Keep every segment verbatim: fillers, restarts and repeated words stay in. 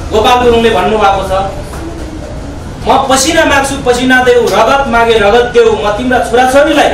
गोपाल गुरुङले भन्नुभएको छ म पसिना माग्छु पसिना देऊ, रगत मागे रगत देऊ, म तिम्रा छोराछोरीलाई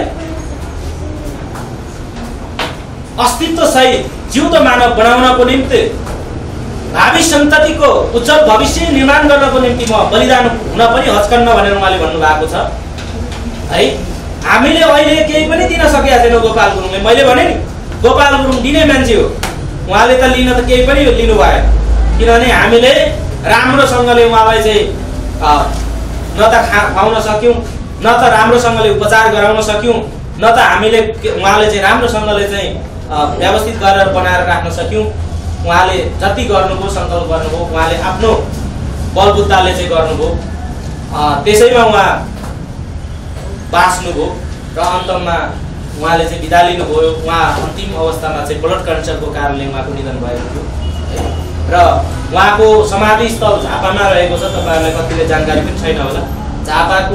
अस्तित्व सहित जिउँदो मानव बनाउनको निम्ति भावी सन्ततिको उज्जवल भविष्य निर्माण गर्नको निम्ति म बलिदान हुन पनि हच्कन्न भनेर उहाँले भन्नुभएको छ है। हामीले अहिले केही पनि दिन सकेका छैनौँ गोपाल गुरुङले। मैले भने नि गोपाल गुरुङ दिने मान्छे हो, उहाँले त लिन त केही पनि लिनु भएन, किनभने हामीले राम्रोसँगले उहाँलाई चाहिँ न त खा खुवाउन सक्यौँ, न त राम्रोसँगले उपचार गराउन सक्यौँ, न त हामीले उहाँले चाहिँ राम्रोसँगले चाहिँ व्यवस्थित गरेर बनाएर राख्न सक्यौँ। उहाँले जति गर्नुभयो सङ्कल्प गर्नुभयो, उहाँले आफ्नो बलबुद्धाले चाहिँ गर्नुभयो, त्यसैमा उहाँ बाँच्नुभयो र अन्तमा उहाँले चाहिँ बिदा लिनुभयो। उहाँ अन्तिम अवस्थामा चाहिँ ब्लड क्यान्सरको कारणले उहाँको निधन भएको थियो र उहाँको समाधि स्थल झापामा रहेको छ। तपाईँहरूलाई कतिले जानकारी पनि छैन होला, झापाको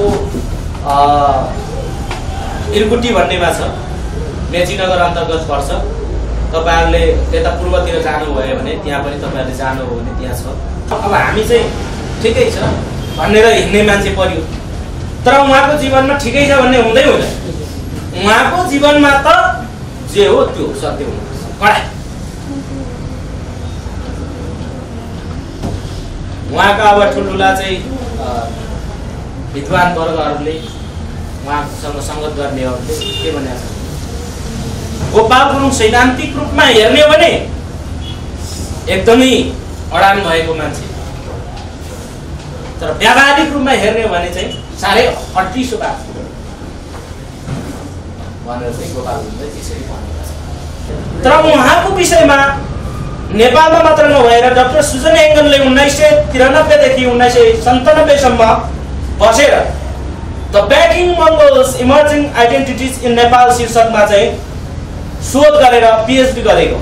इर्कुटी भन्नेमा छ, मेचीनगर अन्तर्गत पर्छ। तपाईँहरूले त्यता पूर्वतिर जानुभयो भने त्यहाँ पनि तपाईँहरूले जानुभयो भने त्यहाँ छ। अब हामी चाहिँ ठिकै छ भनेर हिँड्ने मान्छे पर्यो, तर उहाँको जीवनमा ठिकै छ भन्ने हुँदै हुँदैन। उहाँको जीवनमा त जे हो त्यो सत्य हुनुपर्छ कडा। उहाँका अब ठुल्ठुला चाहिँ विद्वान वर्गहरूले उहाँसँग सङ्गत गर्नेहरूले के भनेको छ, गोपाल गुरुङ सैद्धान्तिक रूपमा हेर्ने हो भने एकदमै अडान भएको मान्छे, तर व्यावहारिक रूपमा हेर्ने हो भने चाहिँ साह्रै अट्रिसो भएको भनेर चाहिँ गोपाल गुरुङले त्यसरी भनेको छ। तर उहाँको विषयमा नेपालमा मात्र नभएर डाक्टर सुजन एङ्गनले उन्नाइस सय त्रियानब्बेदेखि उन्नाइस सय सन्तानब्बेसम्म बसेर the backing Mongols emerging identities in Nepal शीर्षकमा चाहिँ शोध गरेर पिएचडी गरेको।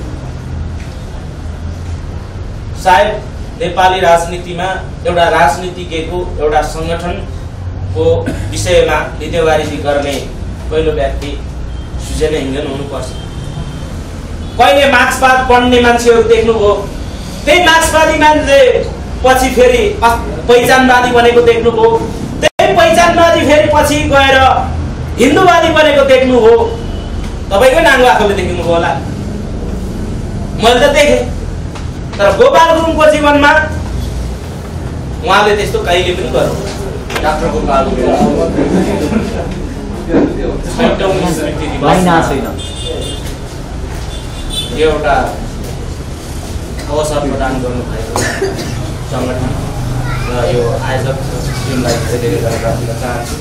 सायद नेपाली राजनीतिमा एउटा राजनीतिज्ञको एउटा सङ्गठनको विषयमा भिडियोवारी गर्ने पहिलो व्यक्ति सुजन एङ्गन हुनुपर्छ। कहिले मार्क्सवाद पढ्ने मान्छेहरू देख्नुभयो, त्यही मार्क्सवादी मान्छे पछि फेरि पहिचानवादी बनेको देख्नुभयो, त्यही पहिचानवादी फेरि पछि गएर हिन्दूवादी बनेको देख्नुभयो। तपाईँकै नाङ्गो आँखाले देख्नुभयो होला, मैले त देखेँ। तर गोपाल गुरुङको जीवनमा उहाँले त्यस्तो कहिले पनि गर्नु। डाक्टर गोपाल गुरुङ यो एउटा अवसर प्रदान गर्नुभएको सङ्गठन र यो आयोजक टिमलाई धेरै धेरै धन्यवाद दिन चाहन्छु।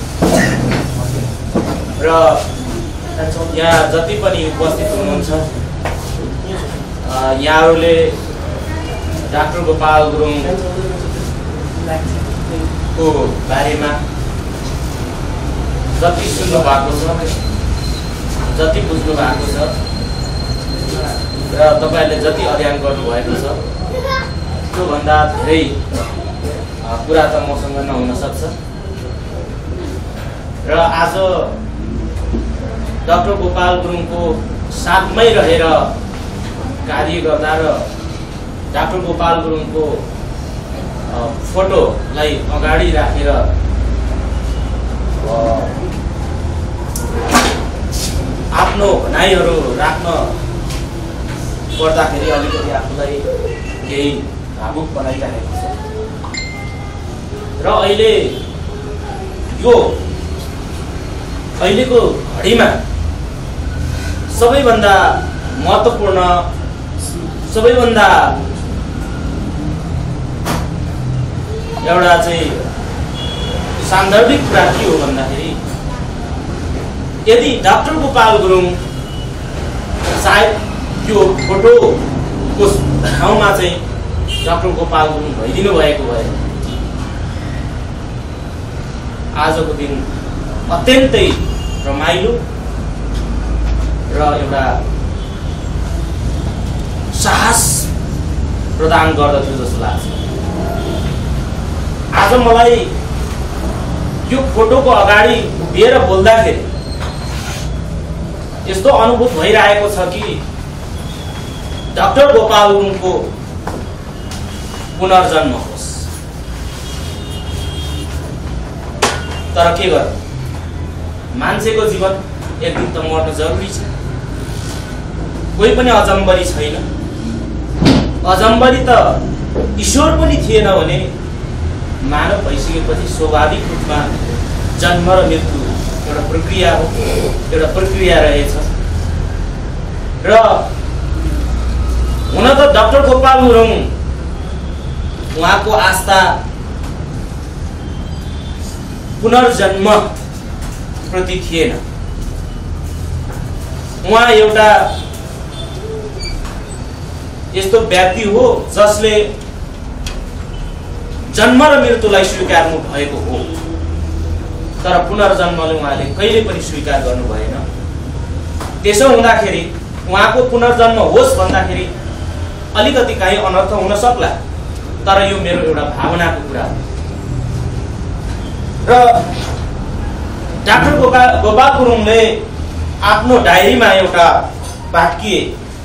र यहाँ जति पनि उपस्थित हुनुहुन्छ यहाँहरूले डाक्टर गोपाल गुरुङको बारेमा जति सुन्नु भएको छ, जति बुझ्नु भएको छ र तपाईँहरूले जति अध्ययन गर्नुभएको छ त्योभन्दा धेरै कुरा त मसँग नहुन सक्छ। र आज डाक्टर गोपाल गुरुङको साथमै रहेर कार्य गर्दा र डाक्टर गोपाल गुरुङको फोटोलाई अगाडि राखेर आफ्नो भनाइहरू राख्न पर्दाखेरि अलिकति आफूलाई केही भावुक बनाइराखेको छ। र अहिले यो अहिलेको घडीमा सबैभन्दा महत्त्वपूर्ण, सबैभन्दा एउटा चाहिँ सान्दर्भिक कुरा के हो भन्दाखेरि यदि डाक्टर गोपाल गुरुङ सायद त्यो फोटोको ठाउँमा चाहिँ डाक्टर गोपाल गुरुङ भइदिनु भएको भए आजको दिन अत्यन्तै रमाइलो र एउटा साहस प्रदान गर्दथ्यो जस्तो लाग्छ। आज मलाई यो फोटोको अगाडि उभिएर बोल्दाखेरि यस्तो अनुभूत भइरहेको छ कि डाक्टर गोपाल गुरुङको पुनर्जन्म होस्। तर के गर्नु, मान्छेको जीवन एक दिन त मर्न जरुरी छ। कोही पनि अजम्बरी छैन। अजम्बरी त ईश्वर पनि थिएन भने मानव भइसकेपछि स्वाभाविक रूपमा जन्म र मृत्यु एउटा प्रक्रिया हो, एउटा प्रक्रिया रहेछ। र हुन त डाक्टर गोपाल गुरुङ उहाँको आस्था पुनर्जन्म प्रति थिएन। उहाँ एउटा यस्तो व्यक्ति हो जसले जन्म र मृत्युलाई स्वीकार्नु भएको हो, तर पुनर्जन्मले उहाँले कहिले पनि स्वीकार गर्नु भएन। त्यसो हुँदाखेरि उहाँको पुनर्जन्म होस् भन्दाखेरि अलिकति काहीँ अनर्थ हुन सक्ला, तर यो मेरो एउटा भावनाको कुरा हो। र डाक्टर गोपाल गोपाल गुरुङले आफ्नो डायरीमा एउटा वाक्य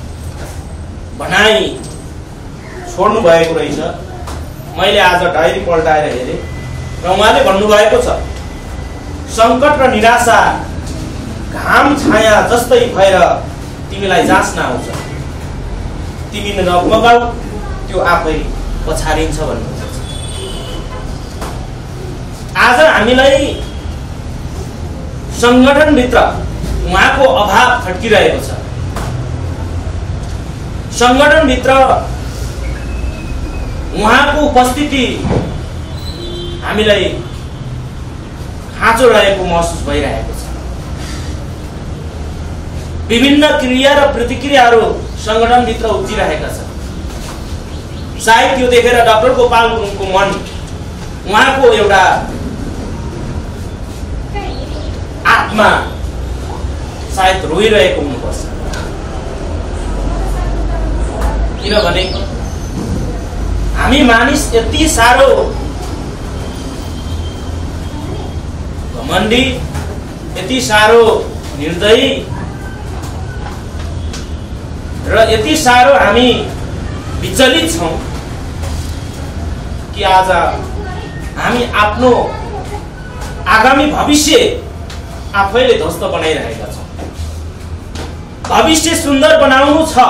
भनाई छोड्नु भएको रहेछ। मैले आज डायरी पल्टाएर हेरेँ र उहाँले भन्नुभएको छ, सङ्कट र निराशा घाम छाया जस्तै भएर तिमीलाई जाँच्न आउँछ, तिमी नमगाऊ, त्यो आफै पछारिन्छ भन्नुहुन्छ। आज हामीलाई सङ्गठनभित्र उहाँको अभाव खड्किरहेको छ। सङ्गठनभित्र उहाँको उपस्थिति हामीलाई खाँचो रहेको महसुस भइरहेको छ। विभिन्न क्रिया र प्रतिक्रियाहरू सङ्गठनभित्र उब्जिरहेका छन्। सायद त्यो देखेर डाक्टर गोपाल गुरुङको मन, उहाँको एउटा आत्मा सायद रोइरहेको हुनुपर्छ। किनभने हामी मानिस यति साह्रो घमण्डी, यति साह्रो निर्दयी र यति साह्रो हामी विचलित छौँ कि आज हामी आफ्नो आगामी भविष्य आफैले ध्वस्त बनाइरहेका छौँ। भविष्य सुन्दर बनाउनु छ,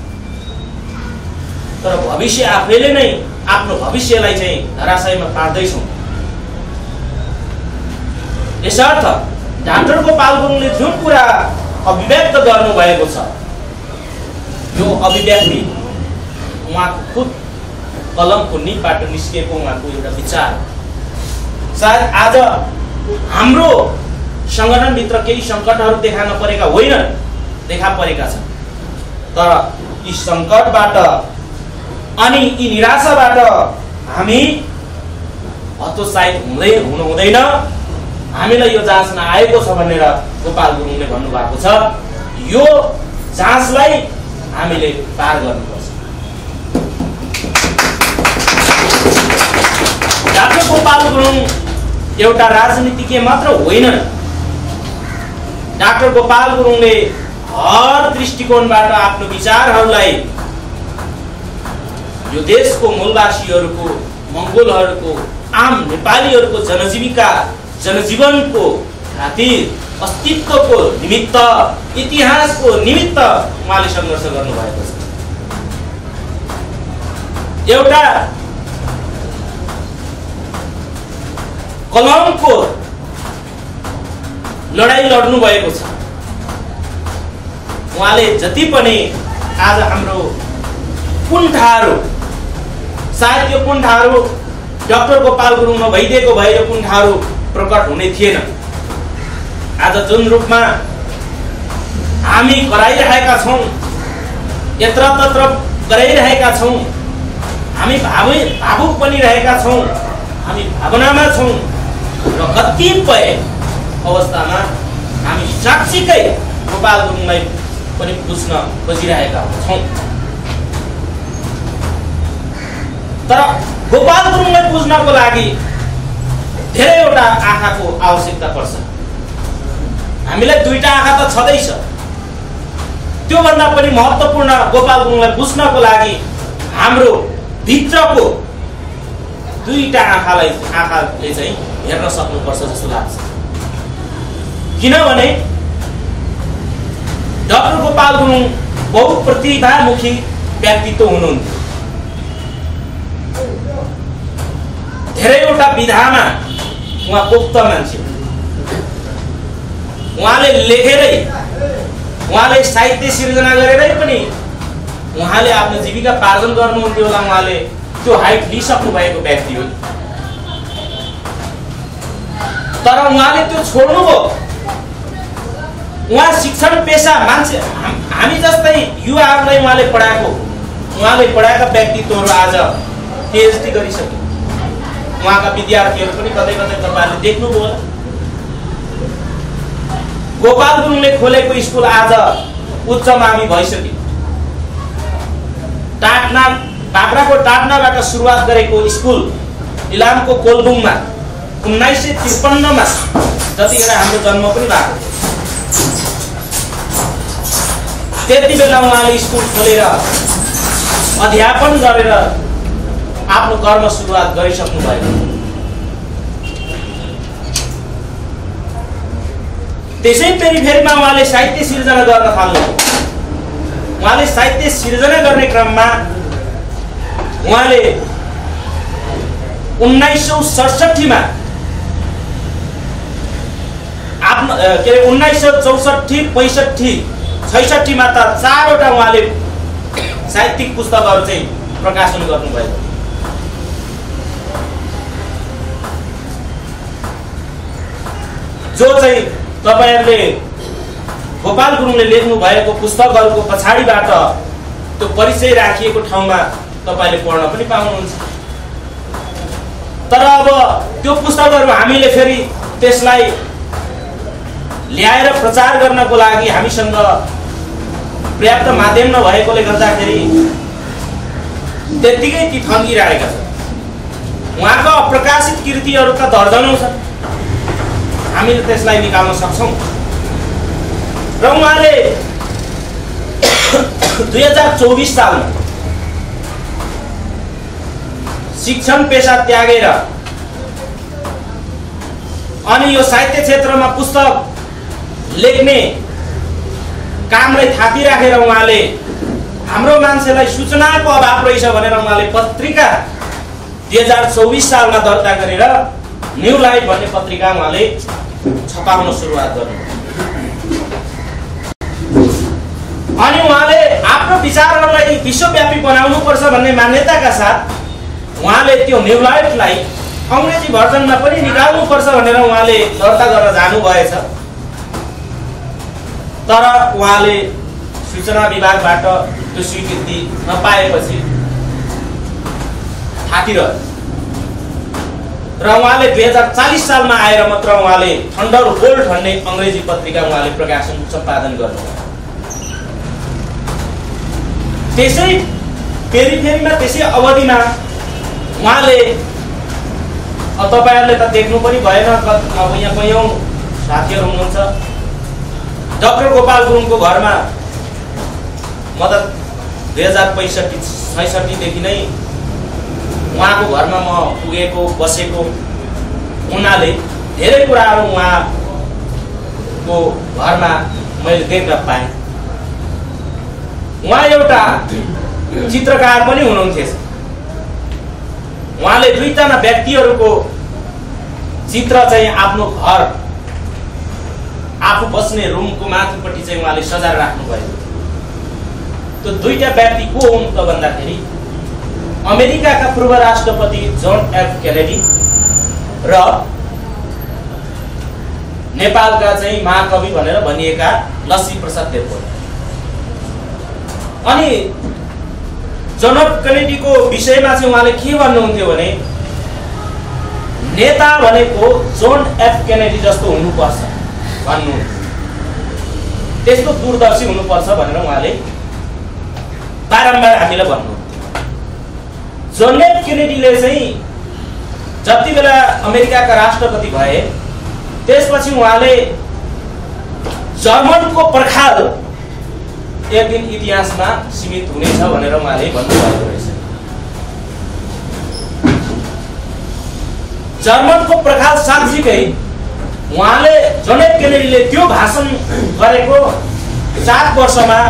तर भविष्य आफैले नै आफ्नो भविष्यलाई चाहिँ धराशयमा पार्दैछौँ। यसर्थ डाक्टर गोपाल गुरुङले जुन कुरा अभिव्यक्त गर्नुभएको छ, यो अभिव्यक्ति उहाँको खुद कलमको निबाट निस्किएको उहाँको एउटा विचार। सायद आज हाम्रो सङ्गठनभित्र केही सङ्कटहरू देखा नपरेका होइनन्, देखा परेका छन्, तर यी सङ्कटबाट अनि यी निराशाबाट हामी हतोत्साहित हुँदै हुनु हुँदैन। हामीलाई यो जाँच्न आएको छ भनेर गोपाल गुरुङले भन्नुभएको छ। यो जाँचलाई हामीले पार गर्नुपर्छ। डाक्टर गोपाल गुरुङ एउटा राजनीतिज्ञ मात्र होइनन्। डाक्टर गोपाल गुरुङले हर दृष्टिकोणबाट आफ्नो विचारहरूलाई यो देशको मूलवासीहरूको, मङ्गोलहरूको, आम नेपालीहरूको जनजीविका जनजीवनको खातिर, अस्तित्वको निमित्त, इतिहासको निमित्त उहाँले सङ्घर्ष गर्नुभएको छ। एउटा कलमको लडाई लड्नु भएको छ। उहाँले जति पनि आज हाम्रो कुण्ठाहरू, सायद यो कुण्ठाहरू डाक्टर गोपाल गुरुङ नभइदिएको भए यो कुण्ठाहरू प्रकट हुने थिएन। आज जुन रूपमा हामी कराइरहेका छौँ, यत्र तत्र कराइरहेका छौँ, हामी भावु भावुक पनि रहेका छौँ, हामी भावनामा छौँ र कतिपय अवस्थामा हामी साँच्चीकै गोपाल गुरुङलाई पनि बुझ्न खोजिरहेका छौँ। तर गोपाल गुरुङलाई बुझ्नको लागि धेरैवटा आँखाको आवश्यकता पर्छ। हामीलाई दुईटा आँखा त छँदैछ, त्योभन्दा पनि महत्त्वपूर्ण गोपाल गुरुङलाई बुझ्नको लागि हाम्रो भित्रको दुईटा आँखालाई आँखाले चाहिँ हेर्न सक्नुपर्छ जस्तो लाग्छ। किनभने डाक्टर गोपाल गुरुङ बहुप्रतिभामुखी व्यक्तित्व हुनुहुन्थ्यो। धेरैवटा विधामा उहाँ पोख्त मान्छे, उहाँले लेखेरै उहाँले साहित्य सिर्जना गरेरै पनि उहाँले आफ्नो जीविका पार्जन गर्नुहुन्थ्यो होला। उहाँले त्यो हाइट लिइसक्नु भएको व्यक्ति हो। तर उहाँले त्यो छोड्नुभयो। उहाँ शिक्षण पेशा मान्छे हामी जस्तै युवाहरूलाई उहाँले पढाएको उहाँले पढाएका व्यक्तित्वहरू आज पीएचडी गरिसके। उहाँका विद्यार्थीहरू पनि कतै कतै तपाईहरुले देख्नुभयो होला। गोपाल गुरुङले खोलेको स्कुल आज उच्च मावि भइसक्यो। टाटना बाख्राकोट टाटनाबाट सुरुवात गरेको स्कुल इलामको कोलबुङमा उन्नाइस सय त्रिपन्न मा जतिखेर हाम्रो जन्म पनि भएको त्यति बेला उहाँले स्कुल खोलेर अध्यापन गरेर आफ्नो कर्म सुरुवात गरिसक्नु भयो। त्यसै पेरिफेरीमा उहाँले साहित्य सिर्जना गर्न थाल्नुभयो। उहाँले साहित्य सिर्जना गर्ने क्रममा उहाँले उन्नाइस सौ सडसठी मा आफ्नो के अरे उन्नाइस सौ चौसठी पैंसठी छैसठी मा त चारवटा उहाँले साहित्यिक पुस्तकहरू चाहिँ प्रकाशन गर्नुभयो। जो चाहिँ तपाईहरुले गोपाल गुरुङले लेख्नु भएको पुस्तकहरूको पछाडीबाट त्यो परिचय राखिएको ठाउँमा तपाईले पढ्न पनि पाउनुहुन्छ। तर अब त्यो पुस्तकहरू हामीले फेरि त्यसलाई ल्याएर प्रचार गर्नको लागि हामीसँग पर्याप्त माध्यम नभएकोले गर्दाखेरि त्यतिकै ती थन्किरहेका छन्। उहाँका अप्रकाशित कृतिहरू त दर्जनौं छन्, हामीले त्यसलाई निकाल्न सक्छौं। र उहाँले दुई हजार चौबीस सालमा शिक्षण पेशा त्यागेर अनि यो साहित्य क्षेत्रमा पुस्तक लेख्ने कामलाई थाती राखेर उहाँले हाम्रो मान्छेलाई सूचनाको अभाव रहेछ भनेर उहाँले पत्रिका दुई हजार चौबीस सालमा दर्ता गरेर न्यू लाइफ भन्ने पत्रिका उहाँले छपाउन सुरुवात गर्नुभयो। अनि उहाँले आफ्नो विचारहरूलाई विश्वव्यापी बनाउनु पर्छ भन्ने मान्यताका साथ उहाँले त्यो न्यू लाइफलाई अंग्रेजी भर्जनमा पनि निकाल्नु पर्छ भनेर उहाँले दर्ता गर्न जानु भएछ। तर उहाँले सूचना विभागबाट त्यो स्वीकृति नपाएपछि थाकिरह्यो र उहाँले दुई हजार चालीस सालमा आएर मात्र उहाँले थन्डरबोल्ट भन्ने अंग्रेजी पत्रिका उहाँले प्रकाशन सम्पादन गर्नुभयो। त्यसै पेरिफेरीमा त्यसै अवधिमा उहाँले तपाईहरुले त देख्नु पनि भएन, अब यहाँ कयौं साथीहरु हुनुहुन्छ। डाक्टर गोपाल गुरुङको घरमा म त दुई हजार पैंसठी छैसठी देखि नै उहाँको घरमा म पुगेको बसेको हुनाले धेरै कुराहरू उहाँको घरमा मैले देख्न पाएँ। उहाँ एउटा चित्रकार पनि हुनुहुन्थ्यो। उहाँले दुईजना व्यक्तिहरूको चित्र चाहिँ आफ्नो घर आफू बस्ने रुमको माथिपट्टि चाहिँ उहाँले सजाएर राख्नु भएको। त्यो दुईटा व्यक्ति को हुन् त भन्दाखेरि अमेरिकाका पूर्व राष्ट्रपति जोन एफ केनेडी र नेपालका चाहिँ महाकवि भनेर भनिएका लक्ष्मी प्रसाद देवकोटा। अनि जोन एफ केनेडीको विषयमा चाहिँ उहाँले के भन्नुहुन्थ्यो भने नेता भनेको जोन एफ केनेडी जस्तो हुनुपर्छ भन्नुहुन्थ्यो। त्यस्तो दूरदर्शी हुनुपर्छ भनेर उहाँले बारम्बार हामीलाई भन्नुहुन्थ्यो। जोन एफ केनेडीले चाहिँ जति बेला अमेरिकाका राष्ट्रपति भए त्यसपछि उहाँले जर्मनको पर्खाल एक दिन इतिहासमा सीमित हुनेछ भनेर उहाँले भन्नुभएको रहेछ। जर्मनको प्रखाल साँच्चीकै उहाँले जन एफ केनेडीले त्यो भाषण गरेको सात वर्षमा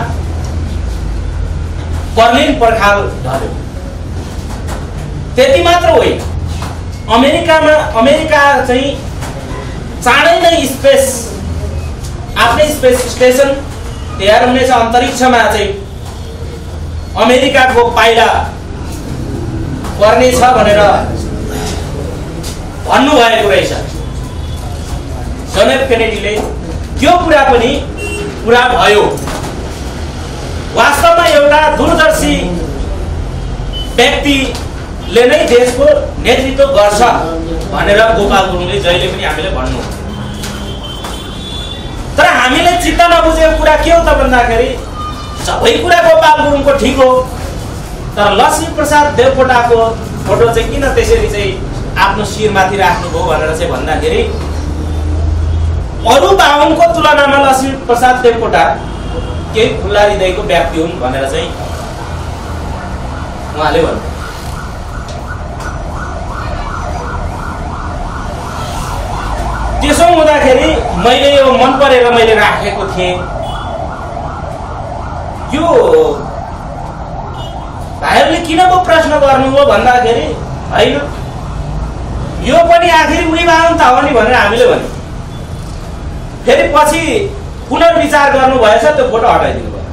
बर्लिन पर्खाल ढल्यो। त्यति मात्र होइन, अमेरिकामा अमेरिका चाहिँ चाँडै नै स्पेस आफ्नै स्पेस स्टेसन तयार हुनेछ, अन्तरिक्षमा चाहिँ अमेरिकाको पाइला पर्नेछ भनेर भन्नुभएको रहेछ जन एफ केनेडीले। त्यो कुरा पनि पुरा भयो। वास्तवमा एउटा दूरदर्शी व्यक्तिले नै देशको नेतृत्व गर्छ भनेर गोपाल गुरुङले जहिले पनि हामीले भन्नु। तर हामीले चित्त नबुझेको कुरा के हो त भन्दाखेरि सबै कुरा गोपाल गुरुङको ठिक हो, तर लक्ष्मी प्रसाद देवकोटाको फोटो चाहिँ किन त्यसरी चाहिँ आफ्नो शिरमाथि राख्नुभयो भनेर चाहिँ भन्दाखेरि अरू बाहुनको तुलनामा लक्ष्मी प्रसाद देवकोटा केही खुल्ला हृदयको व्यक्ति हुन् भनेर चाहिँ उहाँले भन्नु। त्यसो हुँदाखेरि मैले यो मन परेर मैले राखेको थिएँ। यो भाइहरूले किन पो प्रश्न गर्नुभयो भन्दाखेरि होइन, यो पनि आखिर उही बाहुन त हो नि भनेर हामीले भन्यौँ। फेरि पछि पुनर्विचार गर्नु भएछ, त्यो फोटो हटाइदिनु भयो।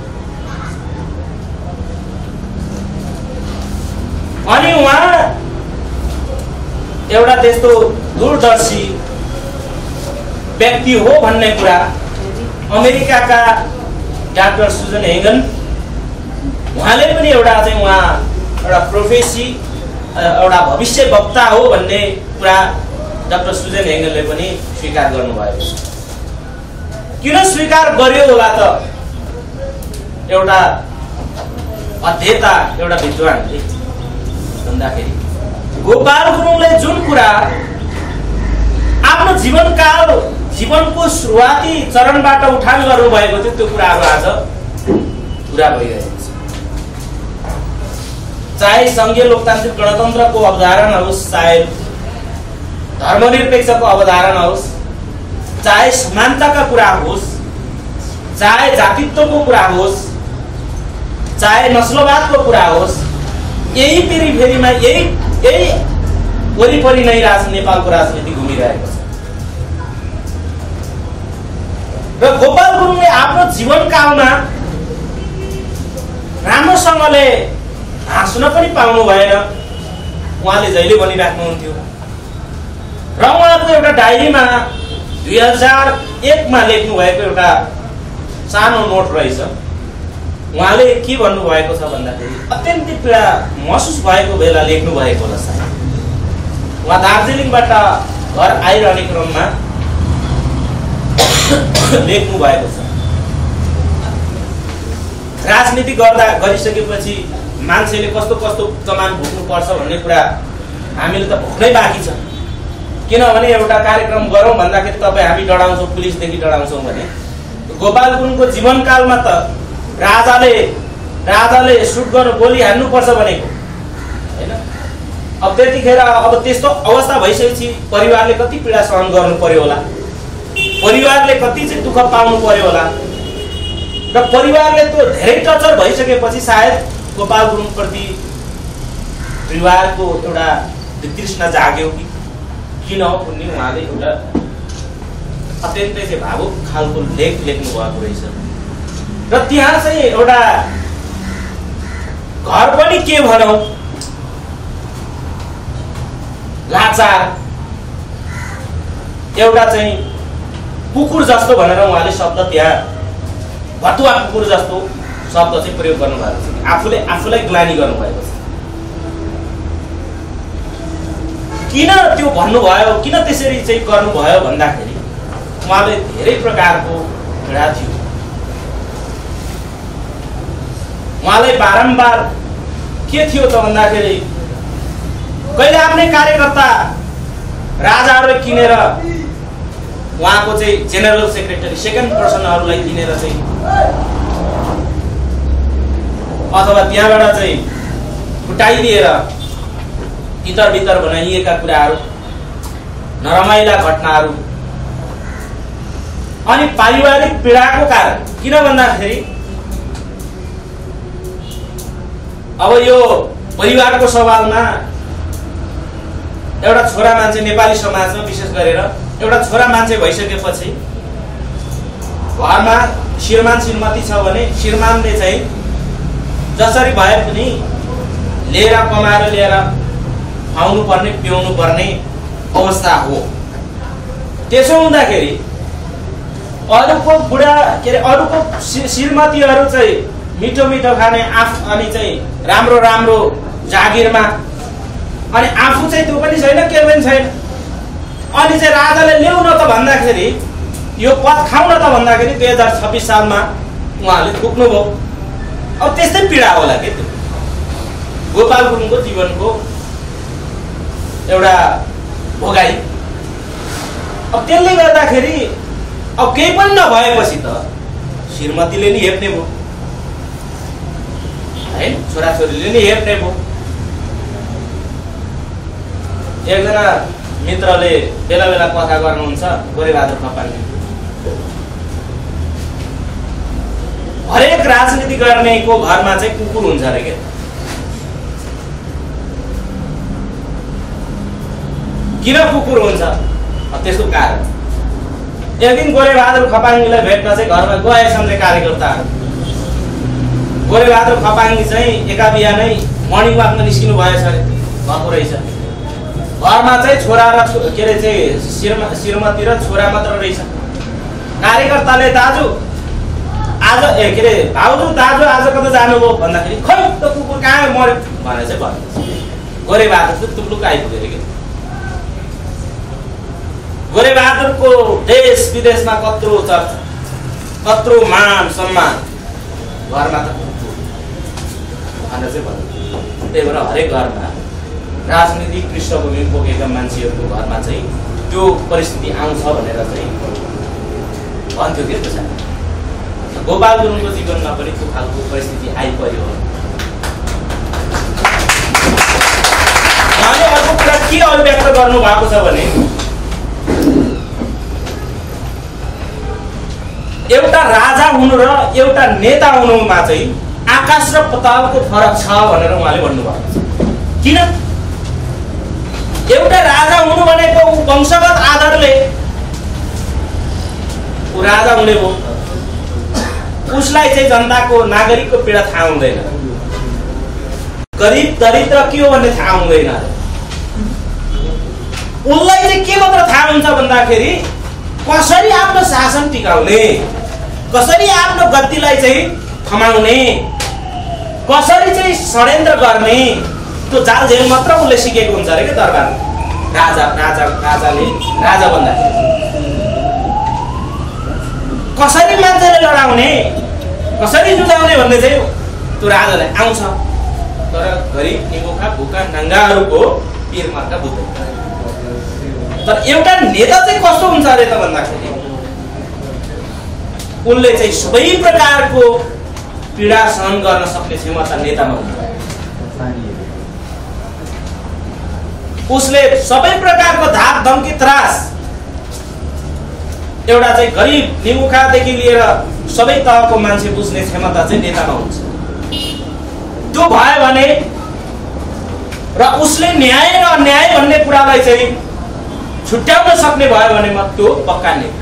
अनि उहाँ एउटा त्यस्तो दूरदर्शी व्यक्ति हो भन्ने कुरा अमेरिकाका डाक्टर सुजन हेगन उहाँले पनि एउटा चाहिँ उहाँ एउटा प्रोफेसी एउटा भविष्य वक्ता हो भन्ने कुरा डाक्टर सुजन हेगनले पनि स्वीकार गर्नुभएको छ। किन स्वीकार गर्यो होला त? एउटा अध्येता एउटा विद्वानले भन्दाखेरि गोपाल गुरुङले जुन कुरा आफ्नो जीवनकाल जीवनको सुरुवाती चरणबाट उठान गर्नुभएको थियो त्यो कुराहरू आज पुरा भइरहेको छ। चाहे संघीय लोकतान्त्रिक गणतन्त्रको अवधारणा होस्, चाहे धर्मनिरपेक्षको अवधारणा होस्, चाहे समानताका कुरा होस्, चाहे जातित्वको कुरा होस्, चाहे नस्लवादको कुरा होस्, यही पेरिफेरीमा यही यही वरिपरि नै राज नेपालको राजनीति घुमिरहेको छ। र गोपाल गुरुङले आफ्नो जीवनकालमा राम्रोसँगले हाँस्न पनि पाउनु भएन, उहाँले जहिले भनिराख्नुहुन्थ्यो। र उहाँको एउटा डायरीमा दुई हजार एकमा लेख्नु भएको एउटा सानो नोट रहेछ। उहाँले के भन्नुभएको छ भन्दाखेरि अत्यन्तै पीडा महसुस भएको बेला लेख्नु भएको होला सायद। उहाँ दार्जिलिङबाट घर आइरहने क्रममा लेख्नु भएको छ। राजनीति गर्दा गरिसकेपछि मान्छेले कस्तो कस्तो कमान भुक्नुपर्छ भन्ने कुरा हामीले त भोग्नै बाँकी छ। किनभने एउटा कार्यक्रम गरौँ भन्दाखेरि तपाईँ हामी डराउँछौँ, पुलिसदेखि डराउँछौँ भने गोपाल गुरुङको जीवनकालमा त राजाले राजाले सुट गर्नु गोली हान्नुपर्छ भनेको होइन। अब त्यतिखेर अब त्यस्तो अवस्था भइसकेपछि परिवारले कति पीडा सहन गर्नु पर्यो होला, परिवारले कति चाहिँ दुःख पाउनु पर्यो होला। र परिवारले त्यो धेरै टर्चर भइसकेपछि सायद गोपाल गुरुङप्रति परिवारको एउटा वितृष्णा जाग्यो कि किन हो भन्ने उहाँले एउटा अत्यन्तै चाहिँ भावुक खालको लेख लेख्नु भएको रहेछ। र त्यहाँ चाहिँ एउटा घर पनि के भनौँ लाचार एउटा चाहिँ कुकुर जस्तो भनेर उहाँले शब्द त्यहाँ भतुवा कुकुर जस्तो शब्द चाहिँ प्रयोग गर्नुभएको छ। आफूले आफूलाई ग्लानी गर्नुभएको छ। किन त्यो भन्नुभयो, किन त्यसरी चाहिँ गर्नुभयो भन्दाखेरि उहाँले धेरै प्रकारको पीडा थियो। उहाँलाई बारम्बार के थियो त भन्दाखेरि कहिले आफ्नै कार्यकर्ता राजाहरूले किनेर उहाँको चाहिँ जेनरल सेक्रेटरी सेकेन्ड पर्सनहरूलाई किनेर चाहिँ अथवा त्यहाँबाट चाहिँ फुटाइदिएर इतर बितर बनाइएका कुराहरू नरमाइला घटनाहरू अनि पारिवारिक पीडाको कारण किन भन्दाखेरि अब यो परिवारको सवालमा एउटा छोरा मान्छे नेपाली समाजमा विशेष गरेर एउटा छोरा मान्छे भइसकेपछि घरमा श्रीमान श्रीमती छ भने श्रीमानले चाहिँ जसरी भए पनि लिएर कमाएर लिएर खुवाउनु पर्ने पिउनु पर्ने अवस्था हो। त्यसो हुँदाखेरि अरूको बुढा के अरे अरूको श्रीमतीहरू चाहिँ मिठो मिठो खाने आफ अनि चाहिँ राम्रो राम्रो जागिरमा अनि आफू चाहिँ त्यो पनि छैन के पनि छैन अनि चाहिँ राजाले ल्याउन त भन्दाखेरि यो पद खाउन त भन्दाखेरि दुई हजार छब्बिस सालमा उहाँले पुग्नुभयो। अब त्यस्तै पीडा होला के त्यो गोपाल गुरुङको जीवनको एउटा भोगाई। अब त्यसले गर्दाखेरि अब केही पनि नभएपछि त श्रीमतीले नि हेप्ने भयो है, छोराछोरीले नि हेप्ने भयो। एकजना मित्रले बेला बेला कथा गर्नुहुन्छ गोरेबहादुर खपालले, हरेक राजनीति गर्नेको घरमा चाहिँ कुकुर हुन्छ अरे के। किन कुकुर हुन्छ त्यसको कारण एक दिन गोरेबहादुर खपाङ्गीलाई भेट्न चाहिँ घरमा गए सम्झे कार्यकर्ताहरू। गोरेबहादुर खपाङ्गी चाहिँ एका बिहानै मर्निङ वाकमा निस्किनु भएछ अरे, भएको रहेछ। घरमा चाहिँ छोरा र के अरे चाहिँ श्रीमती र छोरा मात्र रहेछ। कार्यकर्ताले दाजु आज ए के अरे भाउजू दाजु आज कता जानुभयो भन्दाखेरि खै त कुकुर कहाँ मर्यो भने चाहिँ भन्नु। गोरेबहादुर चाहिँ तुप्लुक आइपुग्यो अरे के। गोरेबहादुरको देश विदेशमा कत्रो चर्चा, कत्रो मान सम्मान, घरमा त कुकुर भनेर चाहिँ भन्नु। त्यही भएर हरेक घरमा राजनीतिक पृष्ठभूमि बोकेका मान्छेहरूको घरमा चाहिँ त्यो परिस्थिति आउँछ भनेर चाहिँ भन्थ्यो के त्यसो। गोपाल गुरुङको जीवनमा पनि त्यो खालको परिस्थिति आइपर्यो। उहाँले अर्को कुरा के अभिव्यक्त गर्नु भएको छ भने एउटा राजा हुनु र एउटा नेता हुनुमा चाहिँ आकाश र पतालको फरक छ भनेर उहाँले भन्नुभएको छ। किन? एउटा राजा हुनु भनेको वंशगत आधारले ऊ राजा हुने हो, उसलाई चाहिँ जनताको नागरिकको पीडा थाहा हुँदैन, गरिब दरिद्र के हो भन्ने थाहा हुँदैन। उसलाई चाहिँ के मात्र थाहा हुन्छ भन्दाखेरि कसरी आफ्नो शासन टिकाउने, कसरी आफ्नो गद्दीलाई चाहिँ थमाउने, कसरी चाहिँ षड्यन्त्र गर्ने, त्यो जाल झेल मात्र उसले सिकेको हुन्छ अरे के दरबार राजा राजा राजाले राजा भन्दाखेरि कसरी मान्छेले लडाउने, कसरी जुझाउने भन्ने चाहिँ त्यो राजालाई आउँछ। तर गरिब निमुखा भुका नङ्गाहरूको पिरमर्का बुझ्दैन। तर एउटा नेता चाहिँ कस्तो हुन्छ अरे त भन्दाखेरि उनले चाहिँ सबै प्रकारको पीडा सहन गर्न सक्ने क्षमता नेतामा हुन्छ। उसले सबै प्रकारको धाक धम्की त्रास एउटा चाहिँ गरिब निमुखादेखि लिएर सबै तहको मान्छे बुझ्ने क्षमता चाहिँ नेतामा हुन्छ। त्यो भयो भने र उसले न्याय र अन्याय भन्ने कुरालाई चाहिँ छुट्याउन सक्ने भयो भने म त्यो पक्का नेता।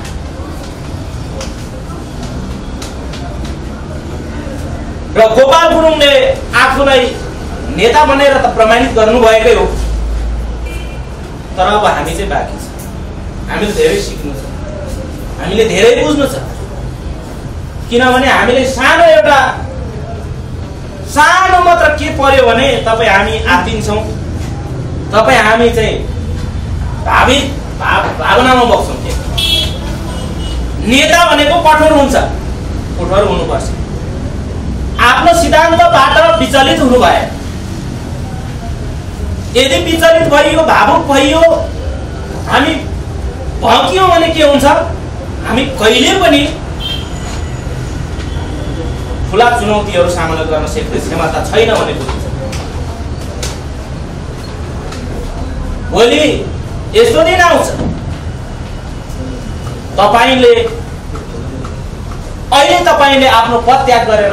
र गोपाल गुरुङले आफूलाई नेता बनेर त प्रमाणित गर्नुभएकै हो। तर अब हामी चाहिँ बाँकी छ, हामीले धेरै सिक्नु छ, हामीले धेरै बुझ्नु छ। किनभने हामीले सानो एउटा सानो मात्र के पर्यो भने तपाईँ हामी आत्तिन्छौँ, तपाईँ हामी चाहिँ भावी भावनामा बग्छौँ। के नेता भनेको कठोर हुन्छ, कठोर हुनुपर्छ, आफ्नो सिद्धान्तबाट विचलित हुनु भए। यदि विचलित भइयो, भावुक भइयो, हामी भड्कियौँ भने के हुन्छ, हामी कहिले पनि ठुला चुनौतीहरू सामना गर्न सक्ने क्षमता छैन भने बुझिन्छ। भोलि यस्तो दिन आउँछ तपाईले अहिले तपाईले आफ्नो पद त्याग गरेर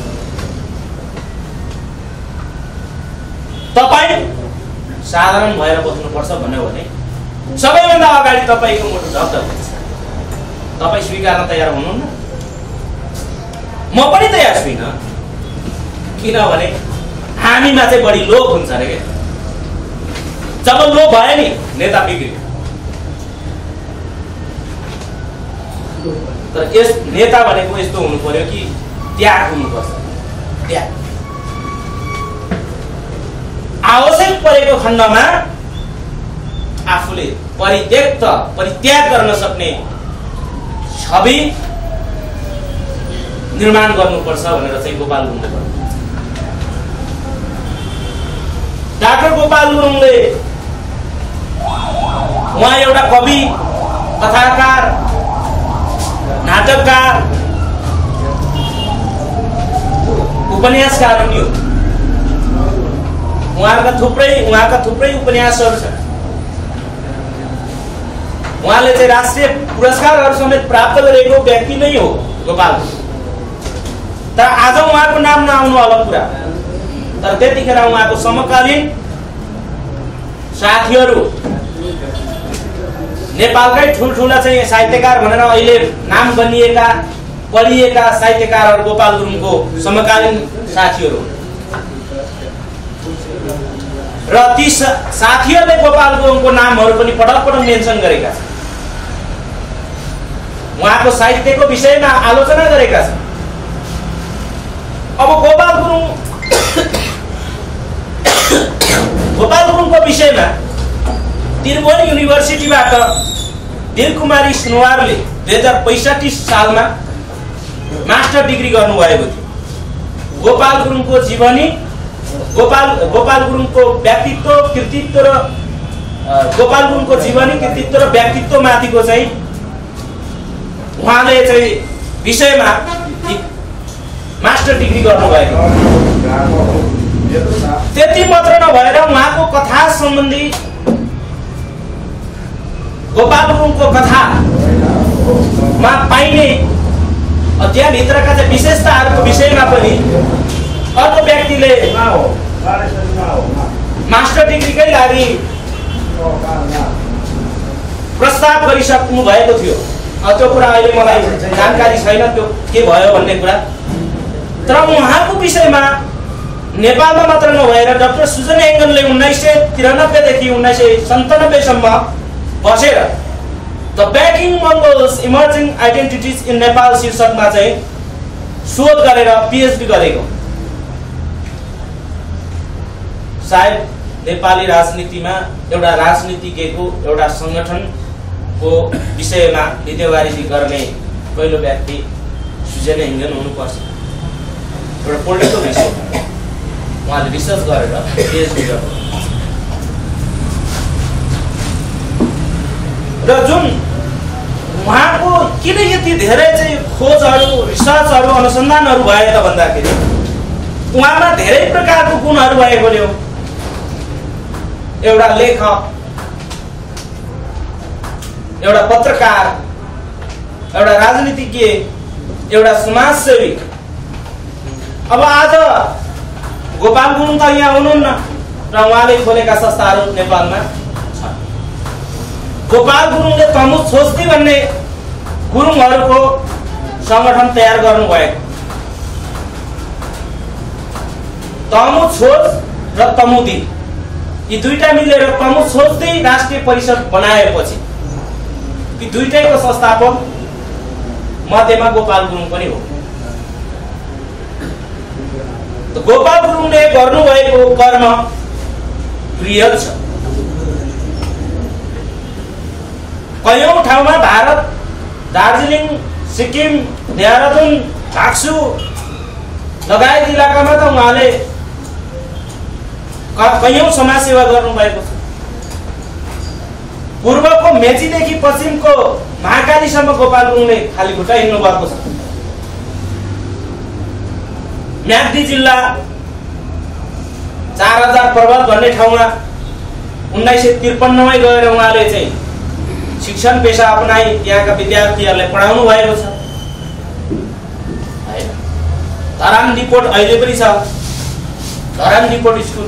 तपाई साधारण भएर बस्नुपर्छ भन्यो भने सबैभन्दा अगाडि तपाईको मुटु धक्धक हुन्छ। तपाई स्वीकार्न तयार हुनुहुन्न? म पनि तयार छुइन, किनभने हामीमा चाहिँ बढी लोभ हुन्छ रे के। जब लोभ भयो नि नेता बिग्रियो। तर यस नेता भनेको यस्तो हुनु पर्यो कि त्याग हुनुपर्छ। त्याग आवश्यक परेको खण्डमा आफूले परित्यक्त परित्याग गर्न सक्ने छवि निर्माण गर्नुपर्छ भनेर चाहिँ गोपाल गुरुङले भन्नु। डाक्टर गोपाल गुरुङले उहाँ एउटा कवि, कथाकार, नाटककार, उपन्यासकार पनि हो। उहाँका थुप्रै उहाँका थुप्रै उपन्यासहरू छन्। उहाँले चाहिँ राष्ट्रिय पुरस्कारहरू समेत प्राप्त गरेको व्यक्ति नै हो गोपाल। तर आज उहाँको नाम नआउनु अलग कुरा, तर त्यतिखेर उहाँको समकालीन साथीहरू नेपालकै ठुलठुला चाहिँ साहित्यकार भनेर अहिले नाम बनिएका पढिएका साहित्यकारहरू गोपाल गुरुङको समकालीन साथीहरू र ती साथीहरूले गोपाल गुरुङको नामहरू पनि पटक पटक मेन्सन गरेका छन्। उहाँको साहित्यको विषयमा आलोचना गरेका छन्। अब गोपाल गुरुङ गोपाल गुरुङको विषयमा त्रिभुवन युनिभर्सिटीबाट दिलकुमारी सुनवारले दुई हजार पैंसठी सालमा मास्टर डिग्री गर्नुभएको थियो। गोपाल गुरुङको जीवनी, गोपाल गोपाल गुरुङको व्यक्तित्व, कृतित्व र गोपाल गुरुङको जीवनी, कृतित्व र व्यक्तित्व माथिको चाहिँ उहाँले चाहिँ विषयमा मास्टर डिग्री गर्नुभएको। त्यति मात्र नभएर उहाँको कथा सम्बन्धी गोपाल गुरुङको कथामा पाइने त्यहाँभित्रका चाहिँ विशेषताहरूको विषयमा पनि अर्को व्यक्तिले मास्टर डिग्रीकै लागि प्रस्ताव गरिसक्नु भएको थियो। त्यो कुरा अहिले मलाई जानकारी छैन त्यो के भयो भन्ने कुरा। तर उहाँको विषयमा नेपालमा मात्र नभएर डाक्टर सुजन एङ्गनले उन्नाइस सय त्रियानब्बेदेखि उन्नाइस सय सन्तानब्बेसम्म बसेर the backing Mongols emerging identities in Nepal शीर्षकमा चाहिँ शोध गरेर पिएचडी गरेको। सायद नेपाली राजनीतिमा एउटा राजनीतिज्ञको एउटा संगठनको विषयमा भिडियोग्राफी गर्ने पहिलो व्यक्ति सुजन एङ्गन हुनुपर्छ। एउटा पोलिटिकल विषय उहाँले रिसर्च गरेर पिएचडी गर्नु र जुन उहाँको किन यति धेरै चाहिँ खोजहरू, रिसर्चहरू, अनुसन्धानहरू भए त भन्दाखेरि उहाँमा धेरै प्रकारको गुणहरू भएकोले हो। एउटा लेखक, एउटा पत्रकार, एउटा राजनीतिज्ञ, एउटा समाजसेवी। अब आज गोपाल गुरुङ त यहाँ हुनुहुन्न र उहाँले खोलेका संस्थाहरू नेपालमा छन्। गोपाल गुरुङले तमु छोस्ती भन्ने गुरुङहरूको संगठन तयार गर्नुभएको। तमु छोस र तमुदी यी दुईटा मिलेर तमु छोस्ती राष्ट्रिय परिषद बनाएपछि ती दुईटैको संस्थापक मध्येमा गोपाल गुरुङ पनि हो। गोपाल गुरुङले गर्नुभएको कर्म रियल छ। कयौं ठाउँमा भारत, दार्जिलिङ, सिक्किम, देहरादून, झाक्सु लगायत इलाकामा त उहाँले कयौं समाजसेवा गर्नुभएको छ। पूर्वको मेचीदेखि पश्चिमको महाकालीसम्म गोपाल गुरुङले खाली खुट्टा हिँड्नु भएको छ। म्याग्दी जिल्ला चार हजार पर्वत भन्ने ठाउँमा उन्नाइस सय त्रिपन्नमा गएर उहाँले चाहिँ शिक्षण पेशा अपनाई त्यहाँका विद्यार्थीहरूलाई पढाउनु भएको छ हैन। धरान रिपोर्ट अहिले पनि छ, धरान रिपोर्ट स्कुल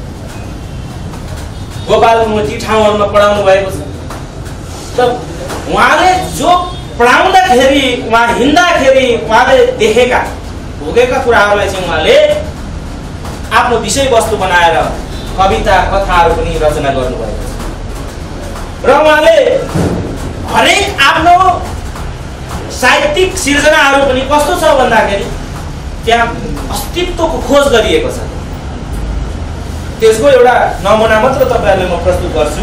गोपालगञ्ज ठाउँहरूमा पढाउनु भएको छ। त उहाँले जो पढाउँदाखेरि उहाँ हिँड्दाखेरि उहाँले देखेका भोगेका कुराहरूलाई चाहिँ उहाँले आफ्नो विषयवस्तु बनाएर कविता कथाहरू पनि रचना गर्नुभएको छ। र उहाँले हरेक आफ्नो साहित्यिक सिर्जनाहरू पनि कस्तो छ भन्दाखेरि त्यहाँ अस्तित्वको खोज गरिएको छ। त्यसको एउटा नमुना मात्र तपाईहरुलाई म प्रस्तुत गर्छु।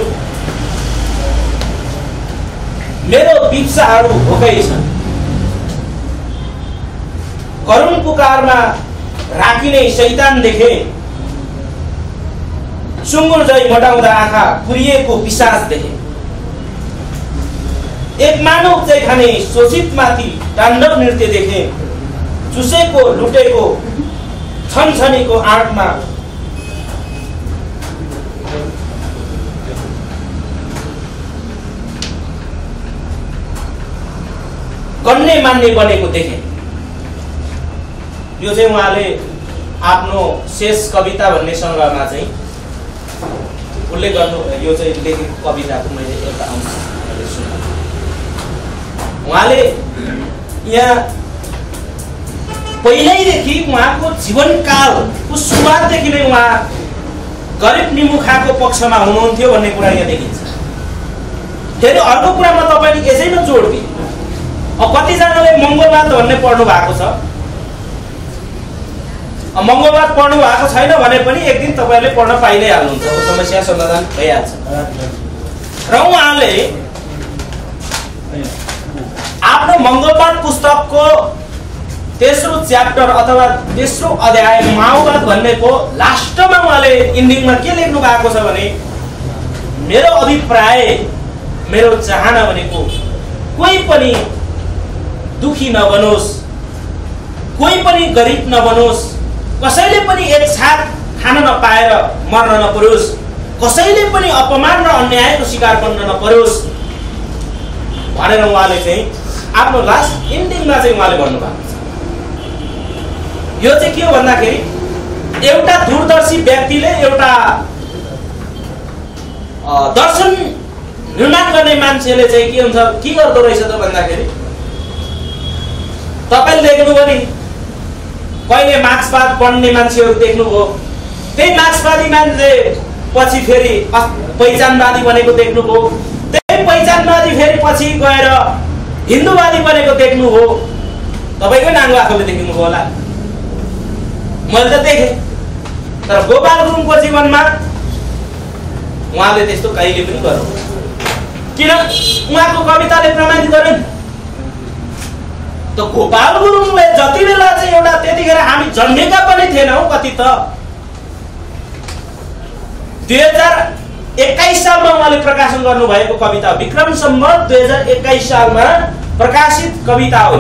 मेरो विप्साहरू भोकै छन्, करुण पुकारमा राखिने शैतान देखे, सुँगुर जै मटाउँदा आँखा पुरिएको पिशाच देखे, एक मानव जै खाने शोषित माथि ताण्डव नृत्य देखे, चुसेको लुटेको छनछनीको आँटमा गन्ने मान्ने बनेको देखे। यो चाहिँ उहाँले आफ्नो शेष कविता भन्ने संग्रहमा चाहिँ उल्लेख गर्नु, यो चाहिँ लेखेको कविताको मैले एउटा अंश सुनाएँ। उहाँले यहाँ पहिल्यैदेखि उहाँको जीवनकालको सुरुवातदेखि नै उहाँ गरिब निमुखाको पक्षमा हुनुहुन्थ्यो भन्ने कुरा यहाँ देखिन्छ। फेरि अर्को कुरा म तपाईले यसैमा जोड दिए, अब कतिजनाले मङ्गलवाद भन्ने पढ्नु भएको छ, मङ्गलवाद पढ्नु भएको छैन भने पनि एक दिन तपाईहरुले पढ्न पाइ नै हाल्नुहुन्छ, समस्या समाधान भइहाल्छ। र उहाँले आफ्नो मङ्गलवाद पुस्तकको तेस्रो च्याप्टर अथवा तेस्रो अध्याय माओवाद भन्नेको लास्टमा उहाँले इन्डिङमा के लेख्नु भएको छ भने, मेरो अभिप्राय मेरो चाहना भनेको कोही पनि दुखी नबनोस्, कोही पनि गरिब नबनोस्, कसैले पनि एक छाक खान नपाएर मर्न नपरोस्, कसैले पनि अपमान र अन्यायको शिकार बन्न नपरोस् भनेर उहाँले चाहिँ आफ्नो लास्ट इन्डिङमा चाहिँ उहाँले भन्नुभएको छ। यो चाहिँ के हो भन्दाखेरि एउटा दूरदर्शी व्यक्तिले एउटा दर्शन निर्माण गर्ने मान्छेले चाहिँ के हुन्छ के गर्दो रहेछ त भन्दाखेरि, तपाईले देख्नुभयो नि कहिले मार्क्सवाद पढ्ने मान्छेहरू देख्नुभयो, त्यही मार्क्सवादी मान्छे पछि फेरि पहिचानवादी बनेको देख्नुभयो, त्यही पहिचानवादी फेरि पछि गएर हिन्दूवादी बनेको देख्नुभयो। तपाईकै नाङ्गो आँखाले देख्नुभयो होला, मैले त देखेँ। तर गोपाल गुरुङको जीवनमा उहाँले त्यस्तो कहिले पनि गर्नु, किन उहाँको कविताले प्रमाणित गर्यो। त गोपाल गुरुङले जति बेला चाहिँ एउटा त्यतिखेर हामी जन्मेका पनि थिएनौँ, कति त दुई हजार एक्काइस सालमा उहाँले प्रकाशन गर्नुभएको कविता विक्रम सम्वत दुई हजार एक्काइस सालमा प्रकाशित कविता हो।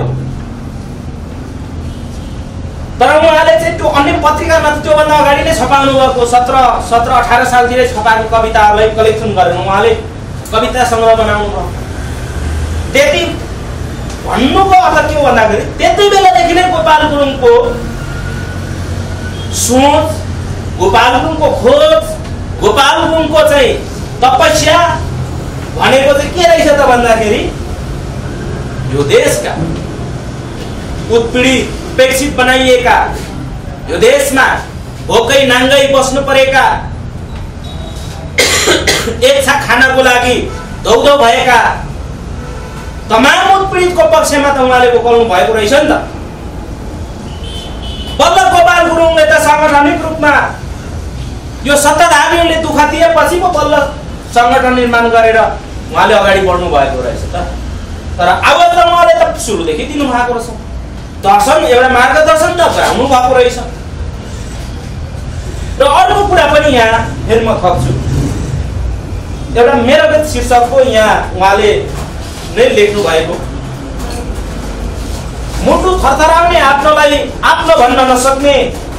तर उहाँले चाहिँ त्यो अन्य पत्रिकामा त्योभन्दा अगाडि नै छपाउनु भएको सत्र सत्र अठार सालतिरै छपाएको कविताहरूलाई कलेक्सन गरेर उहाँले कविता सङ्ग्रह बनाउनु भयो। त्यति भन्नुको अर्थ के हो भन्दाखेरि त्यति बेलादेखि नै गोपाल गुरुङको सोच, गोपाल गुरुङको खोज, गोपाल गुरुङको चाहिँ तपस्या भनेको चाहिँ के रहेछ त भन्दाखेरि, यो देशका उत्पीडित उपेक्षित बनाइएका, यो देशमा भोकै नाङ्गै बस्नु परेका, एक छाक खानको लागि दौडौ भएका तमाम उत्पीडितको पक्षमा त उहाँले बोक्नु भएको रहेछ नि त। बल्ल गोपाल गुरुङले त सांगठनिक रूपमा यो सत्ताधारीहरूले दुःख दिएपछि पो बल्ल संगठन निर्माण गरेर उहाँले अगाडि बढ्नु भएको रहेछ त। तर आवाज त उहाँले त सुरुदेखि दिनु भएको रहेछ, दर्शन एउटा मार्गदर्शन त गराउनु भएको रहेछ। र अर्को कुरा पनि यहाँ फेरि म थप्छु, एउटा मेरो गीत शीर्षकको यहाँ उहाँले नै लेख्नु भएको, मुटु थरथराउने आफ्नोलाई आफ्नो भन्न नसक्ने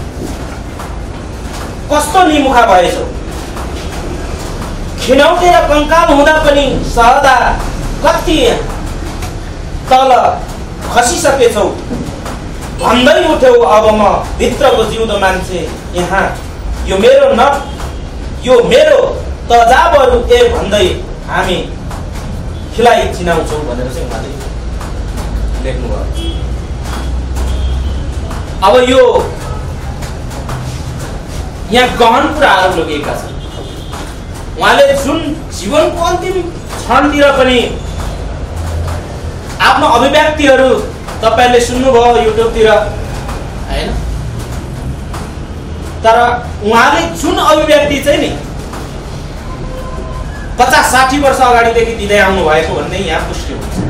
कस्तो निमुखा भएछ, खिनौटे र कङ्काल हुँदा पनि सहदा कति तल खसिसकेछौ भन्दै उठ्यौ अब म भित्रको जिउँदो मान्छे यहाँ यो मेरो न यो मेरो तजाबहरू ए भन्दै हामी खिलाइ चिनाउँछौ भनेर चाहिँ उहाँले लेख्नुभयो। अब यो यहाँ गहन कुराहरू लुकेका छन्। उहाँले जुन जीवनको अन्तिम क्षणतिर पनि आफ्नो अभिव्यक्तिहरू तपाईहरुले सुन्नुभयो युट्युबतिर हैन, तर उहाँले जुन अभिव्यक्ति चाहिँ नि पचास साठी वर्ष अगाडिदेखि दिँदै आउनु भएको भन्ने यहाँ पुष्टि हुन्छ।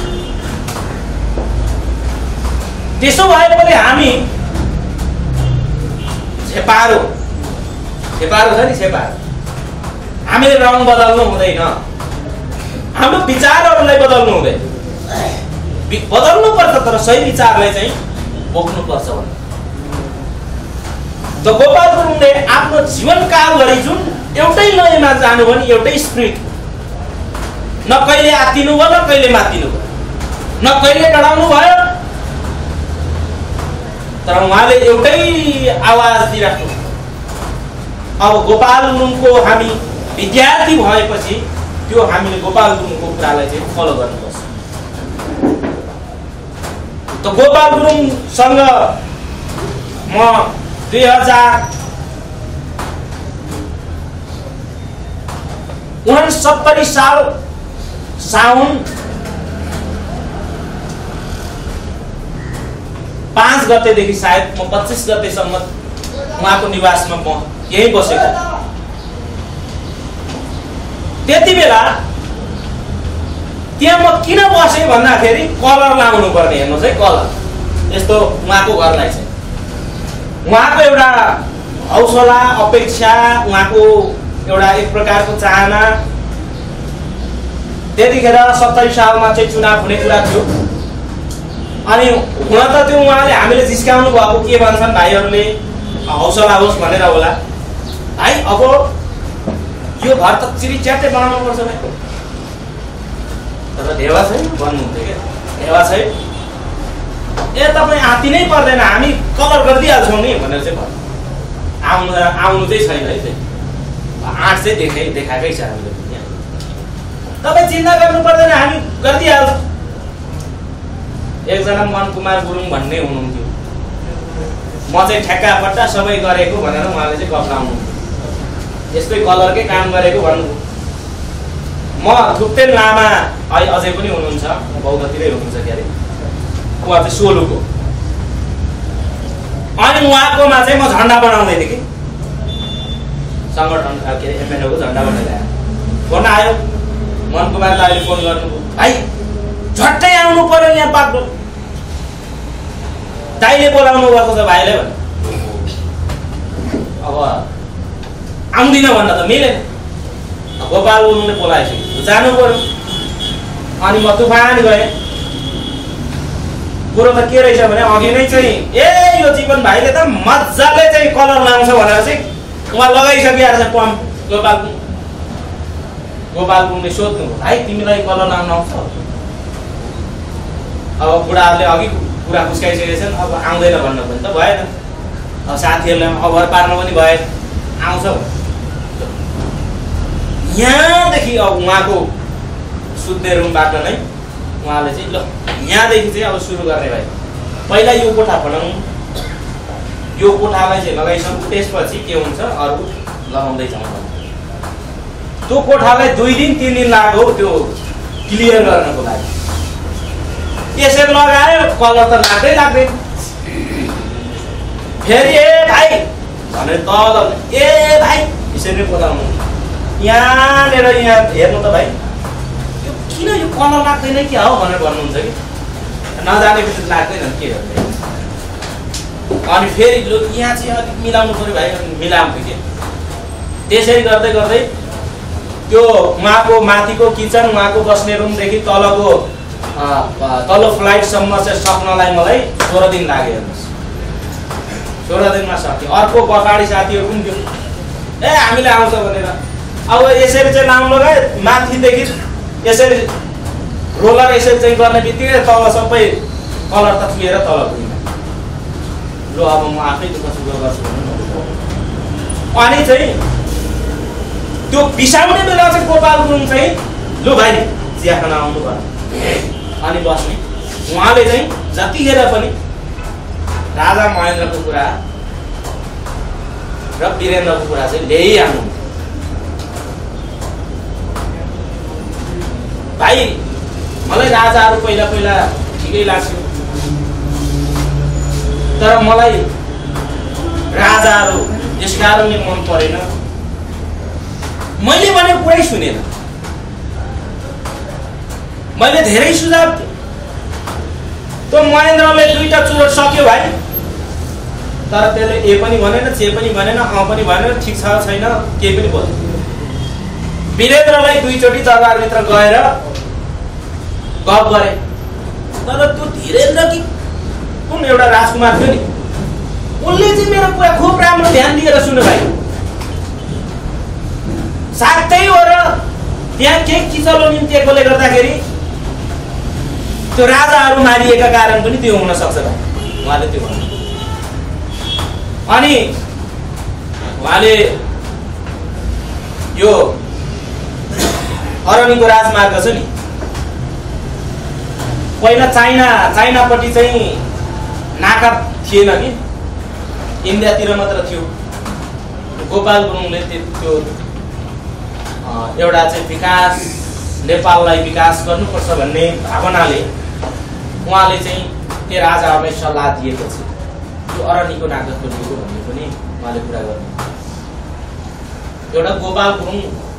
त्यसो भए पनि हामी छेपारो छेपारो छ नि छेपारो हामीले रङ बदल्नु हुँदैन, हाम्रो विचारहरूलाई बदल्नु हुँदैन, बदल्नु पर्छ तर सही विचारलाई चाहिँ बोक्नु पर्छ भन्ने। त गोपाल गुरुङले आफ्नो जीवनकालभरि जुन एउटै लयमा जानु भने एउटै स्पिरिट, न कहिले आत्तिनु भयो न कहिले मात्तिनु भयो, न कहिले डराउनु भयो, तर उहाँले एउटै आवाज दिइराख्नु। अब गोपाल गुरुङको हामी विद्यार्थी भएपछि त्यो हामीले गोपाल गुरुङको कुरालाई चाहिँ फलो गर्नुपर्छ। त गोपाल गुरुङसँग म दुई हजार उनसत्तरी साल साउन पाँच गतेदेखि सायद म पच्चीस गतेसम्म उहाँको निवासमा म यही बसेको। त्यति बेला त्यहाँ म किन बसेँ भन्दाखेरि कलर लाउनु पर्ने, हेर्नुहोस् है कलर यस्तो उहाँको घरलाई चाहिँ उहाँको एउटा हौसला अपेक्षा, उहाँको एउटा एक प्रकारको चाहना। त्यतिखेर सत्तरी सालमा चाहिँ चुनाव हुने कुरा थियो अनि हुन त त्यो उहाँले हामीले जिस्काउनु भएको के भन्छन् भाइहरूले हौसला होस् भनेर होला। भाइ अब यो घर त चिरी च्याट्टै बनाउनु पर्छ भाइ, तर ढेवा छैन भन्नुहुन्थ्यो क्या, ढेवा छैन ए तपाईँ आत्ति नै पर्दैन हामी कलर गरिदिइहाल्छौँ नि भनेर चाहिँ भन्नु। आउनु आउनु चाहिँ छैन है, चाहिँ आँट चाहिँ देखाइ देखाएकै छ हामीले, तपाईँ चिन्ता गर्नु पर्दैन हामी गरिदिइहाल्छौँ। एकजना मन कुमार गुरुङ भन्ने हुनुहुन्थ्यो, म चाहिँ ठ्याक्का पट्टा सबै गरेको भनेर उहाँले चाहिँ गफ लाउनु, यस्तै कलरकै काम गरेको भन्नु। म थुप्तेन लामा अहिले अझै पनि हुनुहुन्छ, बौद्धतिरै हुनुहुन्छ के अरे, उहाँ चाहिँ सोलुको। अनि उहाँकोमा चाहिँ म झन्डा बनाउँदै थिएँ कि सङ्गठन के अरे एमएनओको झन्डा बनाइरहेको। फोन आयो मन कुमार दाइले फोन गर्नुभयो, भाइ झट्टै आउनु पर्यो यहाँ पाक्रो, दाइले बोलाउनु भएको छ भाइले भने। अब आउँदिन भन्न त मिलेन, गोपाल गुरुङले बोलाएछ जानु पर्यो। अनि म तुफान गएँ। कुरो त के रहेछ भने अघि नै चाहिँ ए यो जीवन भाइले त मजाले चाहिँ कलर लाउँछ भनेर चाहिँ उहाँ लगाइसकिरहेको छ पम्प। गोपाल गोपाल गुरुङले सोध्नु, भाइ तिमीलाई कलर लाउन आउँछ? अब बुढाहरूले अघि कुरा फुस्काइसकेछन्, अब आउँदैन भन्नु पनि त भएन, अब साथीहरूलाई अभर पार्नु पनि भएन, आउँछ। यहाँदेखि अब उहाँको सुत्ने रुमबाट नै उहाँले चाहिँ ल यहाँदेखि चाहिँ अब सुरु गर्ने भाइ, पहिला यो कोठा बनाउँ, यो कोठालाई चाहिँ लगाइसक्नु, त्यसपछि के हुन्छ अरू लगाउँदै जाउँ। त्यो कोठालाई दुई दिन तिन दिन लाग्यो त्यो क्लियर गर्नको लागि। यसरी लगायो कलर त लाग्दै लाग्दैन, फेरि ए भाइ भनेर तल ए भाइ यसरी बोलाउनु, यहाँनिर यहाँ हेर्नु त भाइ यो किन यो कलर लाग्दैन क्या हो भनेर भन्नुहुन्छ कि, नजाने बित्तिकै लाग्दैन के भन्ने। अनि फेरि लु यहाँ चाहिँ अलिक मिलाउनु पऱ्यो भाइ, मिलाउँथ्यो कि। त्यसरी गर्दै गर्दै त्यो उहाँको माथिको किचन, उहाँको बस्ने रुमदेखि तलको तल्लो फ्लाइटसम्म चाहिँ सक्नलाई मलाई सोह्र दिन लाग्यो। हेर्नुहोस् सोह्र दिनमा सक्यो। अर्को पछाडि साथीहरू पनि थियो ए हामीले आउँछ भनेर अब यसरी चाहिँ नाम लगाए, माथिदेखि यसरी रोलर यसरी चाहिँ गर्ने बित्तिकै तल सबै कलर त चुहेर तल पुग्यो। लु अब म आफै दुःख सुख गर्छु भन्नु। अनि चाहिँ त्यो बिसाउने बेला चाहिँ गोपाल गुरुङ चाहिँ लु भाइ चिया खान आउनु भयो अनि बस्ने। उहाँले चाहिँ जतिखेर पनि राजा महेन्द्रको कुरा र वीरेन्द्रको कुरा चाहिँ ल्याइहाल्नु। भाइ मलाई राजाहरू पहिला पहिला ठिकै लाग्थ्यो, तर मलाई राजाहरू यस कारणले मन परेन, मैले भनेको कुरै सुनेन। मैले धेरै सुझाव दिएँ, त्यो महेन्द्रले दुईटा चुरोट सक्यो भाइ, तर त्यसले ए पनि भनेन, जे पनि भनेन, अ पनि भनेन, ठिक छ छैन केही पनि बोलेन। वीरेन्द्रलाई दुईचोटि दरबारभित्र गएर गफ गरे, तर त्यो धीरेन्द्र कि कुन एउटा राजकुमार थियो नि, उसले चाहिँ मेरो कुरा खुब राम्रो ध्यान दिएर सुन्यो भाइ। साथै हो र त्यहाँ के किचलो निम्तिएकोले गर्दाखेरि त्यो राजाहरू मारिएका कारण पनि त्यो हुन सक्छ भाइ, उहाँले त्यो भन्नु। अनि उहाँले यो अरनिको राजमार्ग छ नि, पहिला चाइना चाइनापट्टि चाहिँ नाका थिएन कि, इन्डियातिर मात्र थियो। गोपाल गुरुङले त्यो एउटा चाहिँ विकास, नेपाललाई विकास गर्नुपर्छ भन्ने भावनाले उहाँले चाहिँ त्यो राजाहरूलाई सल्लाह दिएपछि त्यो अरनिको नाका खोलिएको भन्ने पनि उहाँले कुरा गर्नु। एउटा गोपाल गुरुङ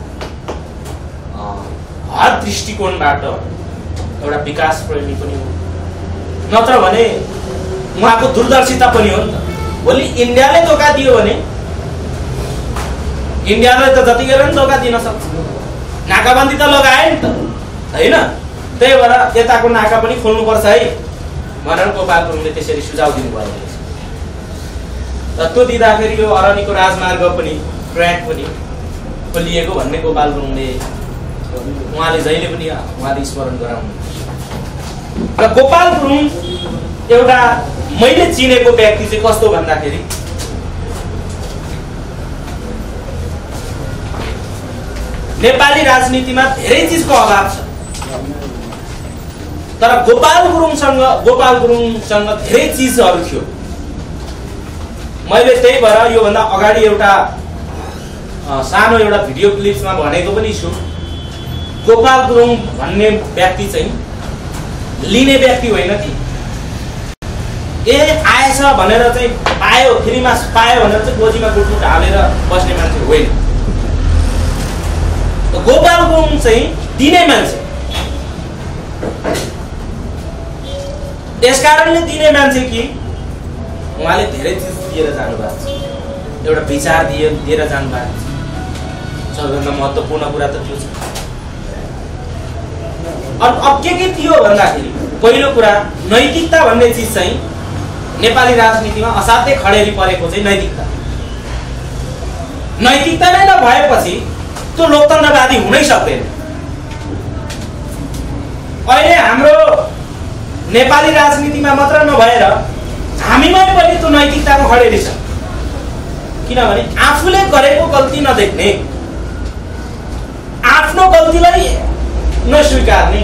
हर दृष्टिकोणबाट एउटा विकास प्रेमी पनि हो, नत्र भने उहाँको दूरदर्शिता पनि हो नि त। भोलि इन्डियाले धोका दियो भने इन्डियाले त जतिखेर पनि धोका दिन सक्छ, नाकाबन्दी त लगाए नि त, होइन? त्यही भएर यताको नाका पनि खोल्नुपर्छ है भनेर गोपाल गुरुङले त्यसरी सुझाव दिनुभयो। र त्यो दिँदाखेरि यो अरनिको राजमार्ग पनि ट्र्याक पनि खोलिएको भन्ने गोपाल गुरुङले उहाँले जहिले पनि उहाँले स्मरण गराउनु। र गोपाल गुरुङ एउटा मैले चिनेको व्यक्ति चाहिँ कस्तो भन्दाखेरि नेपाली राजनीतिमा धेरै चिजको अभाव छ, तर गोपाल गुरुङसँग गोपाल गुरुङसँग धेरै चिजहरू थियो। मैले त्यही भएर योभन्दा अगाडि एउटा सानो एउटा भिडियो क्लिप्समा भनेको पनि छु, गोपाल गुरुङ भन्ने व्यक्ति चाहिँ लिने व्यक्ति होइन कि ए आएछ भनेर चाहिँ पायो, फ्रीमा पायो भनेर चाहिँ गोजीमा गुटमुट हालेर बस्ने मान्छे होइन। गोपाल गुरुङ चाहिँ दिने मान्छे, यसकारणले दिने मान्छे कि उहाँले धेरै चिज दिएर जानुभएको छ, एउटा विचार दिए दिएर जानुभएको छ। सबैभन्दा महत्त्वपूर्ण कुरा त त्यो छ। अब अब के के थियो भन्दाखेरि पहिलो कुरा नैतिकता भन्ने चिज चाहिँ नेपाली राजनीतिमा असाध्यै खडेरी परेको चाहिँ नैतिकता। नैतिकता नै नभएपछि त्यो लोकतन्त्रवादी हुनै सक्दैन। अहिले हाम्रो नेपाली राजनीतिमा मात्र नभएर हामीमै पनि त्यो नैतिकताको खडेरी छ। किनभने आफूले गरेको गल्ती नदेख्ने, आफ्नो गल्तीलाई नस्वीकार्ने,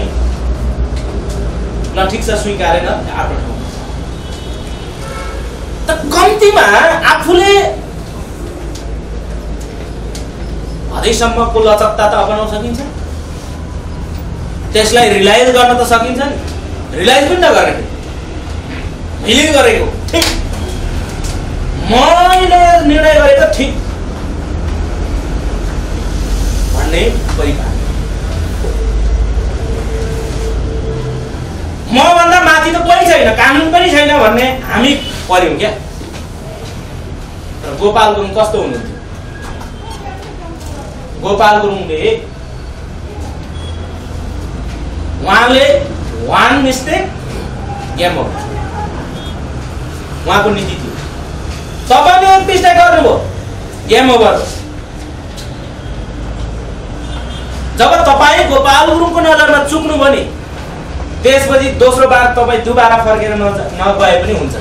न ठिक छ स्वीकारेन आफ्नो ठाउँ त कम्तीमा आफूले हदैसम्मको लचकता त अपनाउन सकिन्छ, त्यसलाई रियलाइज गर्न त सकिन्छ नि। रियलाइज पनि नगरेको, मैले गरेको ठिक, मैले निर्णय गरेको ठिक भन्ने परिकार, मभन्दा माथि त कोही छैन, कानुन पनि छैन भन्ने हामी पर्यौं क्या। गोपाल गुरुङ कस्तो हुनुहुन्थ्यो? गोपाल गुरुङले उहाँले वान मिस्टेक गेम ओभर, उहाँको नीति थियो। तपाईले एक मिस्टेक गर्नुभयो गेम ओभर। जब तपाई गोपाल गुरुङको नजरमा चुक्नु भने त्यसपछि दोस्रो बार तपाईँ दुबारा फर्केर नगए पनि हुन्छ।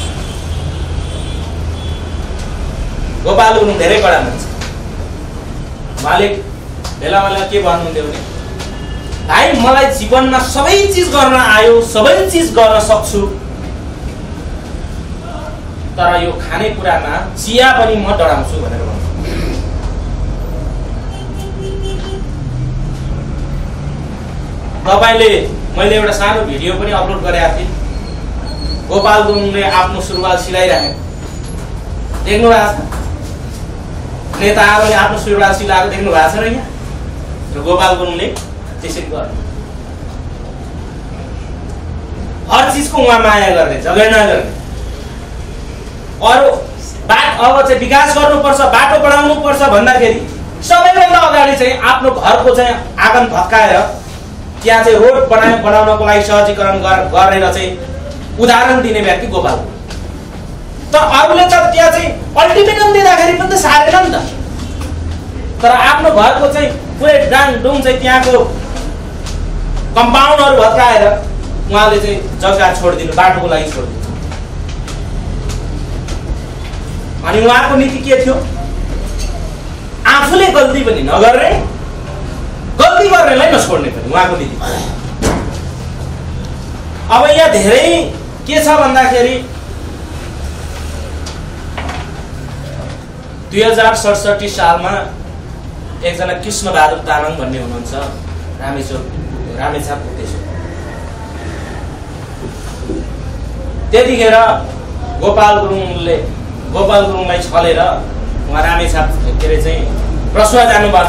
गोपाल गुरुङ धेरै कडा मान्छे। उहाँले बेला बेला के भन्नुहुन्थ्यो भने भाइ मलाई जीवनमा सबै चिज गर्न आयो, सबै चिज गर्न सक्छु, तर यो खानेकुरामा चिया पनि म डराउँछु भनेर भन्नु। तपाईले मैले एउटा सानो भिडियो पनि अपलोड गरेको थिएँ। गोपाल गुरुङले आफ्नो सुरुवाल सिलाइराखे देख्नु भएको छ। नेताहरूले आफ्नो सुरुवाल सिलाएको देख्नु भएको छ र यहाँ? र गोपाल गुरुङले त्यसरी गर्नु। हर चिजको उहाँ माया गर्ने, झगडा गर्ने। अरू बाटो अब चाहिँ विकास गर्नुपर्छ, बाटो बढाउनु पर्छ भन्दाखेरि सबैभन्दा अगाडि चाहिँ आफ्नो घरको चाहिँ आँगन भत्काएर त्यहाँ चाहिँ रोड बनाए बनाउनको लागि सहजीकरण गरेर चाहिँ उदाहरण दिने व्यक्ति गोपाल गुरुङ। तर अरूले त त्यहाँ चाहिँ अल्टिमेटम दिँदाखेरि पनि त सारेन नि त। तर आफ्नो घरको चाहिँ पुरै डाङ डुङ चाहिँ त्यहाँको कम्पाउन्डहरू भत्काएर उहाँले चाहिँ जग्गा छोडिदिनु, बाटोको लागि छोडिदिनु। अनि उहाँको नीति के थियो? आफूले गल्ती पनि नगर्ने, गल्ती गर्नेलाई नछोड्ने पनि उहाँको नीति। अब यहाँ धेरै के छ भन्दाखेरि दुई हजार सडसठी सालमा एकजना कृष्ण बहादुर तामाङ भन्ने हुनुहुन्छ, रामेश्वर रामेछाप भुटेश्वर। त्यतिखेर गोपाल गुरुङले गोपाल गुरुङलाई छलेर उहाँ रामेछाप के अरे चाहिँ रसुवा जानुपर्छ।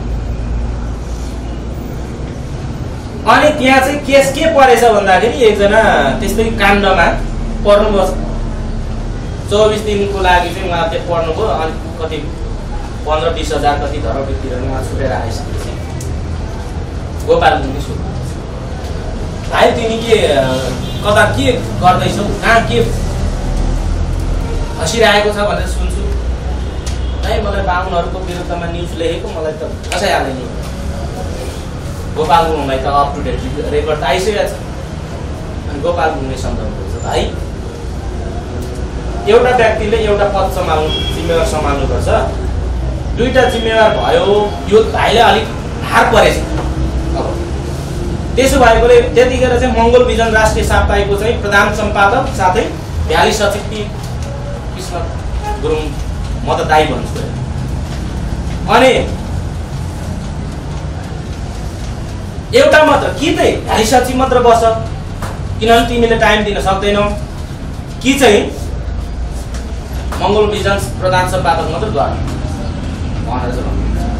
अनि त्यहाँ चाहिँ केस के परेछ भन्दाखेरि एकजना त्यस्तै काण्डमा पर्नुभयो। चौबिस दिनको लागि चाहिँ उहाँ त्यहाँ पढ्नुभयो। अनि कति पन्ध्र बिस हजार कति धरौटी तिरेर उहाँ छुटेर आइसकेपछि गोपाल गुरुङले सोध्नु, भाइ तिमी के कता के गर्दैछौ, कहाँ के हँसिरहेको छ भनेर सुन्छु। है मलाई बाहुनहरूको विरुद्धमा न्युज लेखेको, मलाई त फसाइहाल्यो नि। गोपाल गुरुङलाई त अप टु डेट रेकर्ड त आइसकेको छ। अनि गोपाल गुरुङले सम्झाउनुहुन्छ, भाइ एउटा व्यक्तिले एउटा पद सम्हाल्नु जिम्मेवार सम्हाल्नुपर्छ। दुईटा जिम्मेवार भयो, यो भाइले अलिक हार परेछ। अब त्यसो भएकोले त्यतिखेर चाहिँ मङ्गोल भिजन राष्ट्रिय साप्ताहिकको चाहिँ प्रधान सम्पादक साथै भ्याली सचिव कृष्ण गुरुङ म त दाइ भन्छु। अनि एउटा मात्र कि चाहिँ भ्याली सचिव मात्र बस, किनभने तिमीले टाइम दिन सक्दैनौ, कि चाहिँ मङ्गोल भिजन प्रधान सम्पादक मात्र गर्नु भनेर चाहिँ।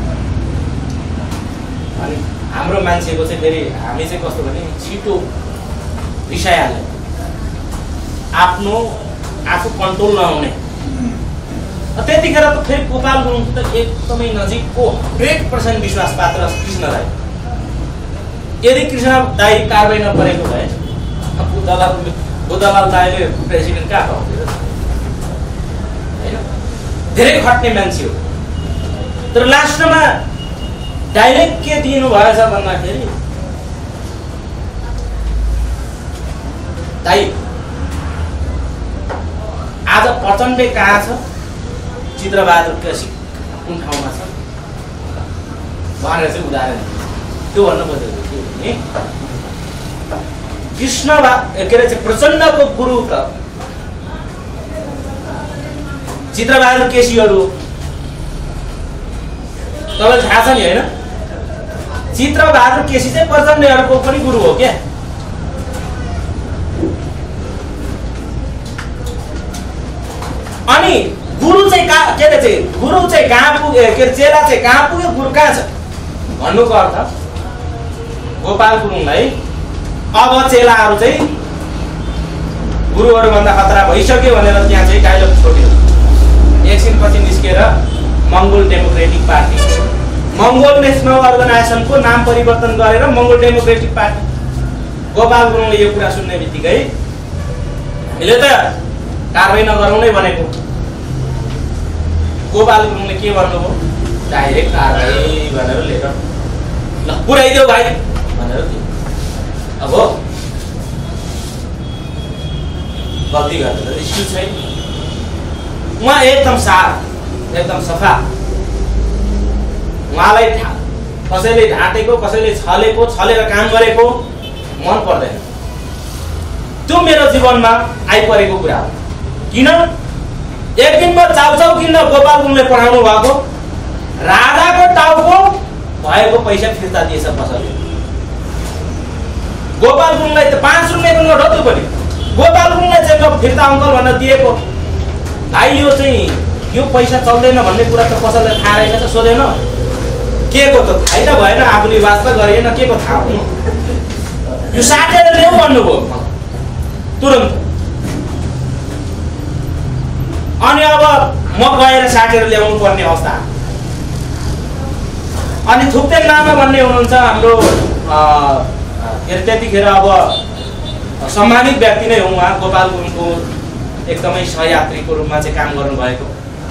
अनि हाम्रो मान्छेको चाहिँ फेरि हामी चाहिँ कस्तो भने छिटो रिसाइहाल्ने, आफ्नो आफू कन्ट्रोल नहुने। त्यतिखेर त फेरि गोपाल गुरुङ त एकदमै नजिकको हन्ड्रेड पर्सेन्ट विश्वास पात्र कृष्ण दाइ। यदि कृष्ण दाइ कारवाही नपरेको भए बुद्धलाल बुद्धलाल दाइले प्रेसिडेन्ट कहाँ पाउँथ्यो र? होइन, धेरै खट्ने मान्छे हो। तर लास्टमा डाइरेक्ट के दिनु भएछ भन्दाखेरि दाइ आज प्रचण्डे कहाँ छ, चित्रबहादुर केसी कुन ठाउँमा छ भनेर चाहिँ उदाहरण त्यो भन्नु पर्छ। कृष्ण के अरे चाहिँ प्रचण्डको गुरु त चित्रबहादुर केसीहरू तपाईँलाई थाहा छ नि होइन? चित्रबहादुर केसी चाहिँ प्रचण्डहरूको पनि गुरु हो क्या। अनि गुरु चाहिँ कहाँ के अरे चाहिँ गुरु चाहिँ कहाँ पुग्यो, के अरे चेला चाहिँ कहाँ पुग्यो, गुरु कहाँ छ भन्नुको अर्थ गोपाल गुरुङलाई अब चेलाहरू चाहिँ गुरुहरूभन्दा खतरा भइसक्यो भनेर त्यहाँ चाहिँ डायलग छोड्यो। एकछिनपछि निस्केर Mongol democratic party, Mongol national अर्गनाइजेसनको नाम परिवर्तन गरेर मङ्गोल डेमोक्रेटिक पार्टी। गोपाल गुरुङले यो कुरा सुन्ने बित्तिकै हामीले त कारवाही नगरौँ नै भनेको। गोपाल गुरुङले के भन्नुभयो, डाइरेक्ट कारवाही भनेर लेटर ल पुऱ्याइदेऊ भाइ भनेर दियो। अब गल्ती गर्दैन, एक्सक्युज छैन। उहाँ एकदम साफ, एकदम सफा। उहाँलाई कसैले ढाँटेको, कसैले छलेको, छलेर काम गरेको मन पर्दैन। त्यो मेरो जीवनमा आइपरेको कुरा हो। किन एक दिन म चाउचाउ किन्न गोपाल गुरुङले पठाउनु भएको, राजाको टाउको भएको पैसा फिर्ता दिएछ पसलले। गोपाल गुरुङलाई त पाँच रुपियाँ पनि नठोक्यो पनि गोपाल गुरुङलाई चाहिँ फिर्ता अङ्कल भनेर दिएको। भाइ यो चाहिँ यो पैसा चल्दैन भन्ने कुरा त पसलले थाहा रहेन त, सोधेन के को त थाहै त भएन, आफूले वास्ता गरेन के को थाहा हुनु, यो साटेर ल्याऊ भन्नुभयो तुरन्त। अनि अब म गएर साटेर ल्याउनु पर्ने अवस्था। अनि थुप्तेन लामा भन्ने हुनुहुन्छ हाम्रो त्यतिखेर अब सम्मानित व्यक्ति नै हो उहाँ, गोपाल गुरुङको एकदमै सहयात्रीको रूपमा चाहिँ काम गर्नुभएको।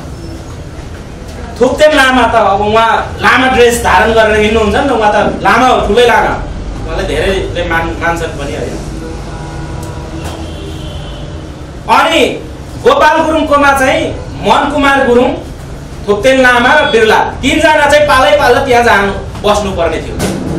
थुप्तेन लामा त अब उहाँ लामा ड्रेस धारण गरेर हिँड्नुहुन्छ नि त, उहाँ त लामा हो, ठुलै लामा, उहाँलाई धेरैले मान मान्छन् पनि होइन। अनि गोपाल गुरुङकोमा चाहिँ मनकुमार गुरुङ, थुप्तेन लामा र बिरला तीनजना चाहिँ पालै पालो त्यहाँ जानु बस्नुपर्ने थियो।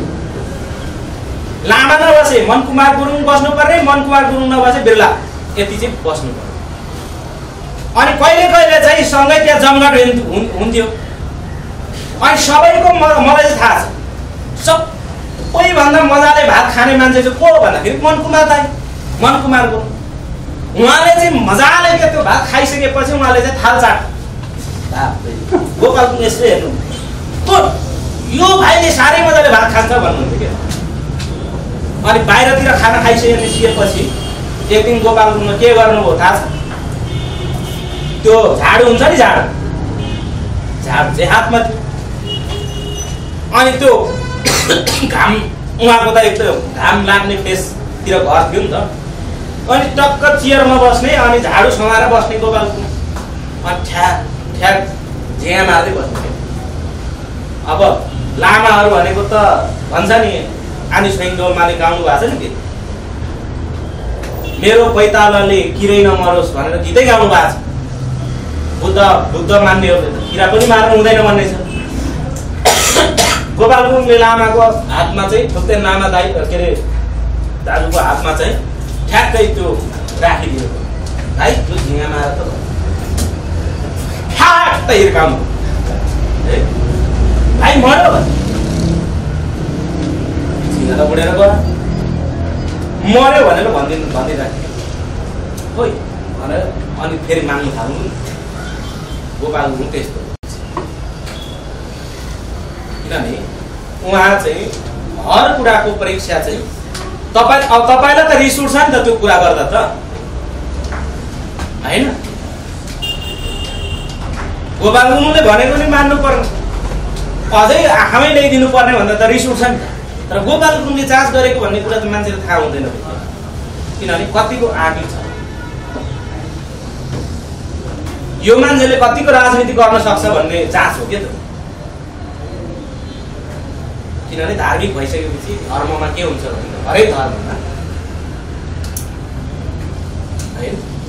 लामा नबसे मनकुमार गुरुङ बस्नुपर्ने, मनकुमार गुरुङ नबसे बिरला, यति चाहिँ बस्नुपर्ने। अनि कहिले कहिले चाहिँ सँगै त्यहाँ जमघट हुन्थ्यो। अनि सबैको मलाई चाहिँ थाहा छ, सबैभन्दा मजाले भात खाने मान्छे चाहिँ को भन्दाखेरि मनकुमार दाइ, मनकुमार गुरुङ। उहाँले चाहिँ मजाले के त्यो भात खाइसकेपछि उहाँले चाहिँ थाल चाट, गोपाल गुरुङ यसो हेर्नु, तो यो भाइले साह्रै मजाले भात खान्छ भन्नुहुन्थ्यो क्या। अनि बाहिरतिर खाना खाइसके निस्किएपछि एक दिन गोपाल गुरुङले के गर्नुभयो थाहा छ? त्यो झाडु हुन्छ नि, झाडु झाडु चाहिँ हातमा थियो। अनि त्यो घाम उहाँको त एक त घाम लाग्ने फेसतिर घर थियो नि त। अनि टक्क चेयरमा बस्ने, अनि झाडु समाएर बस्ने गोपाल गुरुङ, अनि ठ्याक ठ्याक झ्याँ मार्दै बस्ने। अब लामाहरू भनेको त भन्छ नि, आनी स्वयं डोलमाले गाउनु भएको छ नि, के मेरो पैतालाले किरै नमरोस् भनेर गीतै गाउनु भएको छ। बुद्ध बुद्ध मान्नेहरूले त किरा पनि मार्नु हुँदैन भन्ने छ। गोपाल गुरुङले लामाको हातमा चाहिँ, थुप्तेन लामा दाइ के अरे दाजुको हातमा चाहिँ ठ्याक्कै त्यो राखिदिएको, भाइ त्यो झिँगा मार त ठ्याक्क हिर्काउनु, भाइ मर्यो भने झिँगा त उडेर गयो, मर्यो भनेर भनिदिनु भनिदिइराख्यो खोइ भनेर। अनि फेरि माग्नु थाल्नु गोपाल गुरुङ त्यस्तो। किनभने उहाँ चाहिँ हर कुराको परीक्षा चाहिँ तपाईँ, अब तपाईँलाई त रिस उठ्छ नि त त्यो कुरा गर्दा त होइन। गोपाल गुरुङले भनेको नि मान्नु पर्ने, अझै आँखामै ल्याइदिनु पर्ने भन्दा त रिस उठ्छ नि त। तर गोपाल गुरुङले जाँच गरेको भन्ने कुरा त मान्छेले थाहा हुँदैन, किनभने कतिको आँटी छ यो मान्छेले, कतिको राजनीति गर्न सक्छ भन्ने जाँच हो क्या त। किनभने धार्मिक भइसकेपछि धर्ममा के हुन्छ भने हरेक धर्ममा है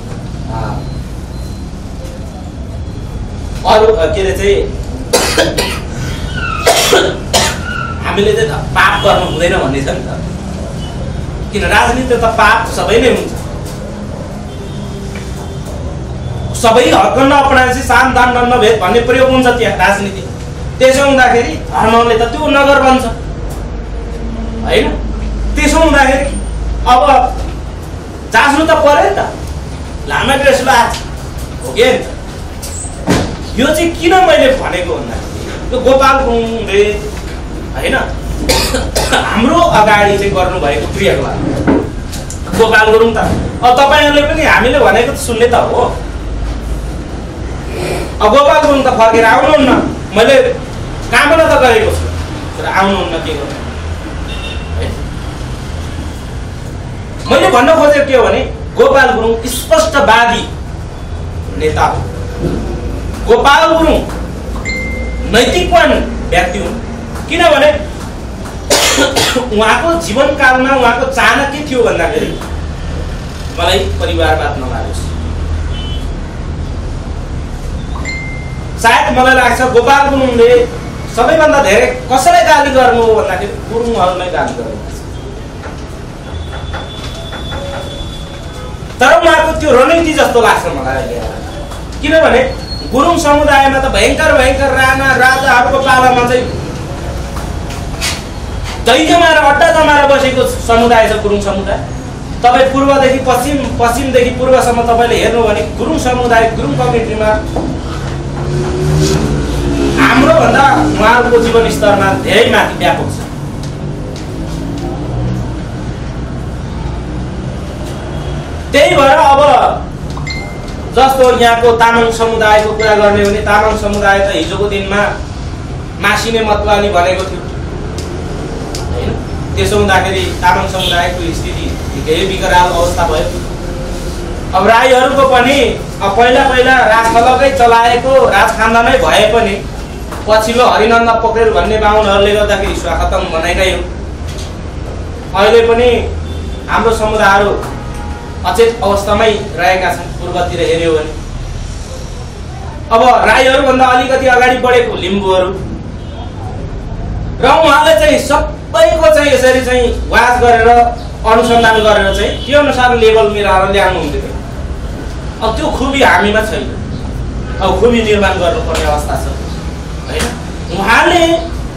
अरू के अरे चाहिँ हामीले चाहिँ पाप गर्नु हुँदैन भन्ने छ नि त। किन राजनीति त पाप सबै नै हुन्छ, सबै हक नअपनाएपछि साम दान दण्ड भेद भन्ने प्रयोग हुन्छ त्यहाँ राजनीति। त्यसो हुँदाखेरि धर्मले त त्यो नगर बन्छ होइन। त्यसो हुँदाखेरि अब जाँच्नु त पर्यो नि त, लामा ड्रेस लगाएको हो कि यो चाहिँ किन मैले भनेको भन्दाखेरि त्यो गोपाल गुरुङले होइन हाम्रो अगाडि चाहिँ गर्नुभएको क्रियाकलाप। गोपाल गुरुङ त अब तपाईँहरूले पनि हामीले भनेको त सुन्ने त हो। अब गोपाल गुरुङ त फर्केर आउनुहुन्न, मैले कामना त गरेको छु तर आउनुहुन्न, के गर्नु। मैले भन्न खोजेको के हो भने गोपाल गुरुङ स्पष्टवादी नेता हो। गोपाल गुरुङ नैतिकवान व्यक्ति हुन्, किनभने उहाँको जीवनकालमा उहाँको चाहना के थियो भन्दाखेरि मलाई परिवारवाद नलागोस्। सायद मलाई लाग्छ गोपाल गुरुङले सबैभन्दा धेरै कसैलाई गाली गर्नु हो भन्दाखेरि गुरुङहरूलाई गाली गर्नु। तर उहाँको त्यो रणनीति जस्तो लाग्छ मलाई अहिले। किनभने गुरुङ समुदायमा त भयङ्कर भयङ्कर राणा राजाहरूको पालामा चाहिँ दही जमाएर अड्डा जमाएर बसेको समुदाय छ गुरुङ समुदाय। तपाईँ पूर्वदेखि पश्चिम पश्चिमदेखि पूर्वसम्म तपाईँले हेर्नु भने गुरुङ समुदाय गुरुङ कम्युनिटीमा हाम्रो भन्दा उहाँहरूको जीवन स्तरमा धेरै माथि व्यापक छ। त्यही भएर अब जस्तो यहाँको तामाङ समुदायको कुरा गर्ने भने तामाङ समुदाय त हिजोको दिनमा मासिने मतवाली भनेको थियो हैन। त्यसो हुँदाखेरि तामाङ समुदायको स्थिति धेरै विकराल अवस्था भयो। अब राईहरूको पनि अब पहिला पहिला राजखलकै चलाएको राज खानदानै भए पनि पछिल्लो हरिनन्द पोखरेल भन्ने बाहुनहरूले गर्दाखेरि स्वाखतम बनाएकै हो। अहिले पनि हाम्रो समुदायहरू अचेत अवस्थामै रहेका छन् पूर्वतिर हेर्यो भने। अब राईहरूभन्दा अलिकति अगाडि बढेको लिम्बूहरू र उहाँले चाहिँ सबैको चाहिँ यसरी चाहिँ वाच गरेर अनुसन्धान गरेर चाहिँ त्यो अनुसार लेभल मिलाएर ल्याउनुहुन्थ्यो। अब त्यो खुबी हामीमा छैन। अब खुबी निर्माण गर्नुपर्ने अवस्था छ हैन। उहाँले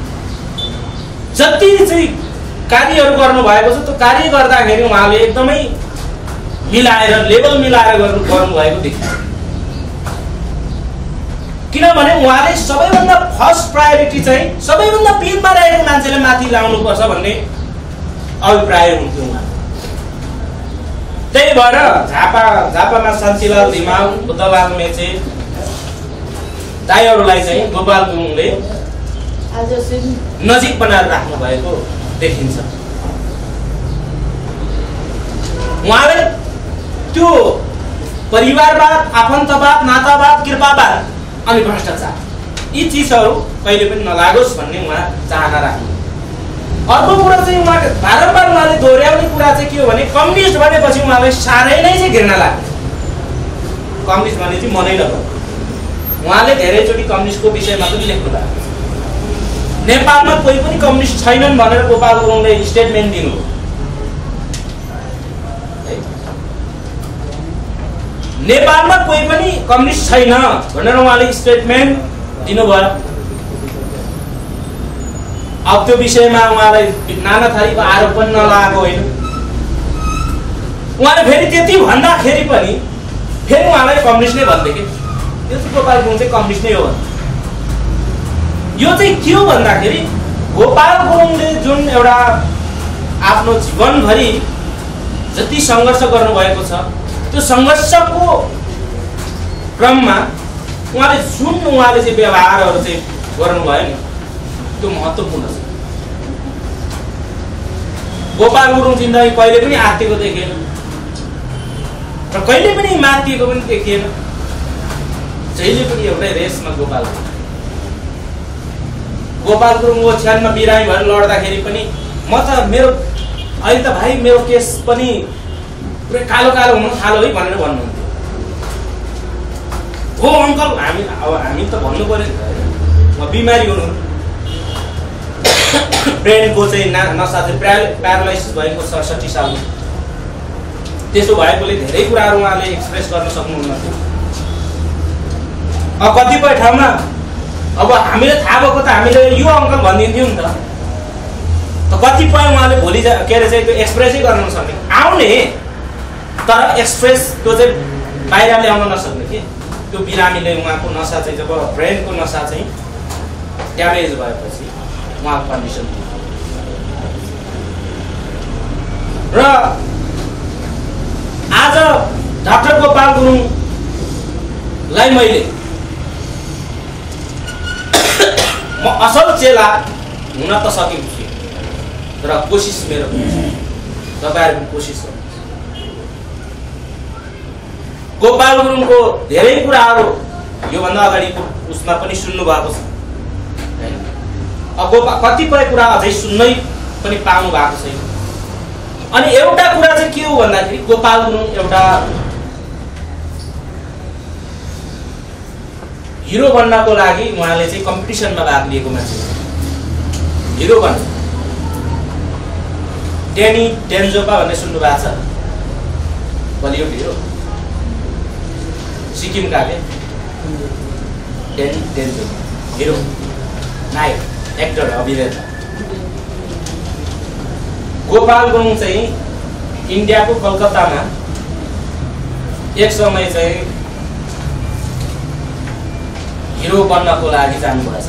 जति चाहिँ कार्यहरू गर्नुभएको छ त्यो कार्य गर्दाखेरि उहाँले एकदमै मिलाएर लेभल मिलाएर गर्नु गर्नुभएको देखिन्छ। किनभने उहाँले सबैभन्दा फर्स्ट प्रायोरिटी चाहिँ सबैभन्दा पिनमा रहेको मान्छेले माथि ल्याउनुपर्छ भन्ने अभिप्राय हुन्थ्यो उहाँ। त्यही भएर झापा झापामा शान्तिलाल धिमाल बुद्धलाल मेचे दाइहरूलाई चाहिँ गोपाल गुरुङले नजिक बनाएर राख्नु भएको देखिन्छ। उहाँले त्यो परिवारवाद, आफन्तवाद, नातावाद, कृपावाद अनि भ्रष्टाचार यी चिजहरू कहिले पनि नलागोस् भन्ने उहाँ चाहना राख्नु। अर्को कुरा चाहिँ उहाँले बारम्बार उहाँले दोहोऱ्याउने कुरा चाहिँ के हो भने कम्युनिस्ट भनेपछि उहाँलाई साह्रै नै चाहिँ घृणा लाग्छ। कम्युनिस्ट भने चाहिँ मनै नपर्छ। उहाँले धेरैचोटि कम्युनिस्टको विषयमा पनि लेख्नु भएको छ। नेपालमा कोही पनि कम्युनिस्ट छैनन् भनेर गोपाल गुरुङले स्टेटमेन्ट दिनु। नेपालमा कोही पनि कम्युनिस्ट छैन भनेर उहाँले स्टेटमेन्ट दिनुभयो। अब त्यो विषयमा उहाँलाई नाना थरीको आरोप पनि नलागेको होइन। उहाँले फेरि त्यति भन्दाखेरि पनि फेरि उहाँलाई कम्युनिस्ट नै भन्दैथे। यो चाहिँ गोपाल गुरुङ चाहिँ कम्युनिस्ट नै हो। यो चाहिँ के हो भन्दाखेरि गोपाल गुरुङले जुन एउटा आफ्नो जीवनभरि जति सङ्घर्ष गर्नुभएको छ त्यो सङ्घर्षको क्रममा उहाँले जुन उहाँले चाहिँ व्यवहारहरू चाहिँ गर्नुभयो नि त्यो महत्त्वपूर्ण छ। गोपाल गुरुङ जिन्दगी कहिले पनि आत्तिएको देखिएन र कहिले पनि मातिएको पनि देखिएन। जहिले पनि एउटै रेसमा गोपाल गुरुङ गोपाल गुरुङ ओछ्यानमा बिरामी भएर लड्दाखेरि पनि म त मेरो अहिले त भाइ मेरो केस पनि पुरै कालो कालो हुनु थाल्यो है भनेर भन्नुहुन्थ्यो। हो अङ्कल हामी अब हामी त भन्नु पर्यो म बिमारी हुनु ब्रेनको चाहिँ ना नसा चाहिँ प्या प्यारालाइसिस भएको सडसठी सालमा। त्यसो भएकोले धेरै कुराहरू उहाँले एक्सप्रेस गर्न सक्नुहुन्न थियो। अब कतिपय ठाउँमा अब हामीले थाहा भएको त हामीले यो अङ्कल भनिदिन्थ्यौँ नि त। त कतिपय उहाँले भोलि के अरे चाहिँ त्यो एक्सप्रेसै गर्न नसक्ने आउने तर एक्सप्रेस त्यो चाहिँ बाहिर ल्याउन नसक्ने कि त्यो बिरामीले उहाँको नसा चाहिँ जब ब्रेनको नसा चाहिँ ड्यामेज भएपछि उहाँको कन्डिसन र आज डाक्टर गोपाल गुरुङलाई मैले म असल चेला हुन त सकेको छु तर कोसिस मेरो तपाईहरुको कोसिस गर्नु। गोपाल गुरुङको धेरै कुराहरू योभन्दा अगाडिको उसमा पनि सुन्नु भएको छ हैन। अब कतिपय कुरा अझै सुन्नै पनि पाउनु भएको छैन। अनि एउटा कुरा चाहिँ के हो भन्दाखेरि गोपाल गुरुङ एउटा हिरो बन्नको लागि उहाँले चाहिँ कम्पिटिसनमा भाग लिएको मान्छे हिरो बन्छ। डेनी डेन्जोपा भन्ने सुन्नु भएको छ, बलिउड हिरो सिक्किमका के डेनी डेन्जोपा हिरो नायक एक्टर अभिनेता। गोपाल गुरुङ चाहिँ इन्डियाको कलकत्तामा एक समय चाहिँ हिरो बन्नको लागि जानुभएछ।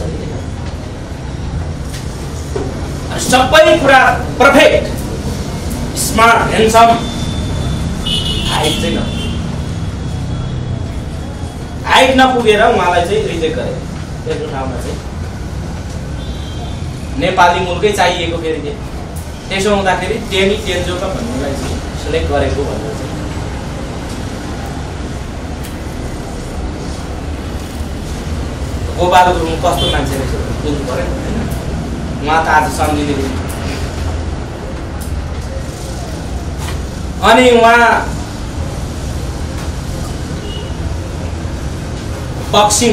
सबै कुरा पर्फेक्ट, स्मार्ट, ह्यान्डसम, हाइट चाहिँ न हाइट नपुगेर उहाँलाई चाहिँ रिजेक्ट गरे। त्यसको ठाउँमा चाहिँ नेपाली मुलकै चाहिएको फेरि के त्यसो हुँदाखेरि डेनी डेन्जोपा भन्नेलाई चाहिँ सिलेक्ट गरेको भनेर चाहिँ गोपाल गुरुङ कस्तो मान्छे रहेछ बुझ्नु पर्यो होइन। उहाँ त आज सम्झिने अनि उहाँ बक्सिङ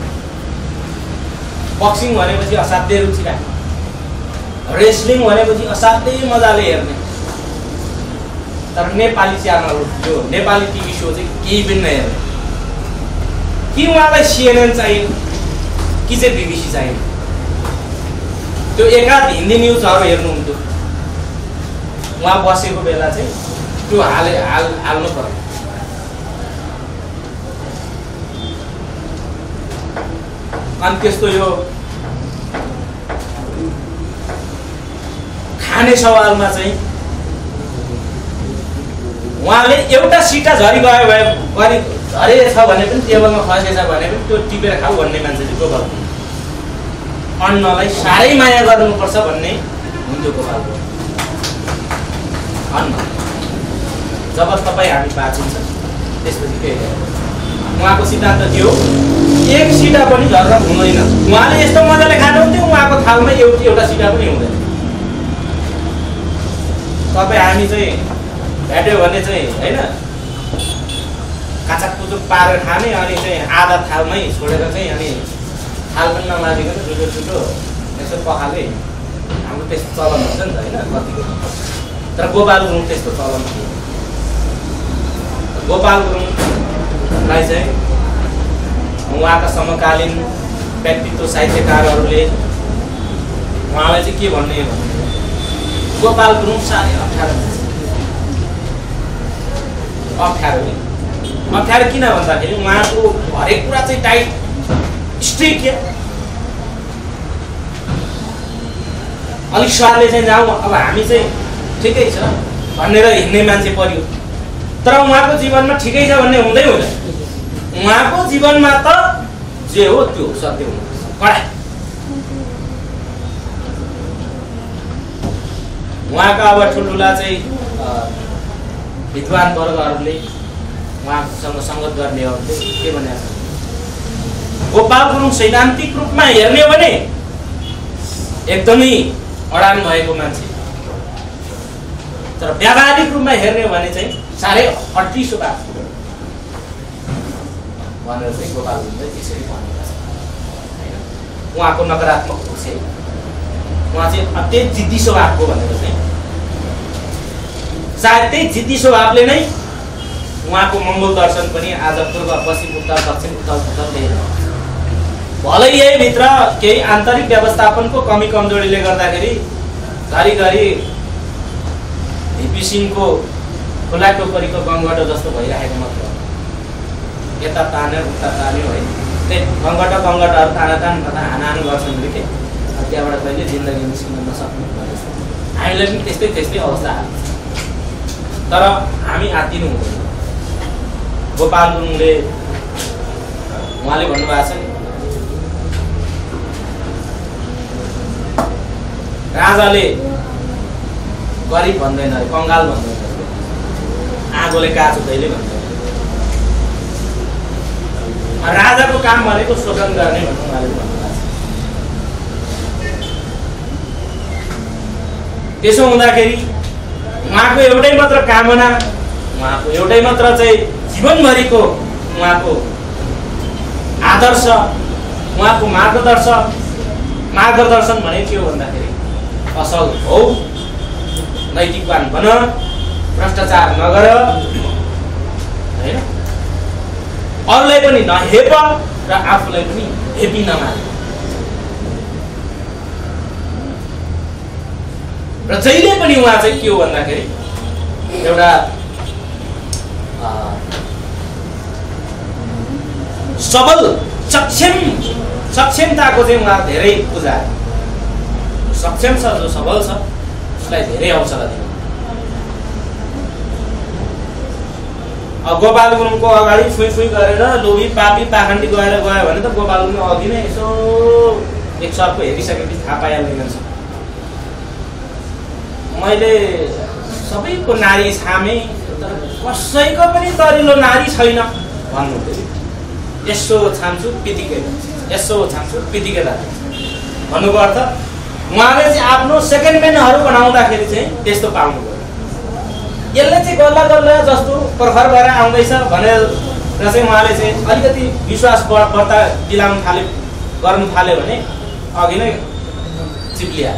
बक्सिङ भनेपछि असाध्यै रुचि राख्ने, रेस्लिङ भनेपछि असाध्यै मजाले हेर्ने। तर नेपाली च्यानल जो नेपाली टिभी सो चाहिँ केही पनि नहेर्ने। कि उहाँलाई सिएनएन चाहियो कि चाहिँ बिबिसी चाहियो, त्यो एकाध हिन्दी न्युजहरू हेर्नुहुन्थ्यो। उहाँ बसेको बेला चाहिँ त्यो हाले हाल हाल्नु पर्यो। अनि त्यस्तो यो खाने सवालमा चाहिँ उहाँले एउटा सिटा झरी गयो भए गरी झरेछ भने पनि टेबलमा खसेछ भने पनि त्यो टिपेर खाऊ भन्ने मान्छे चाहिँ गोपाल गुरुङ। अन्नलाई साह्रै माया गर्नुपर्छ भन्ने हुन्थ्यो गोपाल गुरुङ। अन्न जब तपाईँ हामी बाँचिन्छ त्यसपछि के उहाँको सिद्धान्त के हो, एक सिटा पनि झरेर हुँदैन। उहाँले यस्तो मजाले खानुहुन्थ्यो उहाँको थालमा एउटा एउटा सिटा पनि हुँदैन। तपाईँ हामी चाहिँ भेट्यो भने चाहिँ होइन काचाक कुचुक पारेर खाने अनि चाहिँ आधा थालमै छोडेर चाहिँ अनि थाल पनि नमाजिकन छुटो छुटो यसो पखाले हाम्रो त्यस्तो चलन हुन्छ नि त होइन कतिको। तर गोपाल गुरुङ त्यस्तो चलन थियो। गोपाल गुरुङलाई चाहिँ उहाँका समकालीन व्यक्तित्व साहित्यकारहरूले उहाँलाई चाहिँ के भन्ने भने गोपाल गुरुङ साह्रै अप्ठ्यारो अप्ठ्यारो अप्ठ्यारो किन भन्दाखेरि उहाँको हरेक कुरा चाहिँ टाइट स्ट्रिक्ट क्या। अलिक स्वादले चाहिँ जाउँ अब हामी चाहिँ ठिकै छ भनेर हिँड्ने मान्छे पर्यो। तर उहाँको जीवनमा ठिकै छ भन्ने हुँदै हुँदैन। उहाँको जीवनमा त जे हो त्यो सत्य हुनुपर्छ कडा। उहाँका अब ठुल्ठुला चाहिँ विद्वान वर्गहरूले उहाँसँग सङ्गत गर्नेहरूले के भनेको छ, गोपाल गुरुङ सैद्धान्तिक रूपमा हेर्ने हो भने एकदमै अडान भएको मान्छे, तर व्यावहारिक रूपमा हेर्ने हो भने चाहिँ साह्रै अठ्ठीसो भएको भनेर चाहिँ गोपाल गुरुङले त्यसरी भनेको छ। उहाँको नकारात्मक पक्ष उहाँ चाहिँ अत्यन्त जिद्दी स्वभावको भनेर चाहिँ सायद त्यही जिद्दी स्वभावले नै उहाँको मङ्गोल दर्शन पनि आज पूर्व पश्चिम उत्तर दक्षिण उत्तर उत्तर लिएर भलै यही भित्र केही आन्तरिक व्यवस्थापनको कमी कमजोरीले गर्दाखेरि घरिघरि भिपी सिंहको खुला टोकरीको गङ्गटो जस्तो भइरहेको मात्र यता तान्यो उता तान्यो है। त्यही गङ्गटा गङ्गटाहरू ताना तान हानाहान गर्छन् कि त्यहाँबाट कहिले जिन्दगी निस्किन नसक्नु भनेर हामीलाई पनि त्यस्तै त्यस्तै अवस्था आएको छ। तर हामी आत्तिनु हुँदैन। गोपाल गुरुङले उहाँले भन्नुभएको छ नि राजाले गरिब भन्दैन अरे कङ्गाल भन्दैन, आगोले काज हुँदैले भन्दैन। राजाको काम भनेको शोषण गर्ने भन्नु उहाँले भन्नुभएको छ। त्यसो हुँदाखेरि उहाँको एउटै मात्र कामना, उहाँको एउटै मात्र चाहिँ जीवनभरिको उहाँको आदर्श, उहाँको मार्गदर्शन मार्गदर्शन भने के हो भन्दाखेरि असल हो, नैतिकवान बन, भ्रष्टाचार नगर, हैन, अरूलाई पनि नहेप र आफूलाई पनि हेपी नमान। र जहिले पनि उहाँ चाहिँ के हो भन्दाखेरि एउटा सबल सक्षम सक्षमताको चाहिँ उहाँ धेरै पूजा, सक्षम छ जो सबल छ उसलाई धेरै हौसला दिनु। अब गोपाल गुरुङको अगाडि फुइ फुइ गरेर लोभी पापी पाखण्डी गएर गयो भने त गोपाल गुरुङ अघि नै यसो एक सर्प हेरिसकेपछि थाहा पाइहाल्दैन। मैले सबैको नारी छामे तर कसैको पनि दरिलो नारी छैन भन्नुहुन्थ्यो। यसो छाम्छु पितिकै यसो छाम्छु पितिकै भन्नुको अर्थ उहाँले चाहिँ आफ्नो सेकेन्ड म्यानहरू बनाउँदाखेरि चाहिँ त्यस्तो पाउनु भयो। यसले चाहिँ गल्ला गल्ला जस्तो प्रखर भएर आउँदैछ भनेर चाहिँ उहाँले चाहिँ अलिकति विश्वास बढ्ता दिलाउनु थाल्यो गर्नु थाल्यो भने अघि नै चिप्लिया।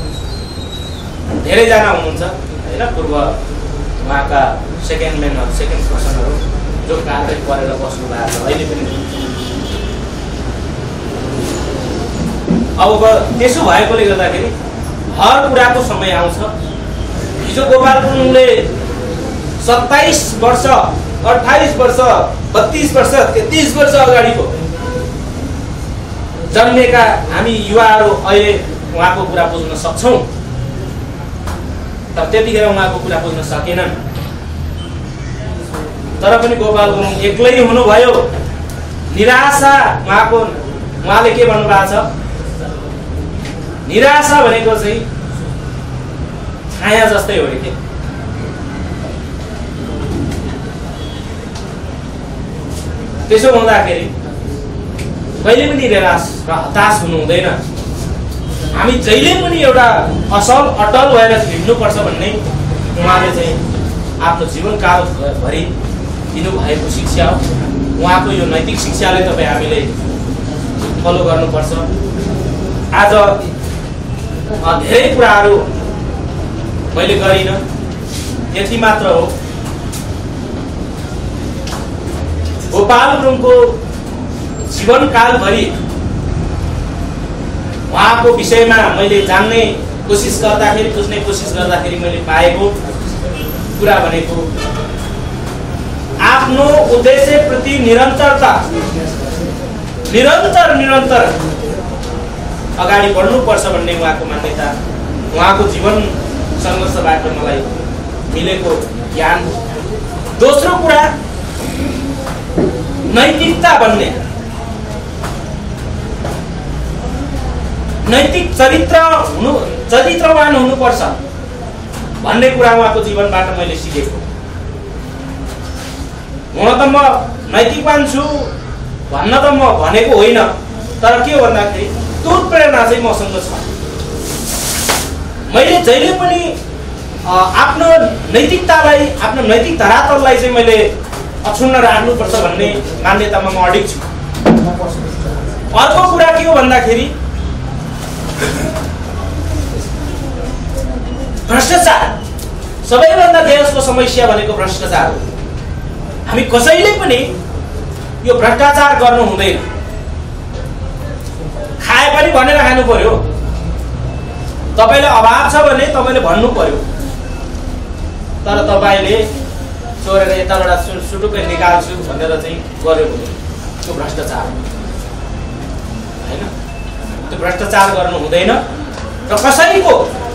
धेरैजना हुनुहुन्छ होइन पूर्व उहाँका सेकेन्ड म्यानहरू सेकेन्ड पर्सनहरू जो कार्य गरेर बस्नु भएको छ अहिले पनि। अब त्यसो भएकोले गर्दाखेरि हर कुराको समय आउँछ। हिजो गोपाल गुरुङले सत्ताइस वर्ष अट्ठाइस वर्ष बत्तीस वर्ष तेत्तीस वर्ष अगाडिको जन्मेका हामी युवाहरू अहिले उहाँको कुरा बुझ्न सक्छौँ, तर त्यतिखेर उहाँको कुरा बुझ्न सकेनन्। तर पनि गोपाल गुरुङ एक्लै हुनुभयो। निराशा उहाँको उहाँले के भन्नुभएको छ, निराशा भनेको चाहिँ छाया जस्तै हो के। त्यसो हुँदाखेरि कहिले पनि निराश र हताश हुनु हुँदैन। हामी जहिले पनि एउटा असल अटल भएर हिँड्नुपर्छ भन्ने उहाँले चाहिँ आफ्नो जीवनकालभरि दिनुभएको शिक्षा हो। उहाँको यो नैतिक शिक्षालाई तपाईँ हामीले फलो गर्नुपर्छ। आज धेरै कुराहरू मैले गरिनँ, यति मात्र हो। गोपाल गुरुङको जीवनकालभरि उहाँको विषयमा मैले जान्ने कोसिस गर्दाखेरि बुझ्ने कोसिस गर्दाखेरि मैले पाएको कुरा भनेको आफ्नो उद्देश्यप्रति निरन्तरता निरन्तर निरन्तर अगाडि बढ्नुपर्छ भन्ने उहाँको मान्यता, उहाँको जीवन सङ्घर्षबाट मलाई मिलेको ज्ञान। दोस्रो कुरा नैतिकता भन्ने, नैतिक चरित्र हुनु चरित्रवान हुनुपर्छ भन्ने कुरा उहाँको जीवनबाट मैले सिकेको। हुन त म नैतिकवान छु भन्न त म भनेको होइन, तर के हो भन्दाखेरि त्यो प्रेरणा चाहिँ मसँग छ। मैले जहिले पनि आफ्नो नैतिकतालाई आफ्नो नैतिक धरातललाई चाहिँ मैले अक्षुण्ण राख्नुपर्छ भन्ने मान्यतामा म अडिग छु। अर्को कुरा के हो भन्दाखेरि भ्रष्टाचार, सबैभन्दा देशको समस्या भनेको भ्रष्टाचार हो। हामी कसैले पनि यो भ्रष्टाचार गर्नु हुँदैन। खाए पनि भनेर खानु पर्यो। तपाईलाई अभाव छ भने तपाईले भन्नु पर्यो, तर तपाईले चोरेर यताबाट सुटुक्कै निकाल्छु भनेर चाहिँ गर्यो भने त्यो भ्रष्टाचार हो हैन। त्यो भ्रष्टाचार गर्नु हुँदैन। र कसैको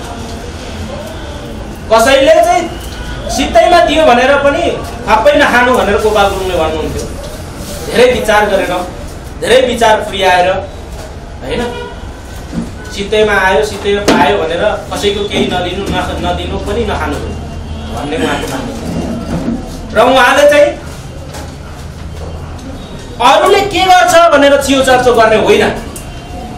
कसैले चाहिँ सित्तैमा दियो भनेर पनि आफै नखानु भनेर गोपाल गुरुङले भन्नुहुन्थ्यो। धेरै विचार गरेर धेरै विचार पुर्याएर हैन, सित्तैमा आयो सित्तैमा पायो भनेर कसैको केही नलिनु नदिनु पनि नखानु भन्ने उहाँको मान्यता। र उहाँले चाहिँ अरूले के गर्छ भनेर चियोचर्चो गर्ने होइन,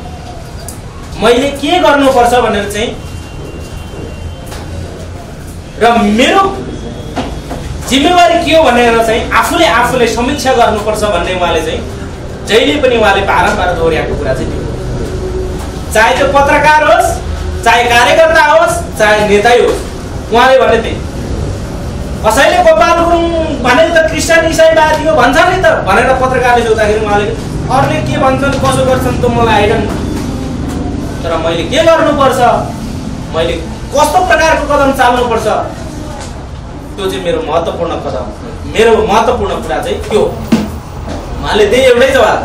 मैले के गर्नुपर्छ भनेर चाहिँ र मेरो जिम्मेवारी के हो भनेर चाहिँ आफूले आफूले समीक्षा गर्नुपर्छ भन्ने उहाँले चाहिँ जहिले पनि उहाँले बारम्बार दोहोर्याएको कुरा चाहिँ त्यो चाहे त्यो पत्रकार होस् चाहे कार्यकर्ता होस् चाहे नेतै होस् उहाँले भने त्यही कसैले गोपाल गुरुङ भनेर त क्रिस्चियन इसाईवादी हो भन्छ नि त भनेर पत्रकारले सोद्धाखेरि उहाँले अरूले के भन्छन् कसो गर्छन् त मलाई आइडन तर मैले के गर्नुपर्छ मैले कस्तो प्रकारको कदम चाल्नुपर्छ त्यो चाहिँ मेरो महत्त्वपूर्ण कदम मेरो महत्त्वपूर्ण कुरा चाहिँ त्यो उहाँले त्यही एउटै जवाब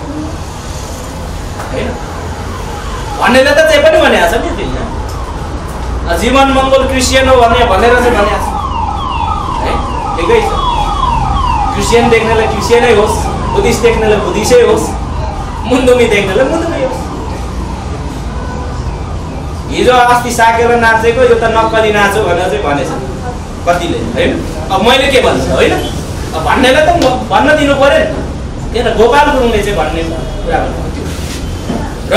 हैन भन्नेले त जे पनि भनेको छ नि त्यसले जीवन मङ्गल क्रिस्चियन हो भने भनेर चाहिँ भनेको छ है ठिकै छ क्रिस्चियन देख्नेलाई क्रिस्चियनै होस् बुद्धिस्ट देख्नेलाई बुद्धिस्टै होस् मुन्दुमी देख्नेलाई मुन्दुमै होस् हिजो अस्ति साकेर नाचेको यो त नक्कली नाचो भनेर चाहिँ भनेछ कतिले हैन अब मैले के भन्छु होइन अब भन्नेलाई त भन्न दिनु पर्यो नि किन गोपाल गुरुङले चाहिँ भन्ने कुरा भन्नु र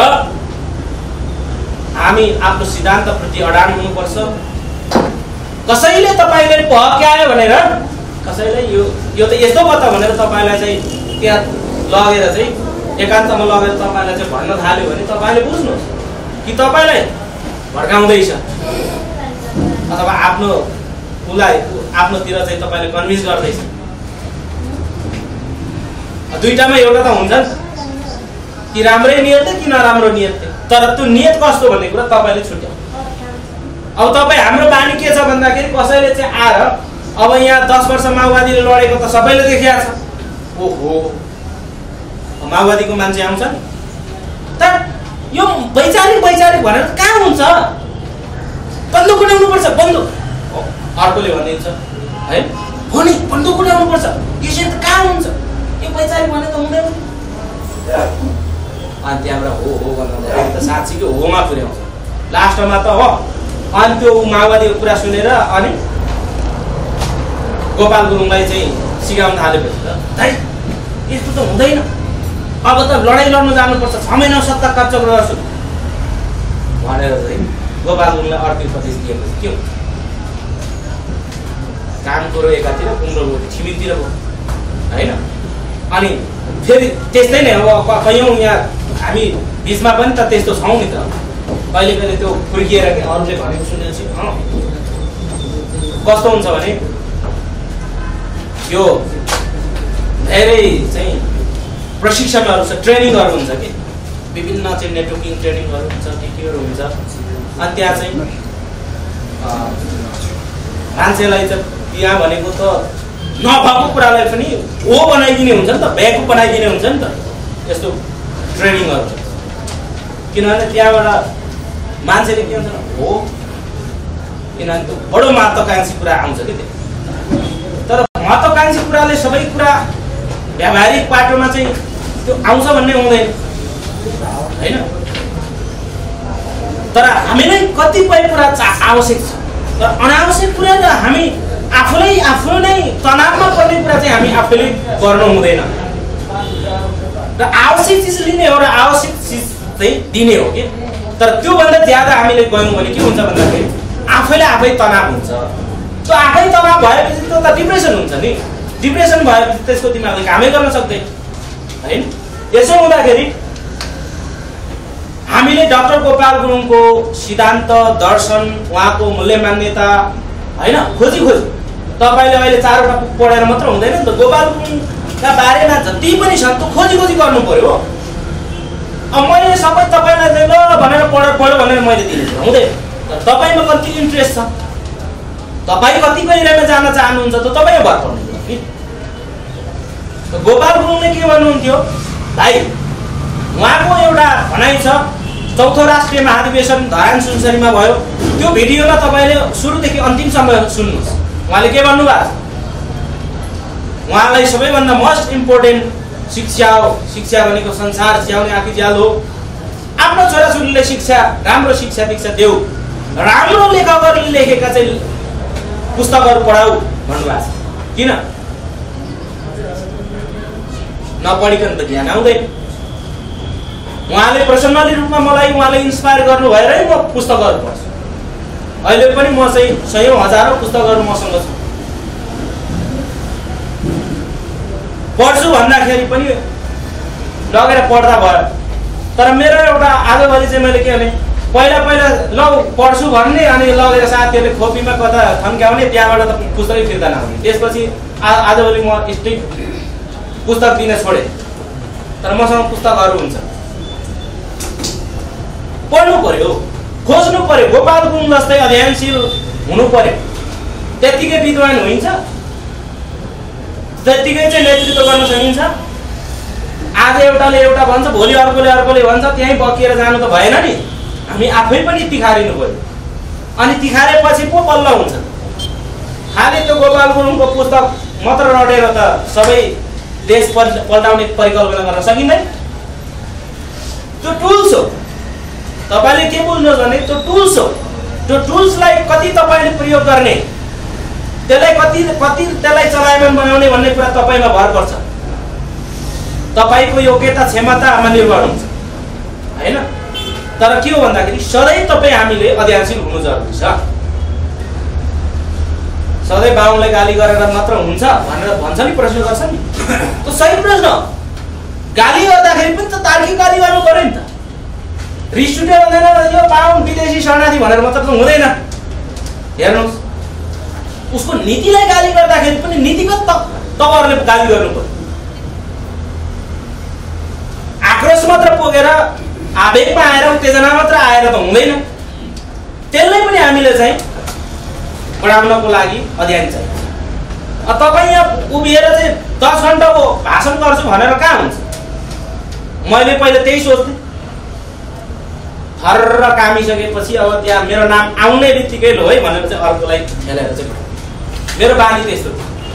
हामी आफ्नो सिद्धान्तप्रति अडान हुनुपर्छ कसैले तपाईले भक्यायो भनेर कसैले यो यो त यस्तो भयो त भनेर तपाईलाई चाहिँ त्यहाँ लगेर चाहिँ एकान्तमा लगेर तपाईलाई चाहिँ भन्न थाल्यो भने तपाईले बुझ्नुहोस् कि तपाईलाई भड्काउँदैछ अथवा आफ्नो उसलाई आफ्नोतिर चाहिँ तपाईले कन्भिन्स गर्दैछ दुईटामा एउटा त हुन्छ नि कि राम्रै नियत कि नराम्रो नियत तर त्यो नियत कस्तो भन्ने कुरा तपाईले छुट्याउ अब तपाईँ हाम्रो बानी के छ भन्दाखेरि कसैले चाहिँ आएर अब यहाँ दस वर्ष माओवादीले लडेको त सबैले देखिएको छ ओहो माओवादीको मान्छे आउँछ नि तर यो वैचारिक वैचारिक भनेर कहाँ हुन्छ बन्दुक उठाउनुपर्छ बन्दुक अर्कोले भनिदिन्छ है हो नि बन्दुक उठाउनुपर्छ यो चाहिँ कहाँ हुन्छ यो वैचारिक भने त हुँदैन अनि त्यहाँबाट हो हो भन्दा त साँच्चीकै होमा पुर्याउँछ लास्टमा त हो अनि त्यो माओवादीको कुरा सुनेर अनि गोपाल गुरुङलाई चाहिँ सिकाउन थालेपछि त दाइ यस्तो त हुँदैन अब त लडाइँ लड्नु जानुपर्छ छ महिना सत्ता कब्जा गर्छु भनेर चाहिँ गोपाल गुरुङलाई अर्को उपदेश दिएपछि के हुन्छ काम कुरो एकातिर कुम्रो छिमेकतिर भयो होइन अनि फेरि त्यस्तै नै अब कयौँ यहाँ हामी बिचमा पनि त त्यस्तो छौँ नि त कहिले कहिले त्यो फुर्किएर अरूले भनेको सुनेपछि कस्तो हुन्छ भने यो धेरै चाहिँ प्रशिक्षणहरू छ ट्रेनिङहरू हुन्छ कि विभिन्न चाहिँ नेटवर्किङ ट्रेनिङहरू हुन्छ के केहरू हुन्छ अनि त्यहाँ चाहिँ मान्छेलाई चाहिँ त्यहाँ भनेको त नभएको कुरालाई पनि हो बनाइदिने हुन्छ नि त भ्याएको बनाइदिने हुन्छ नि त यस्तो ट्रेनिङहरू किनभने त्यहाँबाट मान्छेले के हुन्छ हो किनभने त्यो बडो महत्त्वकाङ्क्षी कुरा आउँछ कि त्यो तर महत्त्वकाङ्क्षी कुराले सबै कुरा व्यावहारिक बाटोमा चाहिँ त्यो आउँछ भन्ने हुँदैन होइन तर हामीलाई कतिपय कुरा आवश्यक छ तर अनावश्यक कुरा त हामी आफूलाई आफू नै तनावमा पर्ने कुरा चाहिँ हामी आफूले गर्नु हुँदैन र आवश्यक चिज लिने हो र आवश्यक चिज चाहिँ दिने हो कि तर त्योभन्दा ज्यादा हामीले गयौँ भने के हुन्छ भन्दाखेरि आफैले आफै तनाव हुन्छ त्यो आफै तनाव भएपछि त्यो त डिप्रेसन हुन्छ नि डिप्रेसन भएपछि त्यसको दिमागले कामै गर्न सक्दैन होइन यसो हुँदाखेरि हामीले डाक्टर गोपाल गुरुङको सिद्धान्त दर्शन उहाँको मूल्य मान्यता होइन खोजी खोजी तपाईँले अहिले चारवटा बुक पढेर मात्र हुँदैन नि त गोपाल गुरुङका बारेमा जति पनि छ त्यो खोजी खोजी गर्नु पर्यो अब मैले सबै तपाईँलाई चाहिँ ल भनेर पढेर पढ्यो भनेर मैले दिने हुँदैन तर तपाईँमा कति इन्ट्रेस्ट छ तपाईँ कति गहिराइमा जान चाहनुहुन्छ त तपाईँ भर पर्नु कि गोपाल गुरुङले के भन्नुहुन्थ्यो भाइ उहाँको एउटा भनाइ छ चौथो राष्ट्रिय महाधिवेशन धरान सुनसरीमा भयो त्यो भिडियोमा तपाईँले सुरुदेखि अन्तिमसम्म सुन्नुहोस् उहाँले के भन्नुभएको उहाँलाई सबैभन्दा मोस्ट इम्पोर्टेन्ट शिक्षा हो शिक्षा भनेको संसार स्याउने आँखी ज्याल हो आफ्नो छोराछोरीले शिक्षा राम्रो शिक्षा दीक्षा देऊ राम्रो लेखकहरूले लेखेका चाहिँ पुस्तकहरू पढाऊ भन्नुभएको छ किन नपढिकन त ज्ञान आउँदैन उहाँले पर्सनली रूपमा मलाई उहाँले इन्स्पायर गर्नु भएरै म पुस्तकहरू पढ्छु अहिले पनि म चाहिँ सयौं हजारौं पुस्तकहरू मसँग छ। पढ्छु भन्दाखेरि पनि लगेर पढ्दा भयो। तर मेरो एउटा आजभोलि चाहिँ मैले के भने पहिला पहिला ल पढ्छु भन्ने अनि लगेर साथीहरूले खोपीमा कता थन्क्याउने, त्यहाँबाट त पुस्तकै फिर्ता नआउने। त्यसपछि आजभोलि म स्ट्रिक्ट पुस्तक दिन छोडेँ। तर मसँग पुस्तकहरू हुन्छ, पढ्नु पर्यो, खोज्नु पर्यो। गोपाल गुरुङ जस्तै अध्ययनशील हुनु पर्यो। त्यतिकै विद्वान होइन्छ, त्यतिकै चाहिँ नेतृत्व गर्न सकिन्छ। आज एउटाले एउटा भन्छ, भोलि अर्कोले अर्कोले भन्छ, त्यहीँ बकिएर जानु त भएन नि। हामी आफै पनि तिखारिनु पर्यो। अनि तिखारेपछि पो बल्ल हुन्छ। खालि त्यो गोपाल गुरुङको पुस्तक मात्र रटेर त सबै देश पल्टाउने परिकल्पना गर्न सकिँदैन। त्यो टुल्स हो। तपाईले के बुझ्नुहोस् भने त्यो टुल्स हो। त्यो टुल्सलाई कति तपाईले प्रयोग गर्ने, त्यसलाई कति कति त्यसलाई चलायमान बनाउने भन्ने कुरा तपाईमा भर पर्छ। तपाईको योग्यता क्षमतामा निर्भर हुन्छ, हैन? तर के हो भन्दाखेरि सधैँ तपाई हामीले अध्ययनशील हुनु जरुरी छ। सधैँ बाउलाई गाली गरेर मात्र हुन्छ भनेर भन्छ नि, प्रश्न गर्छ नि, त्यो सही प्रश्न। गाली गर्दाखेरि पनि त तार्किक गाली गर्नु पर्यो नि त। रिस उठ्यो भन्दैन यो बाउन विदेशी शरणार्थी भनेर मात्र त हुँदैन। हेर्नुहोस्, उसको नीतिलाई गाली गर्दाखेरि पनि नीतिगत तपाईहरुले गाली गर्नु पर्यो। आक्रोश मात्र पोगेर आवेगमा आएर उत्तेजना मात्र आएर त हुँदैन। त्यसलाई पनि हामीले चाहिँ बढाउनको लागि अध्ययन चाहिन्छ। तपाईँ यहाँ उभिएर चाहिँ दस घण्टाको भाषण गर्छु भनेर कहाँ हुन्छ? मैले पहिले त्यही सोच्थेँ। हर्र कामिसकेपछि अब त्यहाँ मेरो नाम आउने बित्तिकै लो है भनेर चाहिँ अर्कोलाई ठेलेर चाहिँ मेरो बानी त्यस्तो।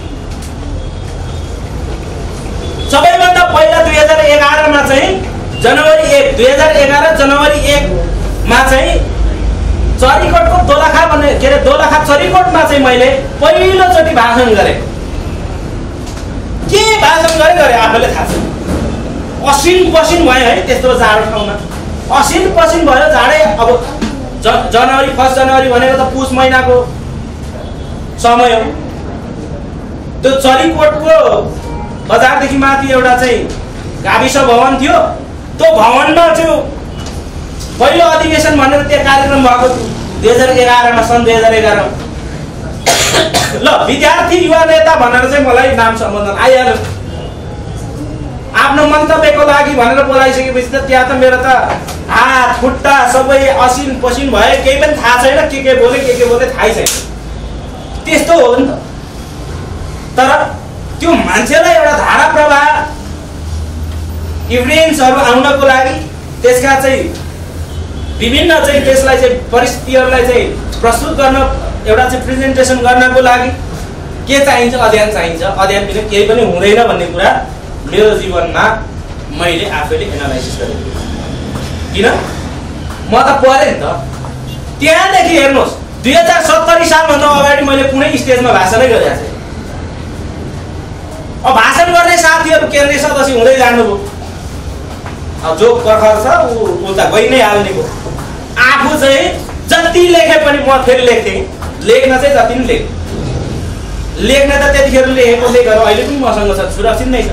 सबैभन्दा पहिला दुई हजार एघारमा चाहिँ जनवरी एक दुई हजार एघार जनवरी एकमा चाहिँ चरीकोटको दोलखा भन्ने के अरे दोलखा चरीकोटमा चाहिँ मैले पहिलोचोटि भाषण गरेको। के भाषण गरे गरे आफूले थाहा छ। असिन पसिन भयो है त्यस्तो जाडो ठाउँमा। असिन पसिन भयो, जाडै। अब जनवरी फर्स्ट जनवरी भनेको त पुस महिनाको समय हो। त्यो चरीकोटको बजारदेखि माथि एउटा चाहिँ गाविस भवन थियो। त्यो भवनमा चाहिँ पहिलो अधिवेशन भनेर त्यहाँ कार्यक्रम भएको थियो दुई हजार एघारमा, सन् दुई हजार एघारमा। ल विद्यार्थी युवा नेता भनेर चाहिँ मलाई नाम सम्बोधन आइहाल्यो। आफ्नो मन्तव्यको लागि भनेर बोलाइसकेपछि त त्यहाँ त मेरो त हात खुट्टा सबै असिन पसिन भयो। केही पनि थाहा छैन, के के बोले के के बोले थाहै छैन। त्यस्तो हो नि त। तर त्यो मान्छेलाई एउटा धारा प्रवाह इभिडेन्सहरू आउनको लागि, त्यसका चाहिँ विभिन्न चाहिँ त्यसलाई चाहिँ परिस्थितिहरूलाई चाहिँ प्रस्तुत गर्न, एउटा चाहिँ प्रेजेन्टेसन गर्नको लागि के चाहिन्छ? अध्ययन चाहिन्छ। अध्ययन बिना केही पनि हुँदैन भन्ने कुरा मेरो जीवनमा मैले आफैले एनालाइसिस गरेको। किन? म त पढेँ नि त। त्यहाँदेखि हेर्नुहोस्, दुई हजार सत्तरी सालभन्दा अगाडि मैले कुनै स्टेजमा भाषणै गरेको थिएँ। अब भाषण गर्ने साथीहरू केन्द्रीय सदस्य हुँदै जानुभयो। अब जो प्रखर छ ऊ उता गइ नै हाल्ने भयो। आफू चाहिँ जति लेखे पनि म फेरि लेख्थेँ। लेख्न चाहिँ जति पनि लेख लेख्न त त्यतिखेर लेखेको लेखहरू अहिले पनि मसँग छ, सुरक्षित नै छ।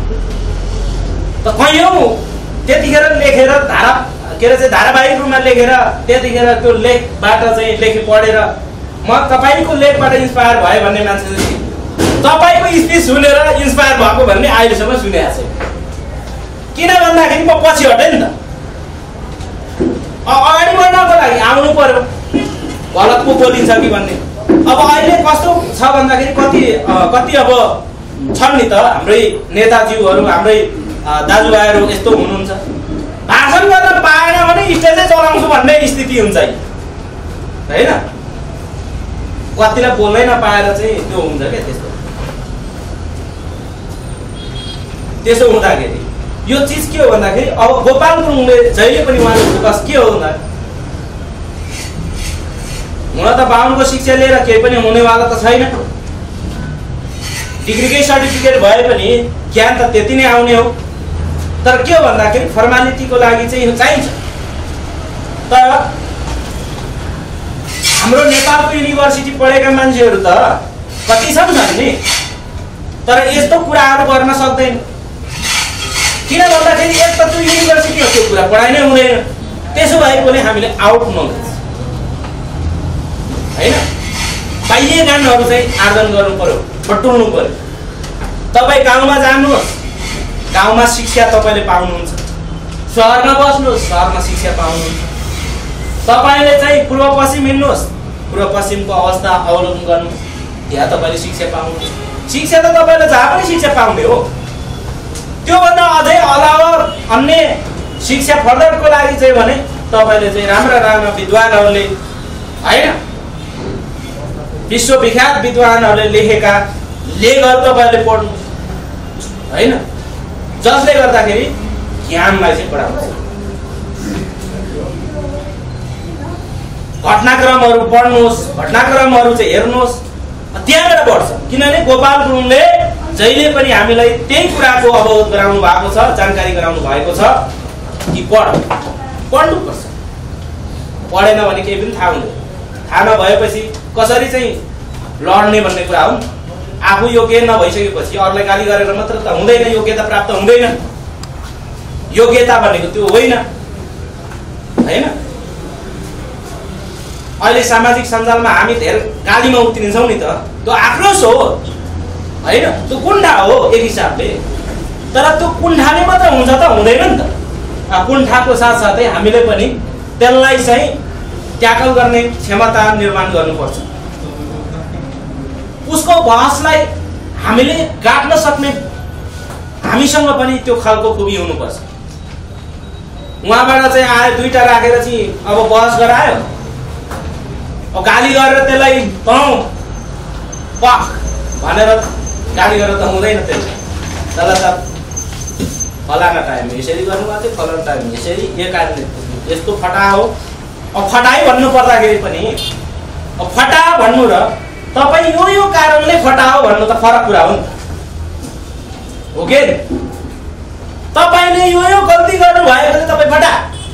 त कैयौँ त्यतिखेर लेखेर धारा के अरे चाहिँ धारावाहिक रूपमा लेखेर त्यतिखेर त्यो लेखबाट चाहिँ लेख पढेर म तपाईँको लेखबाट इन्सपायर भयो भन्ने मान्छे चाहिँ तपाईँको स्पिच सुनेर इन्सपायर भएको भन्ने अहिलेसम्म सुनेको छैन। किन भन्दाखेरि म पछि हटेँ नि त। अगाडि बढ्नको लागि आउनु पर्यो, गलत पो बोलिन्छ कि भन्ने। अब अहिले कस्तो छ भन्दाखेरि कति कति अब छन् नि त हाम्रै नेताज्यूहरू, हाम्रै दाजुभाइहरू यस्तो हुनुहुन्छ। भाषण गर्न पाएन भने स्टेजै चलाउँछु भन्ने स्थिति हुन्छ होइन। कतिलाई बोल्नै नपाएर चाहिँ त्यो हुन्छ क्या। त्यस्तो त्यसो हुँदाखेरि यो चिज के हो भन्दाखेरि अब गोपाल गुरुङले जहिले पनि उहाँको फोकस के हो भन्दा हुन त बाहुनको शिक्षा लिएर केही पनि हुनेवाला त छैन। डिग्रीकै सर्टिफिकेट भए पनि ज्ञान त त्यति नै आउने हो। तर के हो भन्दाखेरि फर्मालिटीको लागि चाहिँ यो चाहिन्छ। तर हाम्रो नेपालको युनिभर्सिटी पढेका मान्छेहरू त कति छन् नि, तर यस्तो कुराहरू गर्न सक्दैन। किन भन्दाखेरि एक त त्यो युनिभर्सिटी हो, त्यो कुरा पढाइ नै हुँदैन। त्यसो भएकोले हामीले आउट नलेज हैन बाह्य ज्ञानहरू चाहिँ आर्जन गर्नु पर्यो, बटुल्नु पर्यो। तपाईँ गाउँमा जानुहोस्, गाउँमा शिक्षा तपाईँले पाउनुहुन्छ। सहरमा बस्नुहोस्, सहरमा शिक्षा पाउनुहुन्छ। तपाईँले चाहिँ पूर्व पश्चिम हिँड्नुहोस्, पूर्व पश्चिमको अवस्था अवलोकन गर्नुहोस्, त्यहाँ तपाईँले शिक्षा पाउनुहुन्छ। शिक्षा त तपाईँले जहाँ पनि शिक्षा पाउने हो। त्योभन्दा अझै अलावा अन्य शिक्षा फर्दरको लागि चाहिँ भने तपाईँले चाहिँ राम्रा राम्रा विद्वानहरूले होइन, विश्वविख्यात विद्वानहरूले लेखेका लेखहरू तपाईँले पढ्नु होइन, जसले गर्दाखेरि ज्ञानलाई चाहिँ बढाउँछ। घटनाक्रमहरू पढ्नुहोस्, घटनाक्रमहरू चाहिँ हेर्नुहोस्, त्यहाँबाट बढ्छ। किनभने गोपाल गुरुङले जहिले पनि हामीलाई त्यही कुराको अवगत गराउनु भएको छ, जानकारी गराउनु भएको छ कि पढ पढ्नुपर्छ। पढेन भने केही पनि थाहा हुँदैन। थाहा नभएपछि कसरी चाहिँ लड्ने भन्ने कुरा हो। आफू योग्य नभइसकेपछि अरूलाई गाली गरेर मात्र त हुँदैन, योग्यता प्राप्त हुँदैन। योग्यता भनेको त्यो होइन हैन। अहिले सामाजिक सञ्जालमा हामी धेरै गालीमा उत्रिन्छौँ नि त, त्यो आक्रोश हो हैन, त्यो कुण्ठा हो एक हिसाबले। तर त्यो कुण्ठाले मात्र हुन्छ त हुँदैन नि त। कुण्ठाको साथसाथै हामीले पनि त्यसलाई चाहिँ ट्याकल गर्ने क्षमता निर्माण गर्नुपर्छ। उसको बहसलाई हामीले गाट्न सक्ने हामीसँग पनि त्यो खालको खुबी हुनुपर्छ। उहाँबाट चाहिँ आयो दुईटा राखेर चाहिँ अब बहस गरायो, अब गाली गरेर त्यसलाई तँ पख भनेर गाली गरेर त हुँदैन। त्यसलाई त्यसलाई त फलाना टाइम यसरी गर्नुभएको थियो, फलाना टाइम यसरी, यो कारण यस्तो फटा हो। अब फटाइ भन्नु पर्दाखेरि पनि अब फटा भन्नु र तपाईँ यो यो कारणले फटा हो भन्नु त फरक कुरा हो नि त, हो के? तपाईँले यो यो गल्ती गर्नु भयो भने तपाईँ फटा,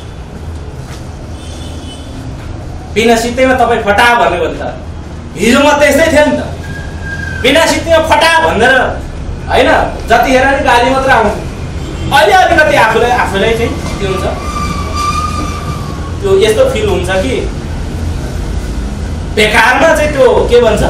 बिना सित्तैमा तपाईँ फटा भन्यो भने त हिजो म त्यस्तै थियो नि त। बिना सित्तैमा फटा भनेर होइन जति हेर नि गाली मात्र आउँछ। अहिले अलिकति आफूलाई आफूलाई चाहिँ के हुन्छ, त्यो यस्तो फिल हुन्छ कि बेकारमा चाहिँ त्यो के भन्छ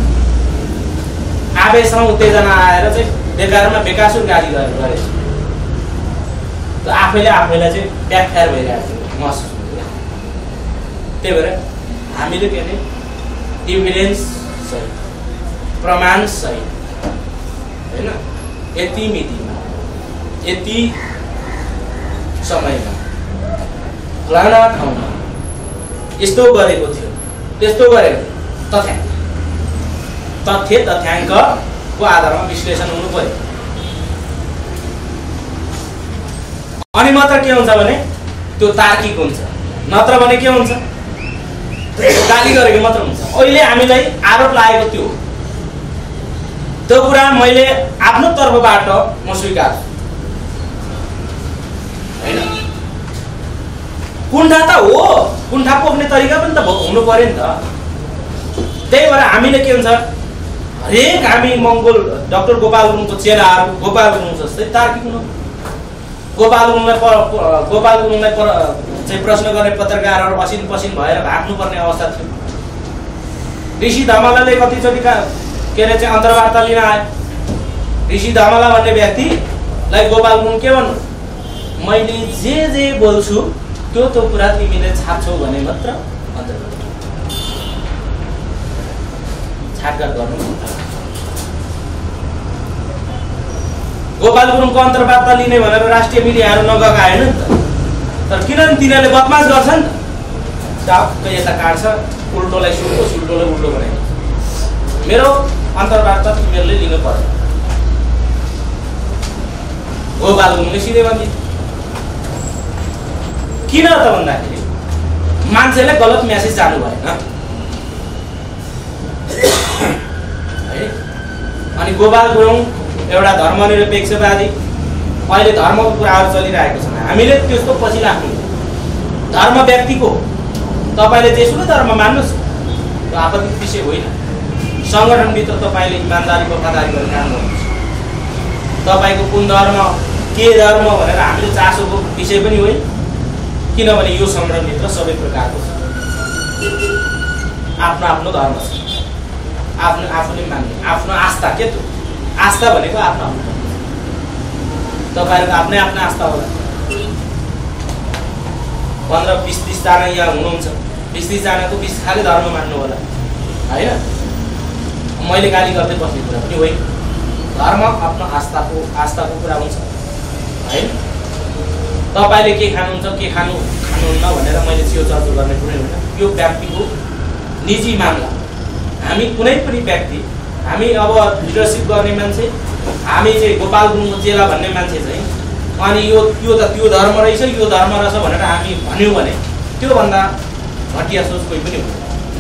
आवेशमा उत्तेजना आएर चाहिँ बेकारमा बेकासुर गाली गरेछ। त्यो आफैले आफैलाई चाहिँ व्याख्यार भइरहेको थियो महसुस हुन्छ। त्यही भएर हामीले के भने इभिडेन्स सही, प्रमाण सही होइन, यति मितिमा यति समयमा फलाना ठाउँमा यस्तो गरेको थियो, त्यस्तो गरेको तथ्याङ्क तथ्य तथ्याङ्कको आधारमा विश्लेषण हुनु पर्यो। अनि मात्र के हुन्छ भने त्यो तार्किक हुन्छ, नत्र भने के हुन्छ गाली गरेको मात्र हुन्छ। अहिले हामीलाई आरोप लागेको त्यो त्यो कुरा मैले आफ्नो तर्फबाट म स्वीकार हैन। कुण्ठा त हो, कुण्ठा पोख्ने तरिका पनि त हुनु पर्यो नि त। त्यही भएर हामीले के हुन्छ हरेक हामी मङ्गोल डाक्टर गोपाल गुरुङको चेलाहरू गोपाल गुरुङ जस्तै तार्किक हुनु। गोपाल गुरुङलाई गोपाल गुरुङलाई चाहिँ प्रश्न गर्ने पत्रकारहरू असिन पसिन भएर भाग्नुपर्ने अवस्था थियो। ऋषि धमलाले कतिचोटि के अरे चाहिँ अन्तर्वार्ता लिन आयो। ऋषि धमला भन्ने व्यक्तिलाई गोपाल गुरुङ के भन्नु, मैले जे जे बोल्छु त्यो त्यो कुरा तिमीले छाप्छौ भने मात्र अन्तर्वार्ता छाटकाट गर्नु। गोपाल गुरुङको अन्तर्वार्ता लिने भनेर राष्ट्रिय मिडियाहरू नगएका होइन नि त। तर किनभने तिनीहरूले बदमास गर्छ नि त, टक्क यता काट्छ, उल्टोलाई सुल्टो सुल्टोलाई उल्टो बनाइन्छ। मेरो अन्तर्वार्ता तिमीहरूले लिनु पर्छ। गोपाल गुरुङले सिधै भनिदियो। किन त भन्दाखेरि मान्छेलाई गलत मेसेज जानु भएन है। अनि गोपाल गुरुङ एउटा धर्मनिरपेक्षवादी, अहिले धर्मको कुराहरू चलिरहेको छ, हामीले त्यस्तो पछि लाग्नु। धर्म व्यक्तिको, तपाईँले जेसुकै धर्म मान्नुहोस्, त्यो आपत्तिको विषय होइन। सङ्गठनभित्र तपाईँले इमान्दारी वफादारी गरेर काम गर्नुहुन्छ। तपाईँको कुन धर्म के धर्म भनेर हामीले चासोको विषय पनि होइन, किनभने यो सङ्गठनभित्र सबै प्रकारको छ, आफ्नो आफ्नो धर्म छ, आफ्नो आफूले मान्ने आफ्नो आस्था। के त्यो आस्था भनेको आफ्नो आफ्नो, तपाईँहरूको आफ्नै आफ्नो आस्था होला। पन्ध्र बिस तिसजना यहाँ हुनुहुन्छ, बिस तिसजनाको बिस खाले धर्म मान्नु होला होइन। मैले गाली गर्दै बस्ने कुरा पनि होइन, धर्म आफ्नो आस्थाको आस्थाको कुरा हुन्छ होइन। तपाईँले के खानुहुन्छ के खानु खानुहुन्न भनेर मैले छेउछाउ गर्ने कुरै होइन, यो व्यक्तिको निजी मामला। हामी कुनै पनि व्यक्ति, हामी अब लिडरसिप गर्ने मान्छे, हामी चाहिँ गोपाल गुरुङको चेला भन्ने मान्छे चाहिँ अनि यो यो त त्यो धर्म रहेछ यो धर्म रहेछ भनेर हामी भन्यौँ भने त्योभन्दा घटिया सोच कोही पनि हुँदैन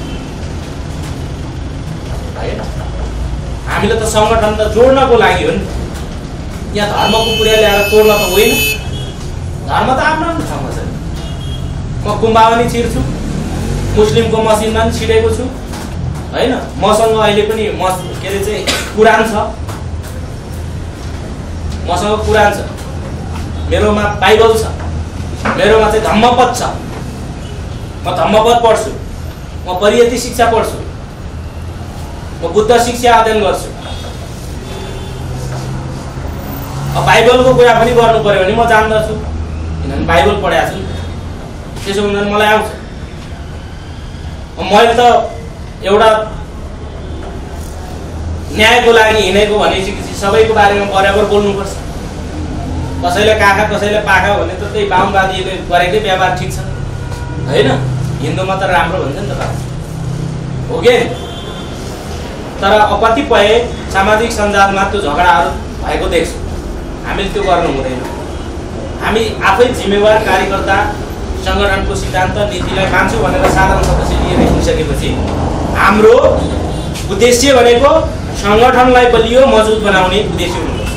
होइन। हामीले त सङ्गठन त जोड्नको लागि हो नि, यहाँ धर्मको कुरा ल्याएर तोड्न त होइन। धर्म त आफ्नो आफ्नो ठाउँमा छ। म गुम्बा पनि छिर्छु, मुस्लिमको मस्जिदमा पनि छिरेको छु होइन। मसँग अहिले पनि म के अरे चाहिँ कुरान छ, मसँग कुरान छ, मेरोमा बाइबल छ, मेरोमा चाहिँ धम्मपद छ। म धम्मपद पढ्छु, म परियति शिक्षा पढ्छु, म बुद्ध शिक्षा अध्ययन गर्छु। अब बाइबलको कुरा पनि गर्नु पर्यो भने म जान्दछु, किनभने बाइबल पढाएको छु। त्यसो हुँदा मलाई आउँछ। मैले त एउटा न्यायको लागि हिँडेको भनेपछि सबैको बारेमा बराबर बोल्नुपर्छ। कसैले काखा कसैले पाखा भने त त्यही वामवादीले गरेकै व्यवहार ठिक छ होइन। हिन्दूमा त राम्रो भन्छ नि त हो कि। तर कतिपय सामाजिक सञ्जालमा त्यो झगडाहरू भएको देख्छु, हामीले त्यो गर्नु हुँदैन। हामी आफै जिम्मेवार कार्यकर्ता, सङ्गठनको सिद्धान्त नीतिलाई मान्छु भनेर साधारण सदस्य लिएर हिँडिसकेपछि हाम्रो उद्देश्य भनेको सङ्गठनलाई बलियो मजबुत बनाउने उद्देश्य हुनुपर्छ।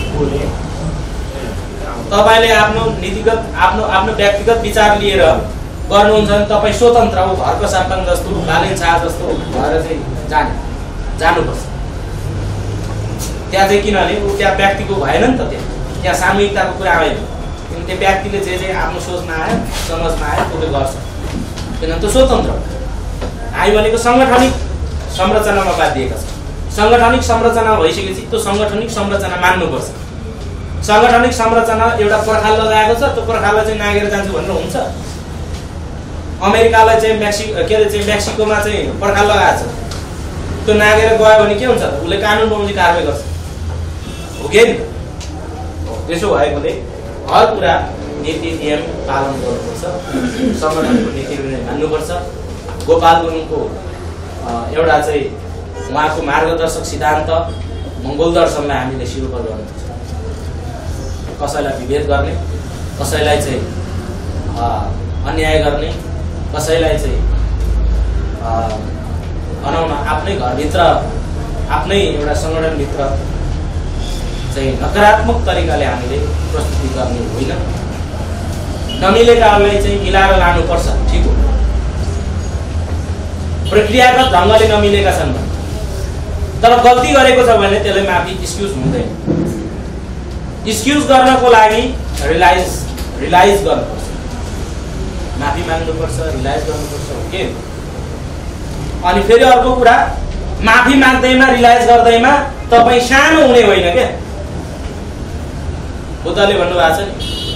तपाईँले आफ्नो नीतिगत आफ्नो आफ्नो व्यक्तिगत विचार लिएर गर्नुहुन्छ भने तपाईँ स्वतन्त्र हो, घरको सन्तान जस्तो बालेन शाह जस्तो भएर चाहिँ जाने जानुपर्छ त्यहाँ चाहिँ। किनभने ऊ त्यहाँ व्यक्तिको भएन नि त, त्यहाँ त्यहाँ सामूहिकताको कुरा आएन। किनभने त्यो व्यक्तिले जे जे आफ्नो सोचमा आयो समझमा आयो त्यसले गर्छ, किनभने त्यो स्वतन्त्र हो। हामी भनेको साङ्गठनिक संरचनामा बाँधिएका छौँ। साङ्गठनिक संरचना भइसकेपछि त्यो साङ्गठनिक संरचना मान्नुपर्छ। साङ्गठनिक संरचना एउटा पर्खाल लगाएको छ, त्यो पर्खाललाई चाहिँ नागेर जान्छु भनेर हुन्छ। अमेरिकालाई चाहिँ मेक्सिको के अरे चाहिँ मेक्सिकोमा चाहिँ पर्खाल लगाएको छ, त्यो नागेर गयो भने के हुन्छ त, उसले कानुन बमोजिम कारवाही गर्छ हो कि नि। त्यसो भएकोले हर कुरा नीति नियम पालन गर्नुपर्छ, सङ्गठनको नीति निर्णय मान्नुपर्छ। गोपाल गुरुङको एउटा चाहिँ उहाँको मार्गदर्शक सिद्धान्त मङ्गोल दर्शनलाई हामीले शिरोपर गर्नुपर्छ। कसैलाई विभेद गर्ने, कसैलाई चाहिँ अन्याय गर्ने, कसैलाई चाहिँ भनौँ न आफ्नै घरभित्र आफ्नै एउटा सङ्गठनभित्र चाहिँ नकारात्मक तरिकाले हामीले प्रस्तुति गर्ने होइन। नमिलेकाहरूलाई चाहिँ मिलाएर लानुपर्छ, ठिक हो। प्रक्रियागत ढङ्गले नमिलेका छन् भने, तर गल्ती गरेको छ भने त्यसलाई माफी एक्सक्युज हुँदैन। एक्सक्युज गर्नको लागि रिलाइज रिलाइज गर्नुपर्छ, माफी माग्नुपर्छ, रिलाइज गर्नुपर्छ हो के। अनि फेरि अर्को कुरा, माफी माग्दैमा रिलाइज गर्दैमा तपाईँ सानो हुने होइन क्या। बुद्धले भन्नुभएको छ नि,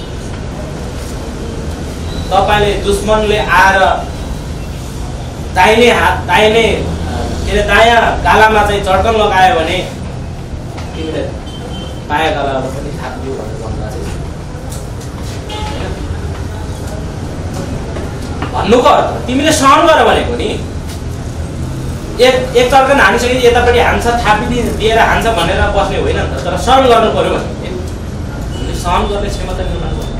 तपाईँले दुश्मनले आएर दाहिने हात दाहिने के अरे दायाँ गालामा चाहिँ चड्कन लगायो भने तिमीले बायाँ गालामा पनि थाप्यो भनेर भन्नुभएको छ। भन्नुको अर्थ तिमीले सहन गर भनेको नि। एक एक चड्कन हानिसकेपछि यतापट्टि हान्छ थापिदिए दिएर हान्छ भनेर बस्ने होइन नि त, तर सहन गर्नु पर्यो भने सहन गर्ने क्षमता निर्माण गर्नु।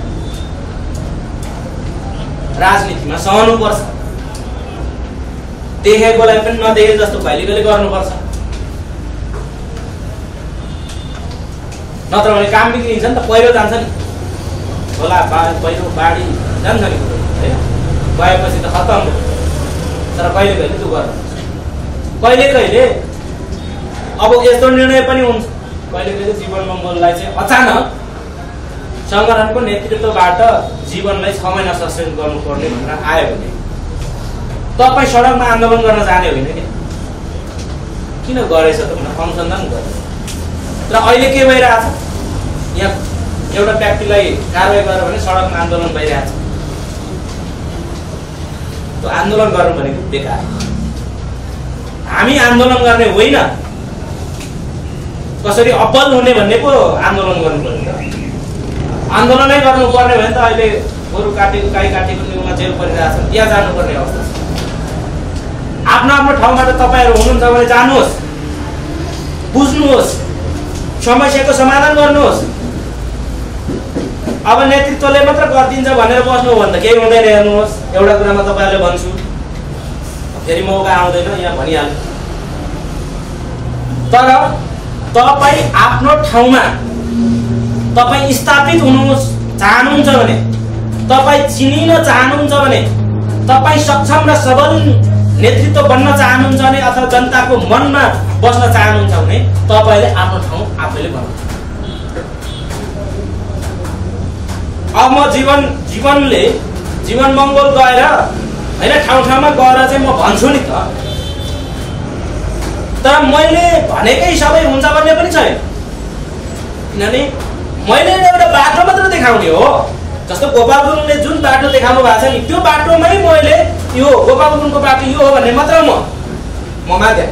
राजनीतिमा सहनुपर्छ, देखेकोलाई पनि नदेखे जस्तो भैलिकोले गर्नुपर्छ, नत्र भने काम बिग्रिन्छ नि त। पहिरो जान्छ नि, खोला पहिरो बाढी जान्छ नि होइन, गएपछि त खत्तम हो। तर कहिले कहिले त्यो गर्नुपर्छ। कहिले कहिले अब यस्तो निर्णय पनि हुन्छ, कहिले कहिले जीवन मङ्गललाई चाहिँ अचानक सङ्गठनको नेतृत्वबाट जीवनलाई छ महिना सस्पेन्ड गर्नुपर्ने भनेर आयो भने तपाईँ सडकमा आन्दोलन गर्न जाने होइन कि किन गरेछ त भनेर अनुसन्धान गर्छ। तर अहिले के भइरहेछ, यहाँ एउटा व्यक्तिलाई कारवाही गर्यो भने सडकमा आन्दोलन भइरहेछ। त्यो आन्दोलन गर्नु भनेको बेकार। हामी आन्दोलन गर्ने होइन, कसरी अब्बल हुने भन्ने पो आन्दोलन गर्नुपर्ने। आन्दोलनै गर्नुपर्ने भने त अहिले गोरु काटेको गाई काटेको न्युमा जेल परिरहेछ, त्यहाँ जानुपर्ने अवस्था छ। आफ्नो आफ्नो ठाउँबाट तपाईँहरू हुनुहुन्छ भने जानुहोस्, बुझ्नुहोस्, समस्याको समाधान गर्नुहोस्। अब नेतृत्वले मात्र गरिदिन्छ भनेर बस्नु हो भने त केही हुँदैन। हेर्नुहोस्, एउटा कुरामा तपाईँहरूले भन्छु, फेरि मौका आउँदैन, यहाँ भनिहाल्नु। तर तपाईँ आफ्नो ठाउँमा तपाईँ स्थापित हुनु चाहनुहुन्छ भने, तपाईँ चिनिन चाहनुहुन्छ भने, तपाईँ सक्षम र सबल नेतृत्व बन्न चाहनुहुन्छ भने अथवा जनताको मनमा बस्न चाहनुहुन्छ भने तपाईँले आफ्नो ठाउँ आफैले बनाउनु। अब म जीवन जीवनले जीवन मङ्गल गएर होइन ठाउँ ठाउँमा गएर चाहिँ म भन्छु नि त, तर मैले भनेकै सबै हुन्छ भन्ने पनि छैन। किनभने मैले एउटा बाटो मात्र देखाउने हो। जस्तो गोपाल गुरुङले जुन बाटो देखाउनु भएको छ नि, त्यो बाटोमै मैले यो गोपाल गुरुङको बाटो यो हो भन्ने मात्र म म माध्यम।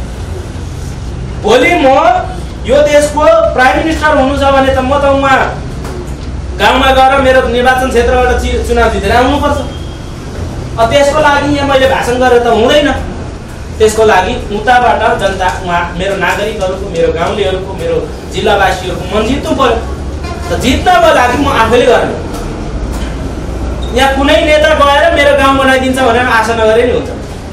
भोलि म यो देशको प्राइम मिनिस्टर हुनु छ भने त म त उहाँ गाउँमा गएर मेरो निर्वाचन क्षेत्रबाट चुनाव जितेर आउनुपर्छ। अब त्यसको लागि यहाँ मैले भाषण गरेर त हुँदैन। त्यसको लागि उताबाट जनता, उहाँ मेरो नागरिकहरूको, मेरो गाउँलेहरूको, मेरो जिल्लावासीहरूको मन जित्नु पर्यो। त जित्नको लागि म आफैले गर्ने। यहाँ कुनै नेता गएर मेरो गाउँ बनाइदिन्छ भनेर आशा नगरे नि हुन्छ।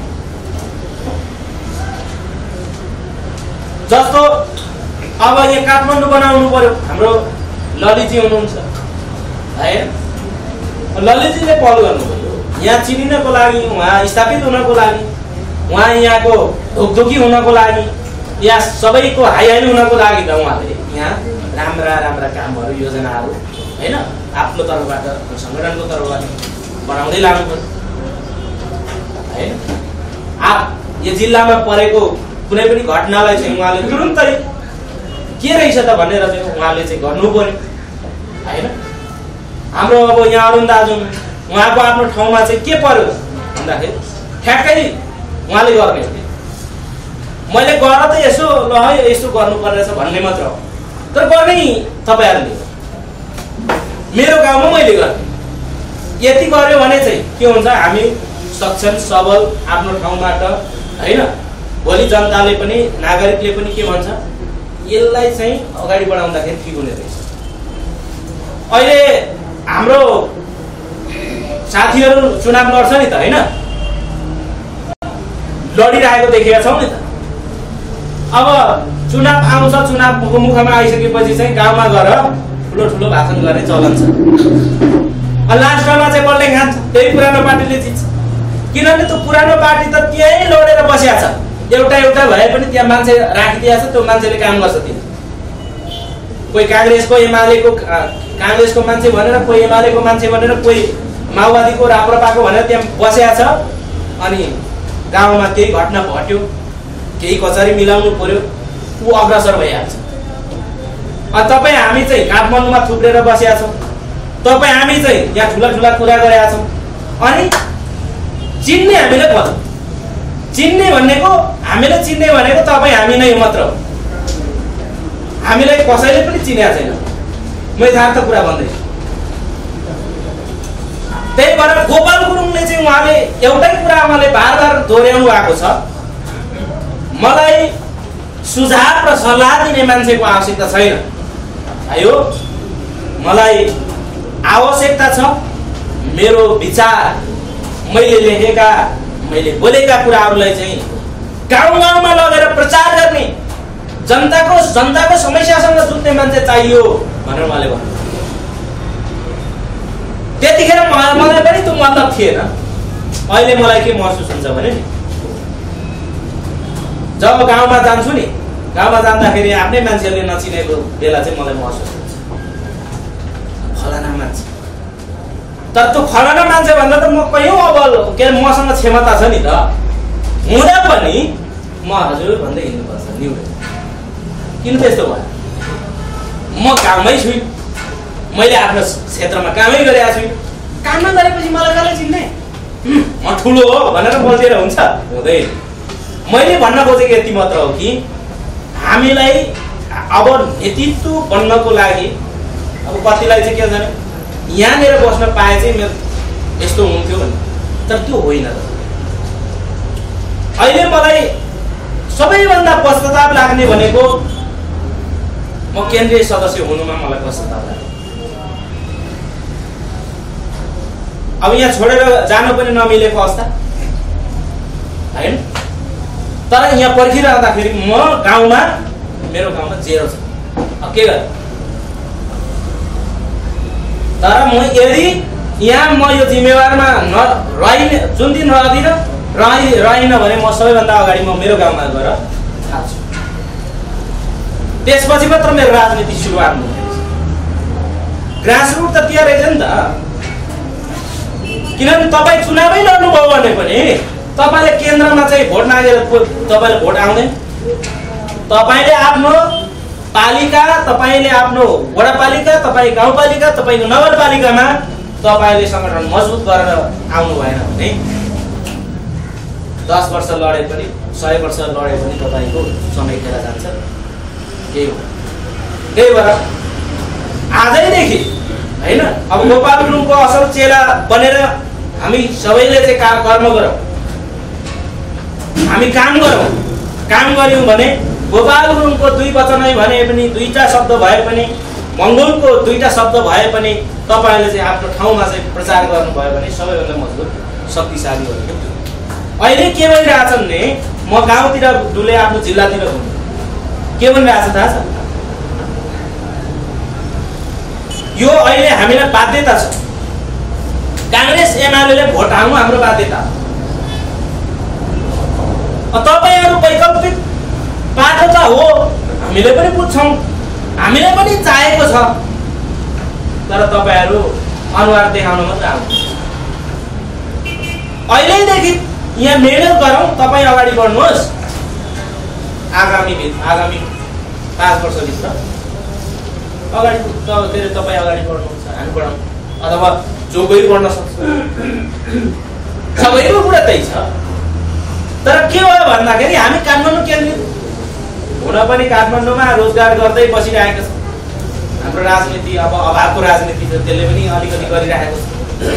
जस्तो अब यहाँ काठमाडौँ बनाउनु पर्यो, हाम्रो ललितजी हुनुहुन्छ है, ललितजीले पहल गर्नु पर्यो। यहाँ चिनिनको लागि, उहाँ स्थापित हुनको लागि, उहाँ यहाँको ढोकढोकी हुनको लागि, यहाँ सबैको हाई हाई हुनको लागि त उहाँले यहाँ राम्रा राम्रा कामहरू, योजनाहरू होइन आफ्नो तर्फबाट, सङ्गठनको तर्फबाट बनाउँदै लानु पर्यो होइन। आप यो जिल्लामा परेको कुनै पनि घटनालाई चाहिँ उहाँले तुरुन्तै के रहेछ त भनेर चाहिँ उहाँले चाहिँ गर्नु पर्यो होइन। हाम्रो अब यहाँ अरुण दाजु, उहाँको आफ्नो ठाउँमा चाहिँ के पर्यो भन्दाखेरि ठ्याक्कै उहाँले गर्ने हो। मैले गर त यसो ल है यसो गर्नुपर्ने रहेछ भन्ने मात्र हो, तर गर्ने तपाईँहरूले। मेरो गाउँमा मैले गर्ने यति गर्यो भने चाहिँ के हुन्छ, हामी सक्षम सबल आफ्नो ठाउँबाट होइन। भोलि जनताले पनि, नागरिकले पनि के भन्छ, यसलाई चाहिँ अगाडि बढाउँदाखेरि ठिक हुने रहेछ। अहिले हाम्रो साथीहरू चुनाव लड्छ नि त होइन, लडिरहेको देखेका छौँ नि त। अब चुनाव आउँछ, चुनावको मुखमा आइसकेपछि चाहिँ गाउँमा गएर ठुलो ठुलो भाषण गर्ने चलन छ। लास्टमा चाहिँ बल्ले खान्छ, त्यही पुरानो पार्टीले जित्छ। किनभने त्यो पुरानो पार्टी त त्यहीँ लडेर बसिया छ, एउटा एउटा भए पनि त्यहाँ मान्छे राखिदिएको छ, त्यो मान्छेले काम गर्छ। त्यहाँ कोही काङ्ग्रेसको एमालेको काङ्ग्रेसको मान्छे भनेर, कोही एमालेको मान्छे भनेर, कोही माओवादीको राप्रपाको भनेर त्यहाँ बसिया छ। अनि गाउँमा केही घटना घट्यो, केही कचहरी मिलाउनु पर्यो, ऊ अग्रसर भइहाल्छ। अनि तपाईँ हामी चाहिँ काठमाडौँमा थुप्रेर बसिया छौँ, तपाईँ हामी चाहिँ यहाँ ठुला ठुला कुरा गरेका छौँ। अनि चिन्ने हामीले खोज्छौँ, चिन्ने भनेको हामीले चिन्ने भनेको तपाईँ हामी नै मात्र हो। हामीलाई कसैले पनि चिनेको छैन, म यथार्थ कुरा भन्दैछु। त्यही भएर गोपाल गुरुङले चाहिँ उहाँले एउटै कुरा उहाँले बार बार दोहोऱ्याउनु भएको छ, मलाई सुझाव र सल्लाह दिने मान्छेको आवश्यकता छैन। आयो मलाई आवश्यकता छ मेरो विचार, मैले लेखेका, मैले बोलेका कुराहरूलाई चाहिँ गाउँ गाउँमा लगेर प्रचार गर्ने, जनताको जनताको समस्यासँग जुझ्ने मान्छे चाहियो भनेर उहाँले भन्नु। त्यतिखेर मलाई पनि त्यो मतलब थिएन। अहिले मलाई के महसुस हुन्छ भने नि जब गाउँमा जान्छु नि, गाउँमा जाँदाखेरि आफ्नै मान्छेहरूले नचिनेको बेला चाहिँ मलाई महसुस हुन्छ फलाना मान्छे। तर त्यो फलाना मान्छे भन्दा त म कयौँ अब के अरे मसँग क्षमता छ नि त, हुँदा पनि म हजुर भन्दै हिँड्नुपर्छ निउरे। किन त्यस्तो भयो? म काममै छु, मैले आफ्नो क्षेत्रमा कामै गरेको छु। काममा गरेपछि मलाई कसले चिन्ने? म ठुलो हो भनेर बोलिदिएर हुन्छ? हुँदैन। मैले भन्न खोजेको यति मात्र हो कि हामीलाई अब नेतृत्व बन्नको लागि अब कतिलाई चाहिँ के हुन्छ यहाँनिर बस्न पाए चाहिँ मेरो यस्तो हुन्थ्यो भन्ने, तर त्यो होइन। अहिले मलाई सबैभन्दा पश्चाताप लाग्ने भनेको म केन्द्रीय सदस्य हुनुमा मलाई पश्चाताप लाग्यो। अब यहाँ छोडेर जान पनि नमिलेको अवस्था हैन, तर यहाँ पर्खिरहँदाखेरि म गाउँमा मेरो गाउँमा जेरो छ, अब के गर्नु? तर म यदि यहाँ म यो जिम्मेवारमा न रहि जुन दिन रहदिनँ रहि रहिनँ भने म सबैभन्दा अगाडि म मेरो गाउँमा गएर थाल्छु। त्यसपछि मात्र मेरो राजनीति सुरुवात हुन्छ। ग्रासरुट त त्यो रहेछ नि त, किनभने तपाईँ चुनावै लड्नुभयो भने पनि तपाईँले केन्द्रमा चाहिँ भोट मागेर तपाईँले भोट आउँदैन। तपाईँले आफ्नो पालिका, तपाईँले आफ्नो वडापालिका, तपाईँ गाउँपालिका, तपाईँको नगरपालिकामा तपाईँले सङ्गठन मजबुत गरेर आउनु भएन भने दस वर्ष लडे पनि सय वर्ष लडे पनि तपाईँको समय खेर जान्छ। केही हो त्यही भएर आजैदेखि होइन, अब गोपाल गुरुङको असल चेला बनेर हामी सबैले चाहिँ काम कर्म गरौँ, हामी काम गरौँ। काम गऱ्यौँ भने गोपाल गुरुङको दुई वचनै भने पनि, दुईटा शब्द भए पनि, मङ्गोलको दुईटा शब्द भए पनि तपाईँले चाहिँ आफ्नो ठाउँमा चाहिँ प्रचार गर्नुभयो भने सबैभन्दा मजबुत शक्तिशाली हो। अहिले के भइरहेछन् भने म गाउँतिर डुले आफ्नो जिल्लातिर घुम्नु, के भनिरहेछ थाहा छ? यो अहिले हामीलाई बाध्यता छ, काङ्ग्रेस एमाले भोट हाल्नु हाम्रो बाध्यता। तपाईँहरू वैकल्पिक बाटो त हो, हामीले पनि बुझ्छौँ, हामीलाई पनि चाहेको छ, तर तपाईँहरू अनुहार देखाउन मात्र आउनु। अहिलेदेखि यहाँ मेहनत गरौँ, तपाईँ अगाडि बढ्नुहोस्। आगामी आगामी पाँच वर्षभित्र अगाडि के अरे तपाईँ अगाडि बढ्नुहुन्छ, हामी बढाउँ, अथवा जो कोही बढ्न सक्छ। सबैको कुरा त्यही छ। तर के भयो भन्दाखेरि हामी काठमाडौँ केन्द्रित हुन पनि काठमाडौँमा रोजगार गर्दै बसिरहेको छ। हाम्रो राजनीति अब अभावको राजनीति छ, त्यसले पनि अलिकति गरिरहेको छ।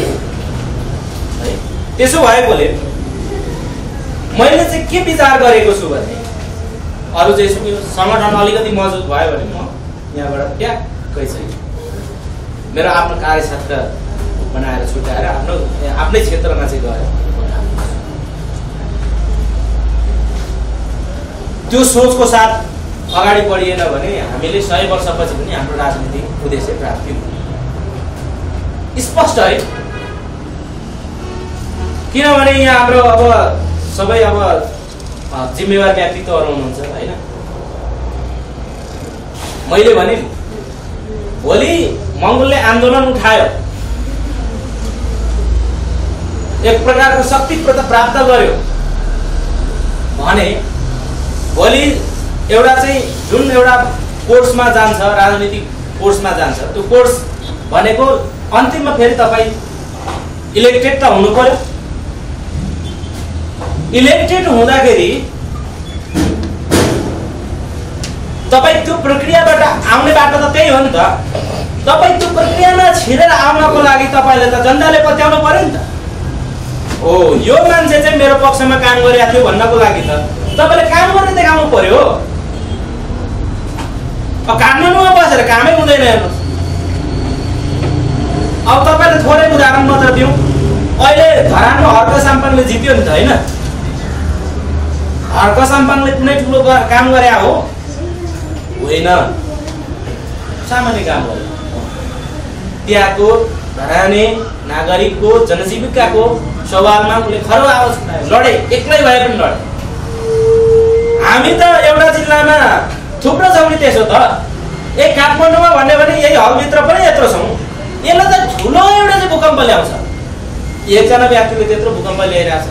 त्यसो भएकोले मैले चाहिँ के विचार गरेको छु भने अरू चाहिँ सङ्गठन अलिकति मजबुत भयो भने म यहाँबाट ट्याक्कै चाहिँ मेरो आफ्नो कार्यक्षेत्र बनाएर छुट्याएर आफ्नो आफ्नै क्षेत्रमा चाहिँ गएर त्यो सोचको साथ अगाडि बढिएन भने हामीले सय वर्षपछि पनि हाम्रो राजनीतिक उद्देश्य प्राप्ति हुँदैन। स्पष्ट है, किनभने यहाँ हाम्रो अब सबै अब जिम्मेवार व्यक्तित्वहरू हुनुहुन्छ होइन। मैले भने भोलि मङ्गोलले आन्दोलन उठायो, एक प्रकारको शक्ति प्राप्त गर्यो भने भोलि एउटा चाहिँ जुन एउटा कोर्समा जान्छ, राजनीतिक कोर्समा जान्छ, त्यो कोर्स भनेको अन्तिममा फेरि तपाईँ इलेक्टेड त हुनु पर्यो। इलेक्टेड हुँदाखेरि तपाईँ त्यो प्रक्रियाबाट आउने बाटो त त्यही हो नि त। तपाईँ त्यो प्रक्रियामा छिरेर आउनको लागि तपाईँले त जनताले पत्याउनु पर्यो नि त। हो यो मान्छे चाहिँ मेरो पक्षमा काम गरिरहेको थियो भन्नको लागि त तपाईँले काम गरेर देखाउनु पर्यो। अब काठमाडौँमा बसेर कामै हुँदैन हेर्नुहोस्। अब तपाईँले थोरै उदाहरण मात्र दिउँ, अहिले धरानमा हर्क साम्पाङले जित्यो नि त होइन। हर्क साम्पाङले कुनै ठुलो काम गरे हो? होइन, सामान्य काम गरे। त्यहाँको धराने नागरिकको जनजीविकाको सवालमा उनले खरो आवाज उठायो, लडे, एक्लै भए पनि लडे। हामी त एउटा जिल्लामा थुप्रो छौँ नि त्यसो त। एक काठमाडौँमा भन्यो भने यही हलभित्र पनि यत्रो छौँ। यसलाई त ठुलो एउटा चाहिँ भूकम्प ल्याउँछ। एकजना व्यक्तिले त्यत्रो भूकम्प ल्याइरहेछ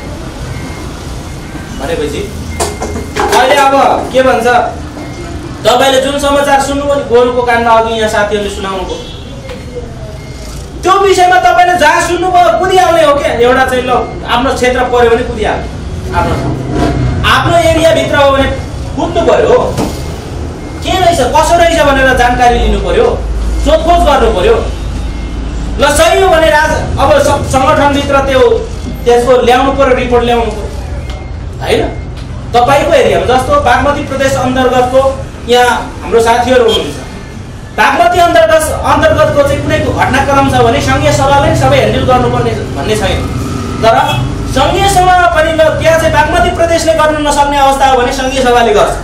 भनेपछि अहिले अब के भन्छ, तपाईँले जुन समाचार सुन्नुभयो नि गोरुको काण्ड अघि यहाँ साथीहरूले सुनाउनु भयो, त्यो विषयमा तपाईँले जहाँ सुन्नुभयो कुदिहाल्ने हो क्या। एउटा चाहिँ ल आफ्नो क्षेत्र पऱ्यो भने कुदिहाल्ने, आफ्नो आफ्नो एरियाभित्र हो भने कुद्नु पर्यो। के रहेछ कसो रहेछ भनेर जानकारी लिनु पर्यो, सोधखोज गर्नु पर्यो। ल सही हो भने राज अब सङ्गठनभित्र त्यो त्यसको ल्याउनु पर्यो, रिपोर्ट ल्याउनु पर्यो होइन। तपाईँको एरियामा जस्तो बागमती प्रदेश अन्तर्गतको यहाँ हाम्रो साथीहरू हुनुहुन्छ, बागमती अन्तर्गत अन्तर्गतको चाहिँ कुनै घटनाक्रम छ भने सङ्घीय सभाले सबै ह्यान्डल गर्नुपर्ने भन्ने छैन। तर सङ्घीय सभा पनि ल त्यहाँ चाहिँ बागमती प्रदेशले गर्नु नसक्ने अवस्था हो भने सङ्घीय सभाले गर्छ।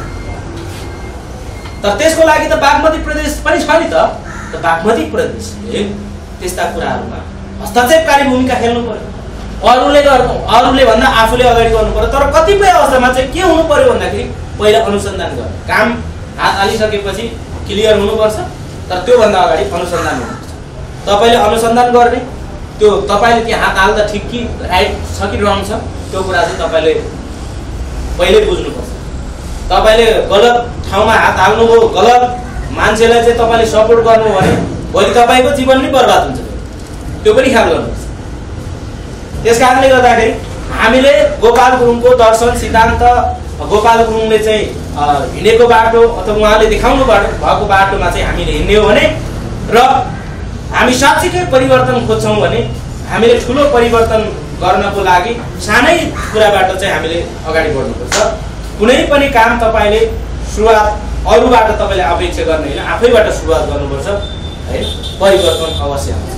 तर त्यसको लागि त बागमती प्रदेश पनि छ नि त। त बागमती प्रदेशले त्यस्ता कुराहरूमा हस्तक्षेपकारी भूमिका खेल्नु पर्यो। अरूले गर्नु अरूले भन्दा आफूले अगाडि गर्नु पर्यो। तर कतिपय अवस्थामा चाहिँ के हुनु पर्यो भन्दाखेरि पहिला अनुसन्धान गर्ने काम हात हालिसकेपछि क्लियर हुनुपर्छ। तर त्योभन्दा अगाडि अनुसन्धान हुनुपर्छ। तपाईँले अनुसन्धान गर्ने, त्यो तपाईँले त्यहाँ हात हाल्दा ठिक कि राइट छ कि रङ छ त्यो कुरा चाहिँ तपाईँले पहिल्यै बुझ्नुपर्छ। तपाईँले गलत ठाउँमा हात हाल्नुभयो, गलत मान्छेलाई चाहिँ तपाईँले सपोर्ट गर्नु भने भोलि तपाईँको जीवन नै बर्बाद हुन्छ, त्यो पनि ख्याल गर्नुपर्छ। त्यस कारणले गर्दाखेरि हामीले गोपाल गुरुङको दर्शन सिद्धान्त, गोपाल गुरुङले चाहिँ हिँडेको बाटो अथवा उहाँले देखाउनु भएको बाटोमा चाहिँ हामीले हिँड्ने हो भने र हामी साँच्चीकै परिवर्तन खोज्छौँ भने हामीले ठुलो परिवर्तन गर्नको लागि सानै कुराबाट चाहिँ हामीले अगाडि बढ्नुपर्छ। कुनै पनि काम तपाईँले सुरुवात अरूबाट तपाईँले अपेक्षा गर्ने होइन, आफैबाट सुरुवात गर्नुपर्छ है, परिवर्तन अवश्य आउँछ।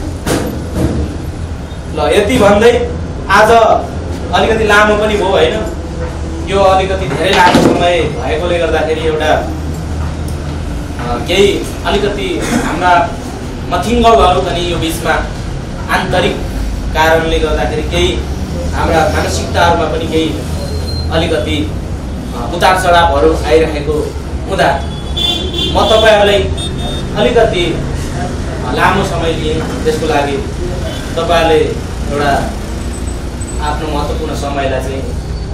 ल यति भन्दै आज अलिकति लामो पनि भयो होइन, यो अलिकति धेरै लामो समय भएकोले गर्दाखेरि एउटा केही अलिकति हाम्रा मथिङ्गलहरू पनि यो बिचमा आन्तरिक कारणले गर्दाखेरि केही हाम्रा मानसिकताहरूमा पनि केही अलिकति उतार चढावहरू आइरहेको हुँदा म तपाईँहरूलाई अलिकति लामो समय लिएँ। त्यसको लागि तपाईँहरूले एउटा आफ्नो महत्त्वपूर्ण समयलाई चाहिँ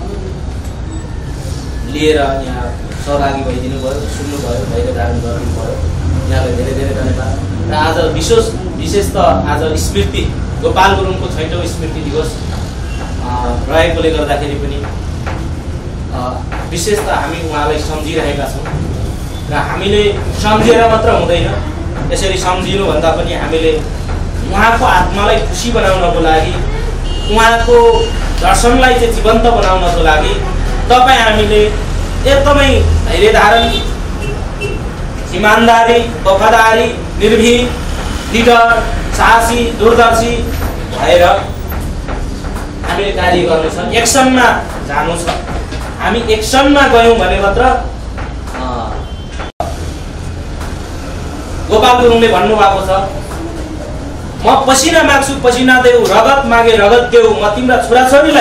लिएर यहाँ सहभागी भइदिनु भयो, सुन्नुभयो, धैर्य धारण गर्नुभयो, यहाँलाई धेरै धेरै धन्यवाद। र आज विशेष विशेष त आज स्मृति गोपाल गुरुङको छैटौँ स्मृति दिवस रहेकोले गर्दाखेरि पनि विशेष त हामी उहाँलाई सम्झिरहेका छौँ। र हामीले सम्झेर मात्र हुँदैन, यसरी सम्झिनुभन्दा पनि हामीले उहाँको आत्मालाई खुसी बनाउनको लागि, उहाँको दर्शनलाई चाहिँ जीवन्त बनाउनको लागि तपाईँ हामीले एकदमै धैर्य धारण, इमान्दारी, वफादारी, निर्भीक, निडर, साहसी, दूरदर्शी भएर हामीले कार्य गर्नु छ, एक्सनमा जानु छ। हामी एक्सनमा गयौँ भने मात्र गोपाल गुरुङले भन्नुभएको छ, म पसिना माग्छु पसिना देऊ, रगत मागे रगत देऊ, म तिम्रा छोराछोरीलाई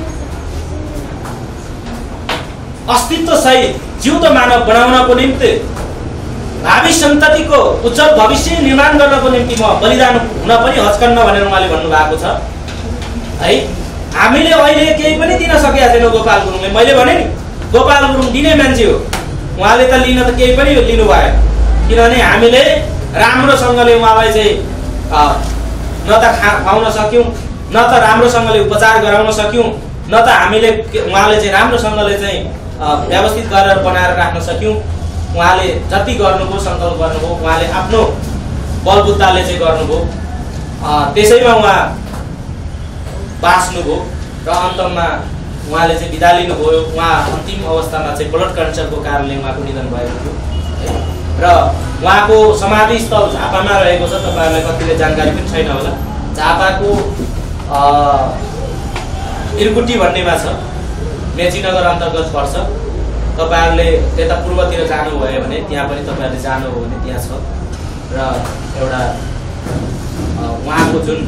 अस्तित्व सहित जिउँदो मानव बनाउनको निम्ति, भावी सन्ततिको उज्जवल भविष्य निर्माण गर्नको निम्ति म बलिदान हुन पनि हच्कन्न भनेर उहाँले भन्नुभएको छ है। हामीले अहिले केही पनि दिन सकेका छैनौँ गोपाल गुरुङले। मैले भने नि गोपाल गुरुङ दिने मान्छे हो, उहाँले त लिन त केही पनि लिनु भएन। किनभने हामीले राम्रोसँगले उहाँलाई चाहिँ न त खा खुवाउन सक्यौँ, न त राम्रोसँगले उपचार गराउन सक्यौँ, न त हामीले उहाँले चाहिँ राम्रोसँगले चाहिँ व्यवस्थित गरेर बनाएर राख्न सक्यौँ। उहाँले जति गर्नुभयो, सङ्कल्प गर्नुभयो, उहाँले आफ्नो बलबुताले चाहिँ गर्नुभयो, त्यसैमा उहाँ बाँच्नुभयो र अन्तमा उहाँले चाहिँ बिदा लिनुभयो। उहाँ अन्तिम अवस्थामा चाहिँ ब्लड क्यान्सरको कारणले उहाँको निधन भएको थियो र उहाँको समाधि स्थल झापामा रहेको छ। तपाईँहरूलाई कतिले जानकारी पनि छैन होला, झापाको इर्कुटी भन्नेमा छ, मेचीनगर अन्तर्गत पर्छ। तपाईँहरूले त्यता पूर्वतिर जानुभयो भने त्यहाँ पनि तपाईँहरूले जानुभयो भने त्यहाँ छ। र एउटा उहाँको जुन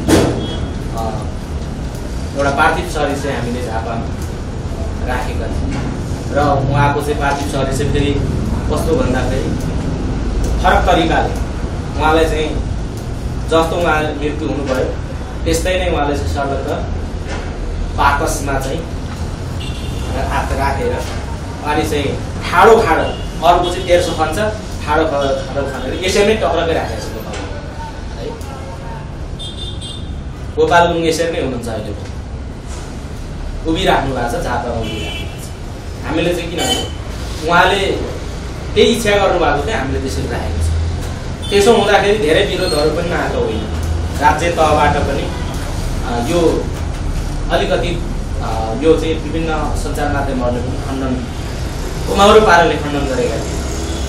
एउटा पार्थिव शरीर चाहिँ हामीले झापामा राखेका छौँ। र उहाँको चाहिँ पार्थिव शरीर चाहिँ फेरि कस्तो भन्दाखेरि फरक तरिकाले उहाँलाई चाहिँ जस्तो उहाँ मृत्यु हुनुभयो त्यस्तै नै उहाँले चाहिँ सर्वत्र बाकसमा चाहिँ हात राखेर अनि चाहिँ ठाडो खाडो अर्को चाहिँ तेर्सो खन्छ ठाडो खाडो खाडो खानेर यसरी नै टक्रकै राखेको छ गोपाल है। गोपाल गुरुङ यसरी नै हुनुहुन्छ अहिले उभिराख्नु भएको छ झापामा उभिराख्नु भएको छ। हामीले चाहिँ किनभने उहाँले त्यही इच्छा गर्नुभएको थियो हामीले त्यसरी राखेको छ। त्यसो हुँदाखेरि धेरै विरोधहरू पनि आएको होइन, राज्य तहबाट पनि यो अलिकति यो चाहिँ विभिन्न सञ्चार माध्यमहरूले पनि खण्डन उमाउरो पाराले खण्डन गरेका थिए।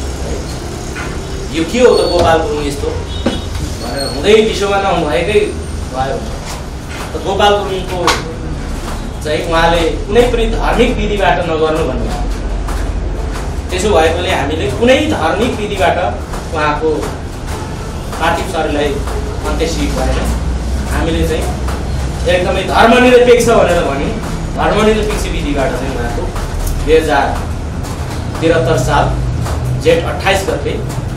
यो के हो त गोपाल गुरुङ यस्तो भनेर हुँदै विश्वमा नभएकै भयो। गोपाल गुरुङको चाहिँ उहाँले कुनै पनि धार्मिक विधिबाट नगर्नु भन्नुभयो। त्यसो भएकोले हामीले कुनै धार्मिक विधिबाट उहाँको पार्थिव शरीरलाई अन्त्येष्टि भएन। हामीले चाहिँ एकदमै धर्मनिरपेक्ष भनेर भन्यौँ। धर्मनिरपेक्ष विधिबाट चाहिँ उहाँको दुई हजार त्रिहत्तर साल जेठ अट्ठाइस गते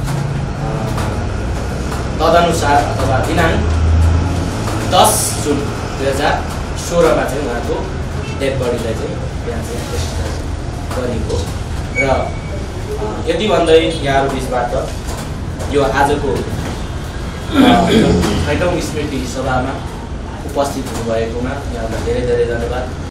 तदनुसार अथवा दिनाङ्क दस जुन दुई हजार सोह्रमा चाहिँ उहाँको डेड बडीलाई चाहिँ यहाँ चाहिँ अन्त्येष्टि गरिएको र यति भन्दै यहाँहरू बिचबाट यो आजको छैटौँ स्मृति सभामा उपस्थित हुनुभएकोमा यहाँलाई धेरै धेरै धन्यवाद।